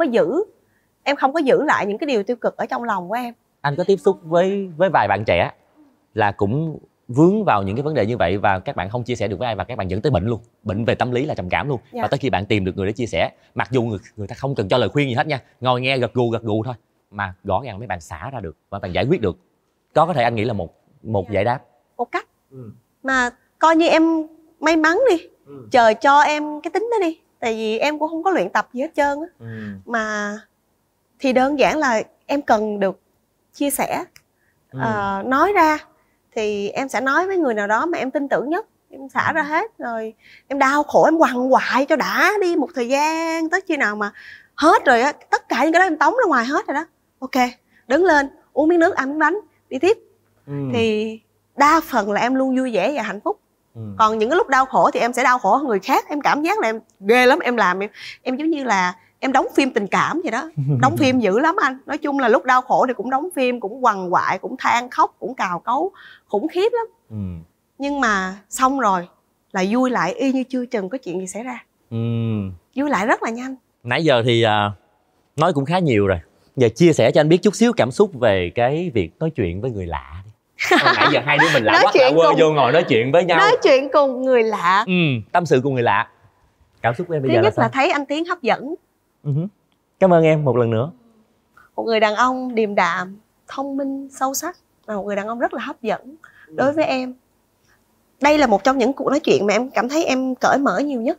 [SPEAKER 8] có giữ lại những cái điều tiêu cực ở trong lòng của em.
[SPEAKER 1] Anh có tiếp xúc với vài bạn trẻ là cũng vướng vào những cái vấn đề như vậy, và các bạn không chia sẻ được với ai, và các bạn dẫn tới bệnh luôn, bệnh về tâm lý là trầm cảm luôn. Và tới khi bạn tìm được người để chia sẻ, mặc dù người ta không cần cho lời khuyên gì hết nha, ngồi nghe gật gù thôi, mà rõ ràng mấy bạn xả ra được và bạn giải quyết được. Có thể anh nghĩ là một giải đáp,
[SPEAKER 8] một cách mà coi như em may mắn đi, trời cho em cái tính đó đi, tại vì em cũng không có luyện tập gì hết trơn á. Mà thì đơn giản là em cần được chia sẻ, nói ra thì em sẽ nói với người nào đó mà em tin tưởng nhất, em xả ra hết. Rồi em đau khổ em quằn quại cho đã đi một thời gian, tới khi nào mà hết rồi á, tất cả những cái đó em tống ra ngoài hết rồi đó, ok, đứng lên uống miếng nước, ăn miếng bánh, đi tiếp. Thì đa phần là em luôn vui vẻ và hạnh phúc. Còn những cái lúc đau khổ thì em sẽ đau khổ hơn người khác. Em cảm giác là em ghê lắm, em làm em giống như là em đóng phim tình cảm vậy đó. Đóng phim dữ lắm anh. Nói chung là lúc đau khổ thì cũng đóng phim, cũng quằn quại, cũng than khóc, cũng cào cấu, khủng khiếp lắm. Nhưng mà xong rồi là vui lại y như chưa từng có chuyện gì xảy ra. Vui lại rất là nhanh.
[SPEAKER 1] Nãy giờ thì nói cũng khá nhiều rồi. Giờ chia sẻ cho anh biết chút xíu cảm xúc về cái việc nói chuyện với người lạ đi. Nãy giờ hai đứa mình lạ quá, lạ quơ vô ngồi nói chuyện với nhau.
[SPEAKER 8] Nói chuyện cùng người lạ.
[SPEAKER 1] Tâm sự cùng người lạ. Cảm xúc của em bây giờ là sao?
[SPEAKER 8] Thứ nhất là thấy anh Tiến hấp dẫn.
[SPEAKER 1] Cảm ơn em một lần nữa.
[SPEAKER 8] Một người đàn ông điềm đạm, thông minh, sâu sắc, là một người đàn ông rất là hấp dẫn đối với em. Đây là một trong những cuộc nói chuyện mà em cảm thấy em cởi mở nhiều nhất.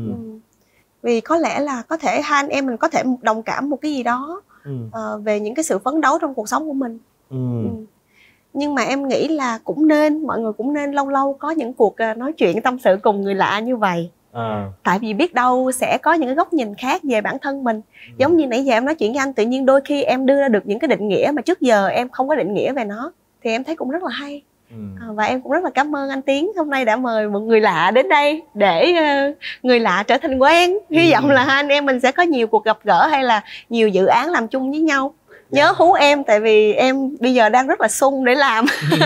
[SPEAKER 8] Vì có lẽ là có thể hai anh em mình có thể đồng cảm một cái gì đó về những cái sự phấn đấu trong cuộc sống của mình. Nhưng mà em nghĩ là mọi người cũng nên lâu lâu có những cuộc nói chuyện tâm sự cùng người lạ như vậy. Tại vì biết đâu sẽ có những cái góc nhìn khác về bản thân mình. Giống như nãy giờ em nói chuyện với anh, tự nhiên đôi khi em đưa ra được những cái định nghĩa mà trước giờ em không có định nghĩa về nó, thì em thấy cũng rất là hay. Và em cũng rất là cảm ơn anh Tiến hôm nay đã mời một người lạ đến đây để người lạ trở thành quen. Hy vọng là hai anh em mình sẽ có nhiều cuộc gặp gỡ hay là nhiều dự án làm chung với nhau. Nhớ hú em, tại vì em bây giờ đang rất là sung để làm.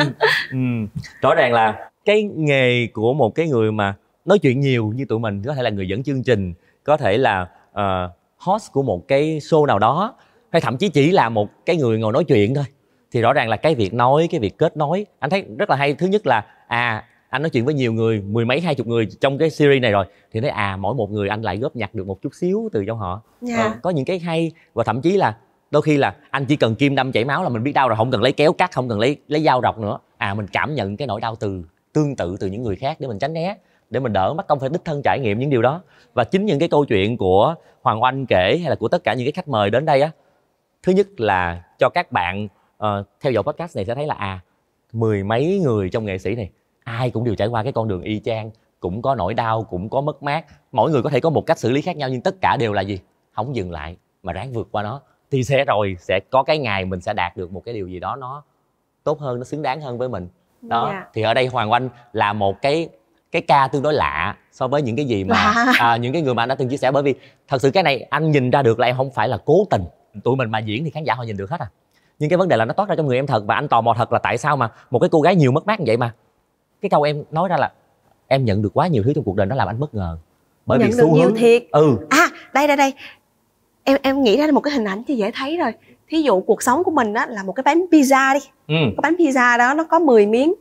[SPEAKER 1] Rõ ràng là cái nghề của một cái người mà nói chuyện nhiều như tụi mình, có thể là người dẫn chương trình, có thể là host của một cái show nào đó, hay thậm chí chỉ là một cái người ngồi nói chuyện thôi, thì rõ ràng là cái việc nói, cái việc kết nối anh thấy rất là hay. Thứ nhất là anh nói chuyện với nhiều người, 10 mấy 20 người trong cái series này rồi, thì thấy mỗi một người anh lại góp nhặt được một chút xíu từ trong họ. Có những cái hay, và thậm chí là đôi khi là anh chỉ cần kim đâm chảy máu là mình biết đau rồi, không cần lấy kéo cắt, không cần lấy dao rọc nữa. Mình cảm nhận cái nỗi đau tương tự từ những người khác để mình tránh né, để mình đỡ mất công phải đích thân trải nghiệm những điều đó. Và chính những cái câu chuyện của Hoàng Oanh kể, hay là của tất cả những cái khách mời đến đây á, thứ nhất là cho các bạn theo dõi podcast này sẽ thấy là 10 mấy người trong nghệ sĩ này ai cũng đều trải qua cái con đường y chang, cũng có nỗi đau, cũng có mất mát. Mỗi người có thể có một cách xử lý khác nhau, nhưng tất cả đều là gì? Không dừng lại mà ráng vượt qua nó, thì sẽ có cái ngày mình sẽ đạt được một cái điều gì đó nó tốt hơn, nó xứng đáng hơn với mình đó. Thì ở đây Hoàng Oanh là một cái ca tương đối lạ so với những cái gì mà những cái người mà anh đã từng chia sẻ. Bởi vì thật sự cái này anh nhìn ra được là em không phải là cố tình. Tụi mình mà diễn thì khán giả họ nhìn được hết nhưng cái vấn đề là nó toát ra trong người em thật. Và anh tò mò thật là tại sao mà một cái cô gái nhiều mất mát như vậy mà cái câu em nói ra là em nhận được quá nhiều thứ trong cuộc đời, nó làm anh bất ngờ. Bởi
[SPEAKER 8] nhận
[SPEAKER 1] vì
[SPEAKER 8] được
[SPEAKER 1] xu
[SPEAKER 8] nhiều
[SPEAKER 1] hướng
[SPEAKER 8] thiệt.
[SPEAKER 1] Đây
[SPEAKER 8] em nghĩ ra một cái hình ảnh thì dễ thấy rồi. Thí dụ cuộc sống của mình đó là một cái bánh pizza đi. Cái bánh pizza đó nó có 10 miếng.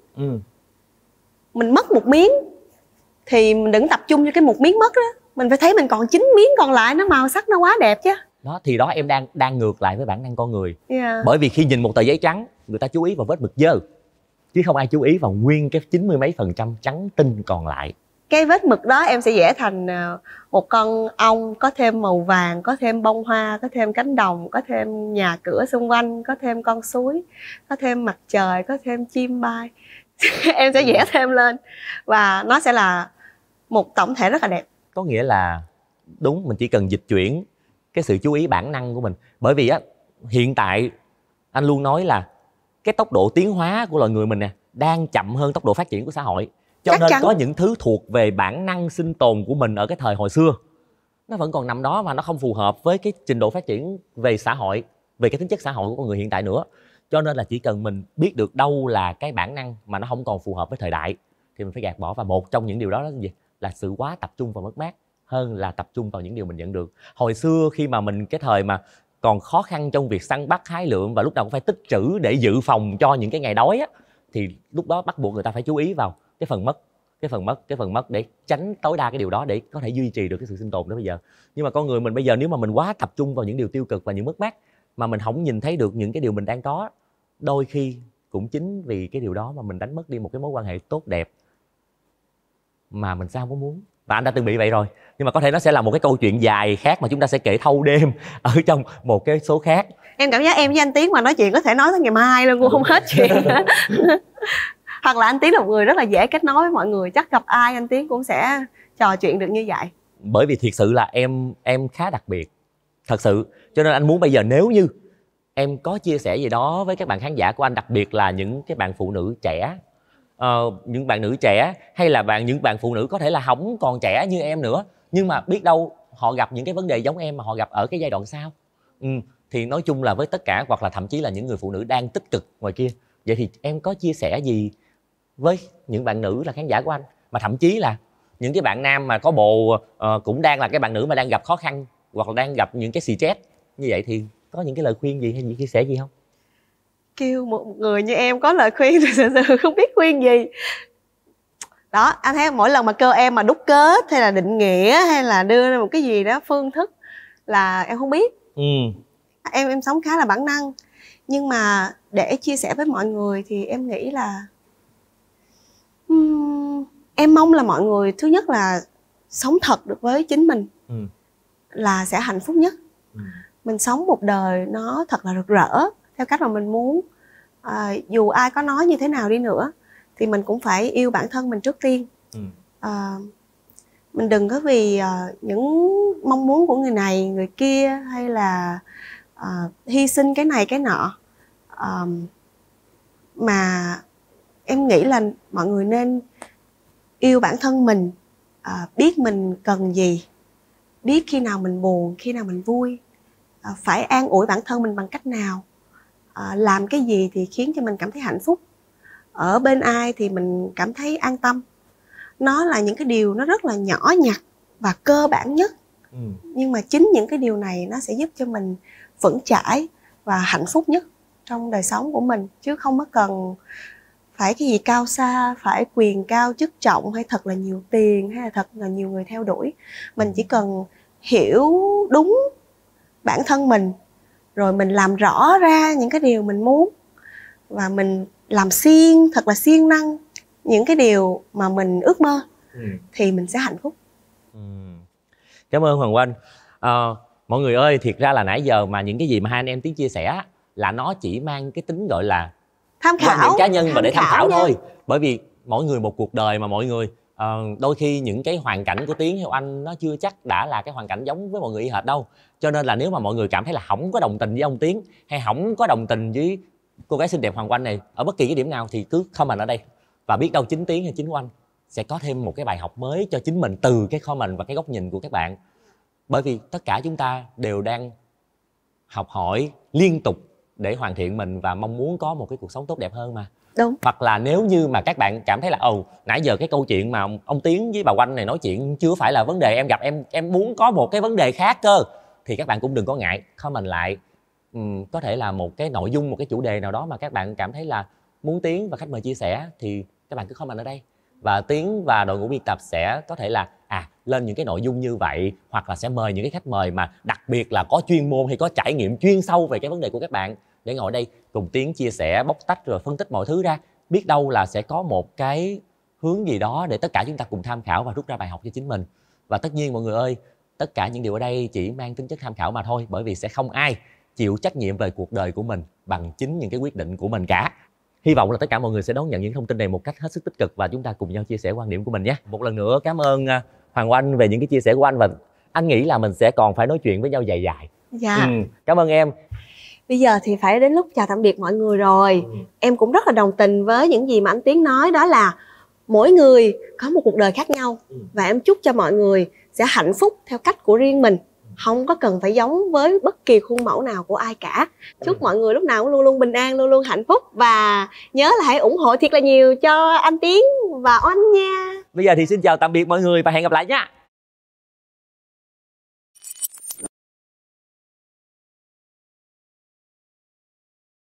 [SPEAKER 8] Mình mất một miếng thì mình đừng tập trung cho cái một miếng mất đó. Mình phải thấy mình còn 9 miếng còn lại, nó màu sắc nó quá đẹp chứ.
[SPEAKER 1] Đó thì đó em đang ngược lại với bản năng con người. Bởi vì khi nhìn một tờ giấy trắng, người ta chú ý vào vết mực dơ, chứ không ai chú ý vào nguyên cái 90 mấy % trắng tinh còn lại.
[SPEAKER 8] Cái vết mực đó em sẽ vẽ thành một con ong, có thêm màu vàng, có thêm bông hoa, có thêm cánh đồng, có thêm nhà cửa xung quanh, có thêm con suối, có thêm mặt trời, có thêm chim bay. Em sẽ vẽ thêm lên và nó sẽ là một tổng thể rất là đẹp.
[SPEAKER 1] Có nghĩa là đúng, mình chỉ cần dịch chuyển cái sự chú ý bản năng của mình. Bởi vì hiện tại anh luôn nói là cái tốc độ tiến hóa của loài người mình nè, đang chậm hơn tốc độ phát triển của xã hội. Cho
[SPEAKER 8] Chắc
[SPEAKER 1] nên
[SPEAKER 8] chắn.
[SPEAKER 1] có những thứ thuộc về bản năng sinh tồn của mình ở cái thời hồi xưa nó vẫn còn nằm đó, mà nó không phù hợp với cái trình độ phát triển về xã hội, về cái tính chất xã hội của con người hiện tại nữa. Cho nên là chỉ cần mình biết được đâu là cái bản năng mà nó không còn phù hợp với thời đại thì mình phải gạt bỏ. Và một trong những điều đó là gì? Là sự quá tập trung vào mất mát hơn là tập trung vào những điều mình nhận được. Hồi xưa khi mà mình cái thời mà còn khó khăn trong việc săn bắt hái lượm và lúc nào cũng phải tích trữ để dự phòng cho những cái ngày đói á, thì lúc đó bắt buộc người ta phải chú ý vào cái phần mất để tránh tối đa cái điều đó để có thể duy trì được cái sự sinh tồn đó bây giờ. Nhưng mà con người mình bây giờ nếu mà mình quá tập trung vào những điều tiêu cực và những mất mát mà mình không nhìn thấy được những cái điều mình đang có, đôi khi cũng chính vì cái điều đó mà mình đánh mất đi một cái mối quan hệ tốt đẹp mà mình sao không có muốn. Và anh đã từng bị vậy rồi. Nhưng mà có thể nó sẽ là một cái câu chuyện dài khác mà chúng ta sẽ kể thâu đêm ở trong một cái số khác.
[SPEAKER 8] Em cảm giác em với anh Tiến mà nói chuyện có thể nói tới ngày mai luôn, cũng không hết chuyện. Hoặc là anh Tiến là một người rất là dễ kết nối với mọi người, chắc gặp ai anh Tiến cũng sẽ trò chuyện được như vậy.
[SPEAKER 1] Bởi vì thiệt sự là em khá đặc biệt, thật sự. Cho nên anh muốn bây giờ nếu như em có chia sẻ gì đó với các bạn khán giả của anh, đặc biệt là những cái bạn phụ nữ trẻ, những bạn nữ trẻ hay là những bạn phụ nữ có thể là không còn trẻ như em nữa, nhưng mà biết đâu họ gặp những cái vấn đề giống em mà họ gặp ở cái giai đoạn sau. Thì nói chung là với tất cả, hoặc là thậm chí là những người phụ nữ đang tích cực ngoài kia, vậy thì em có chia sẻ gì với những bạn nữ là khán giả của anh, mà thậm chí là những cái bạn nam mà có bộ cũng đang là cái bạn nữ mà đang gặp khó khăn hoặc là đang gặp những cái stress như vậy, thì có những cái lời khuyên gì hay gì chia sẻ gì không?
[SPEAKER 8] Kêu một người như em có lời khuyên thì thực sự không biết khuyên gì. Đó, anh thấy mỗi lần mà kêu em mà đúc kết hay là định nghĩa hay là đưa ra một cái gì đó phương thức là em không biết. Em sống khá là bản năng. Nhưng mà để chia sẻ với mọi người thì em nghĩ là em mong là mọi người thứ nhất là sống thật được với chính mình, là sẽ hạnh phúc nhất. Mình sống một đời nó thật là rực rỡ theo cách mà mình muốn. Dù ai có nói như thế nào đi nữa thì mình cũng phải yêu bản thân mình trước tiên. Mình đừng có vì những mong muốn của người này người kia hay là hy sinh cái này cái nọ, mà em nghĩ là mọi người nên yêu bản thân mình, biết mình cần gì, biết khi nào mình buồn, khi nào mình vui, phải an ủi bản thân mình bằng cách nào, làm cái gì thì khiến cho mình cảm thấy hạnh phúc, ở bên ai thì mình cảm thấy an tâm. Nó là những cái điều nó rất là nhỏ nhặt và cơ bản nhất, nhưng mà chính những cái điều này nó sẽ giúp cho mình vững chãi và hạnh phúc nhất trong đời sống của mình, chứ không có cần phải cái gì cao xa, phải quyền cao chức trọng hay thật là nhiều tiền hay là thật là nhiều người theo đuổi. Mình chỉ cần hiểu đúng bản thân mình, rồi mình làm rõ ra những cái điều mình muốn và mình làm thật là siêng năng những cái điều mà mình ước mơ, thì mình sẽ hạnh phúc.
[SPEAKER 1] Cảm ơn Hoàng Oanh. Mọi người ơi, thiệt ra là nãy giờ mà những cái gì mà hai anh em Tiến chia sẻ là nó chỉ mang cái tính gọi là
[SPEAKER 8] tham khảo,
[SPEAKER 1] quan điểm cá nhân và để tham khảo
[SPEAKER 8] nha.
[SPEAKER 1] thôi. Bởi vì mỗi người một cuộc đời mà mọi người, đôi khi những cái hoàn cảnh của Tiến hay anh nó chưa chắc đã là cái hoàn cảnh giống với mọi người y hệt đâu. Cho nên là nếu mà mọi người cảm thấy là không có đồng tình với ông Tiến hay không có đồng tình với cô gái xinh đẹp Hoàng Oanh này ở bất kỳ cái điểm nào thì cứ comment ở đây, và biết đâu chính Tiến hay chính Oanh sẽ có thêm một cái bài học mới cho chính mình từ cái comment và cái góc nhìn của các bạn. Bởi vì tất cả chúng ta đều đang học hỏi liên tục để hoàn thiện mình và mong muốn có một cái cuộc sống tốt đẹp hơn mà.
[SPEAKER 8] Đúng.
[SPEAKER 1] Hoặc là nếu như mà các bạn cảm thấy là nãy giờ cái câu chuyện mà ông Tiến với bà Oanh này nói chuyện chưa phải là vấn đề em gặp, em muốn có một cái vấn đề khác cơ, thì các bạn cũng đừng có ngại comment lại. Có thể là một cái nội dung, một cái chủ đề nào đó mà các bạn cảm thấy là muốn Tiến và khách mời chia sẻ thì các bạn cứ comment ở đây, và Tiến và đội ngũ biên tập sẽ có thể là lên những cái nội dung như vậy, hoặc là sẽ mời những cái khách mời mà đặc biệt là có chuyên môn hay có trải nghiệm chuyên sâu về cái vấn đề của các bạn để ngồi đây cùng Tiến chia sẻ, bóc tách rồi phân tích mọi thứ ra. Biết đâu là sẽ có một cái hướng gì đó để tất cả chúng ta cùng tham khảo và rút ra bài học cho chính mình. Và tất nhiên mọi người ơi, tất cả những điều ở đây chỉ mang tính chất tham khảo mà thôi, bởi vì sẽ không ai chịu trách nhiệm về cuộc đời của mình bằng chính những cái quyết định của mình cả. Hy vọng là tất cả mọi người sẽ đón nhận những thông tin này một cách hết sức tích cực và chúng ta cùng nhau chia sẻ quan điểm của mình nhé. Một lần nữa cảm ơn Hoàng Oanh về những cái chia sẻ của anh, và anh nghĩ là mình sẽ còn phải nói chuyện với nhau dài dài.
[SPEAKER 8] Dạ.
[SPEAKER 1] Cảm ơn em.
[SPEAKER 8] Bây giờ thì phải đến lúc chào tạm biệt mọi người rồi. Em cũng rất là đồng tình với những gì mà anh Tiến nói, đó là mỗi người có một cuộc đời khác nhau. Và em chúc cho mọi người sẽ hạnh phúc theo cách của riêng mình, không có cần phải giống với bất kỳ khuôn mẫu nào của ai cả. Chúc mọi người lúc nào cũng luôn luôn bình an, luôn luôn hạnh phúc. Và nhớ là hãy ủng hộ thiệt là nhiều cho anh Tiến và Oanh nha.
[SPEAKER 1] Bây giờ thì xin chào tạm biệt mọi người và hẹn gặp lại nha.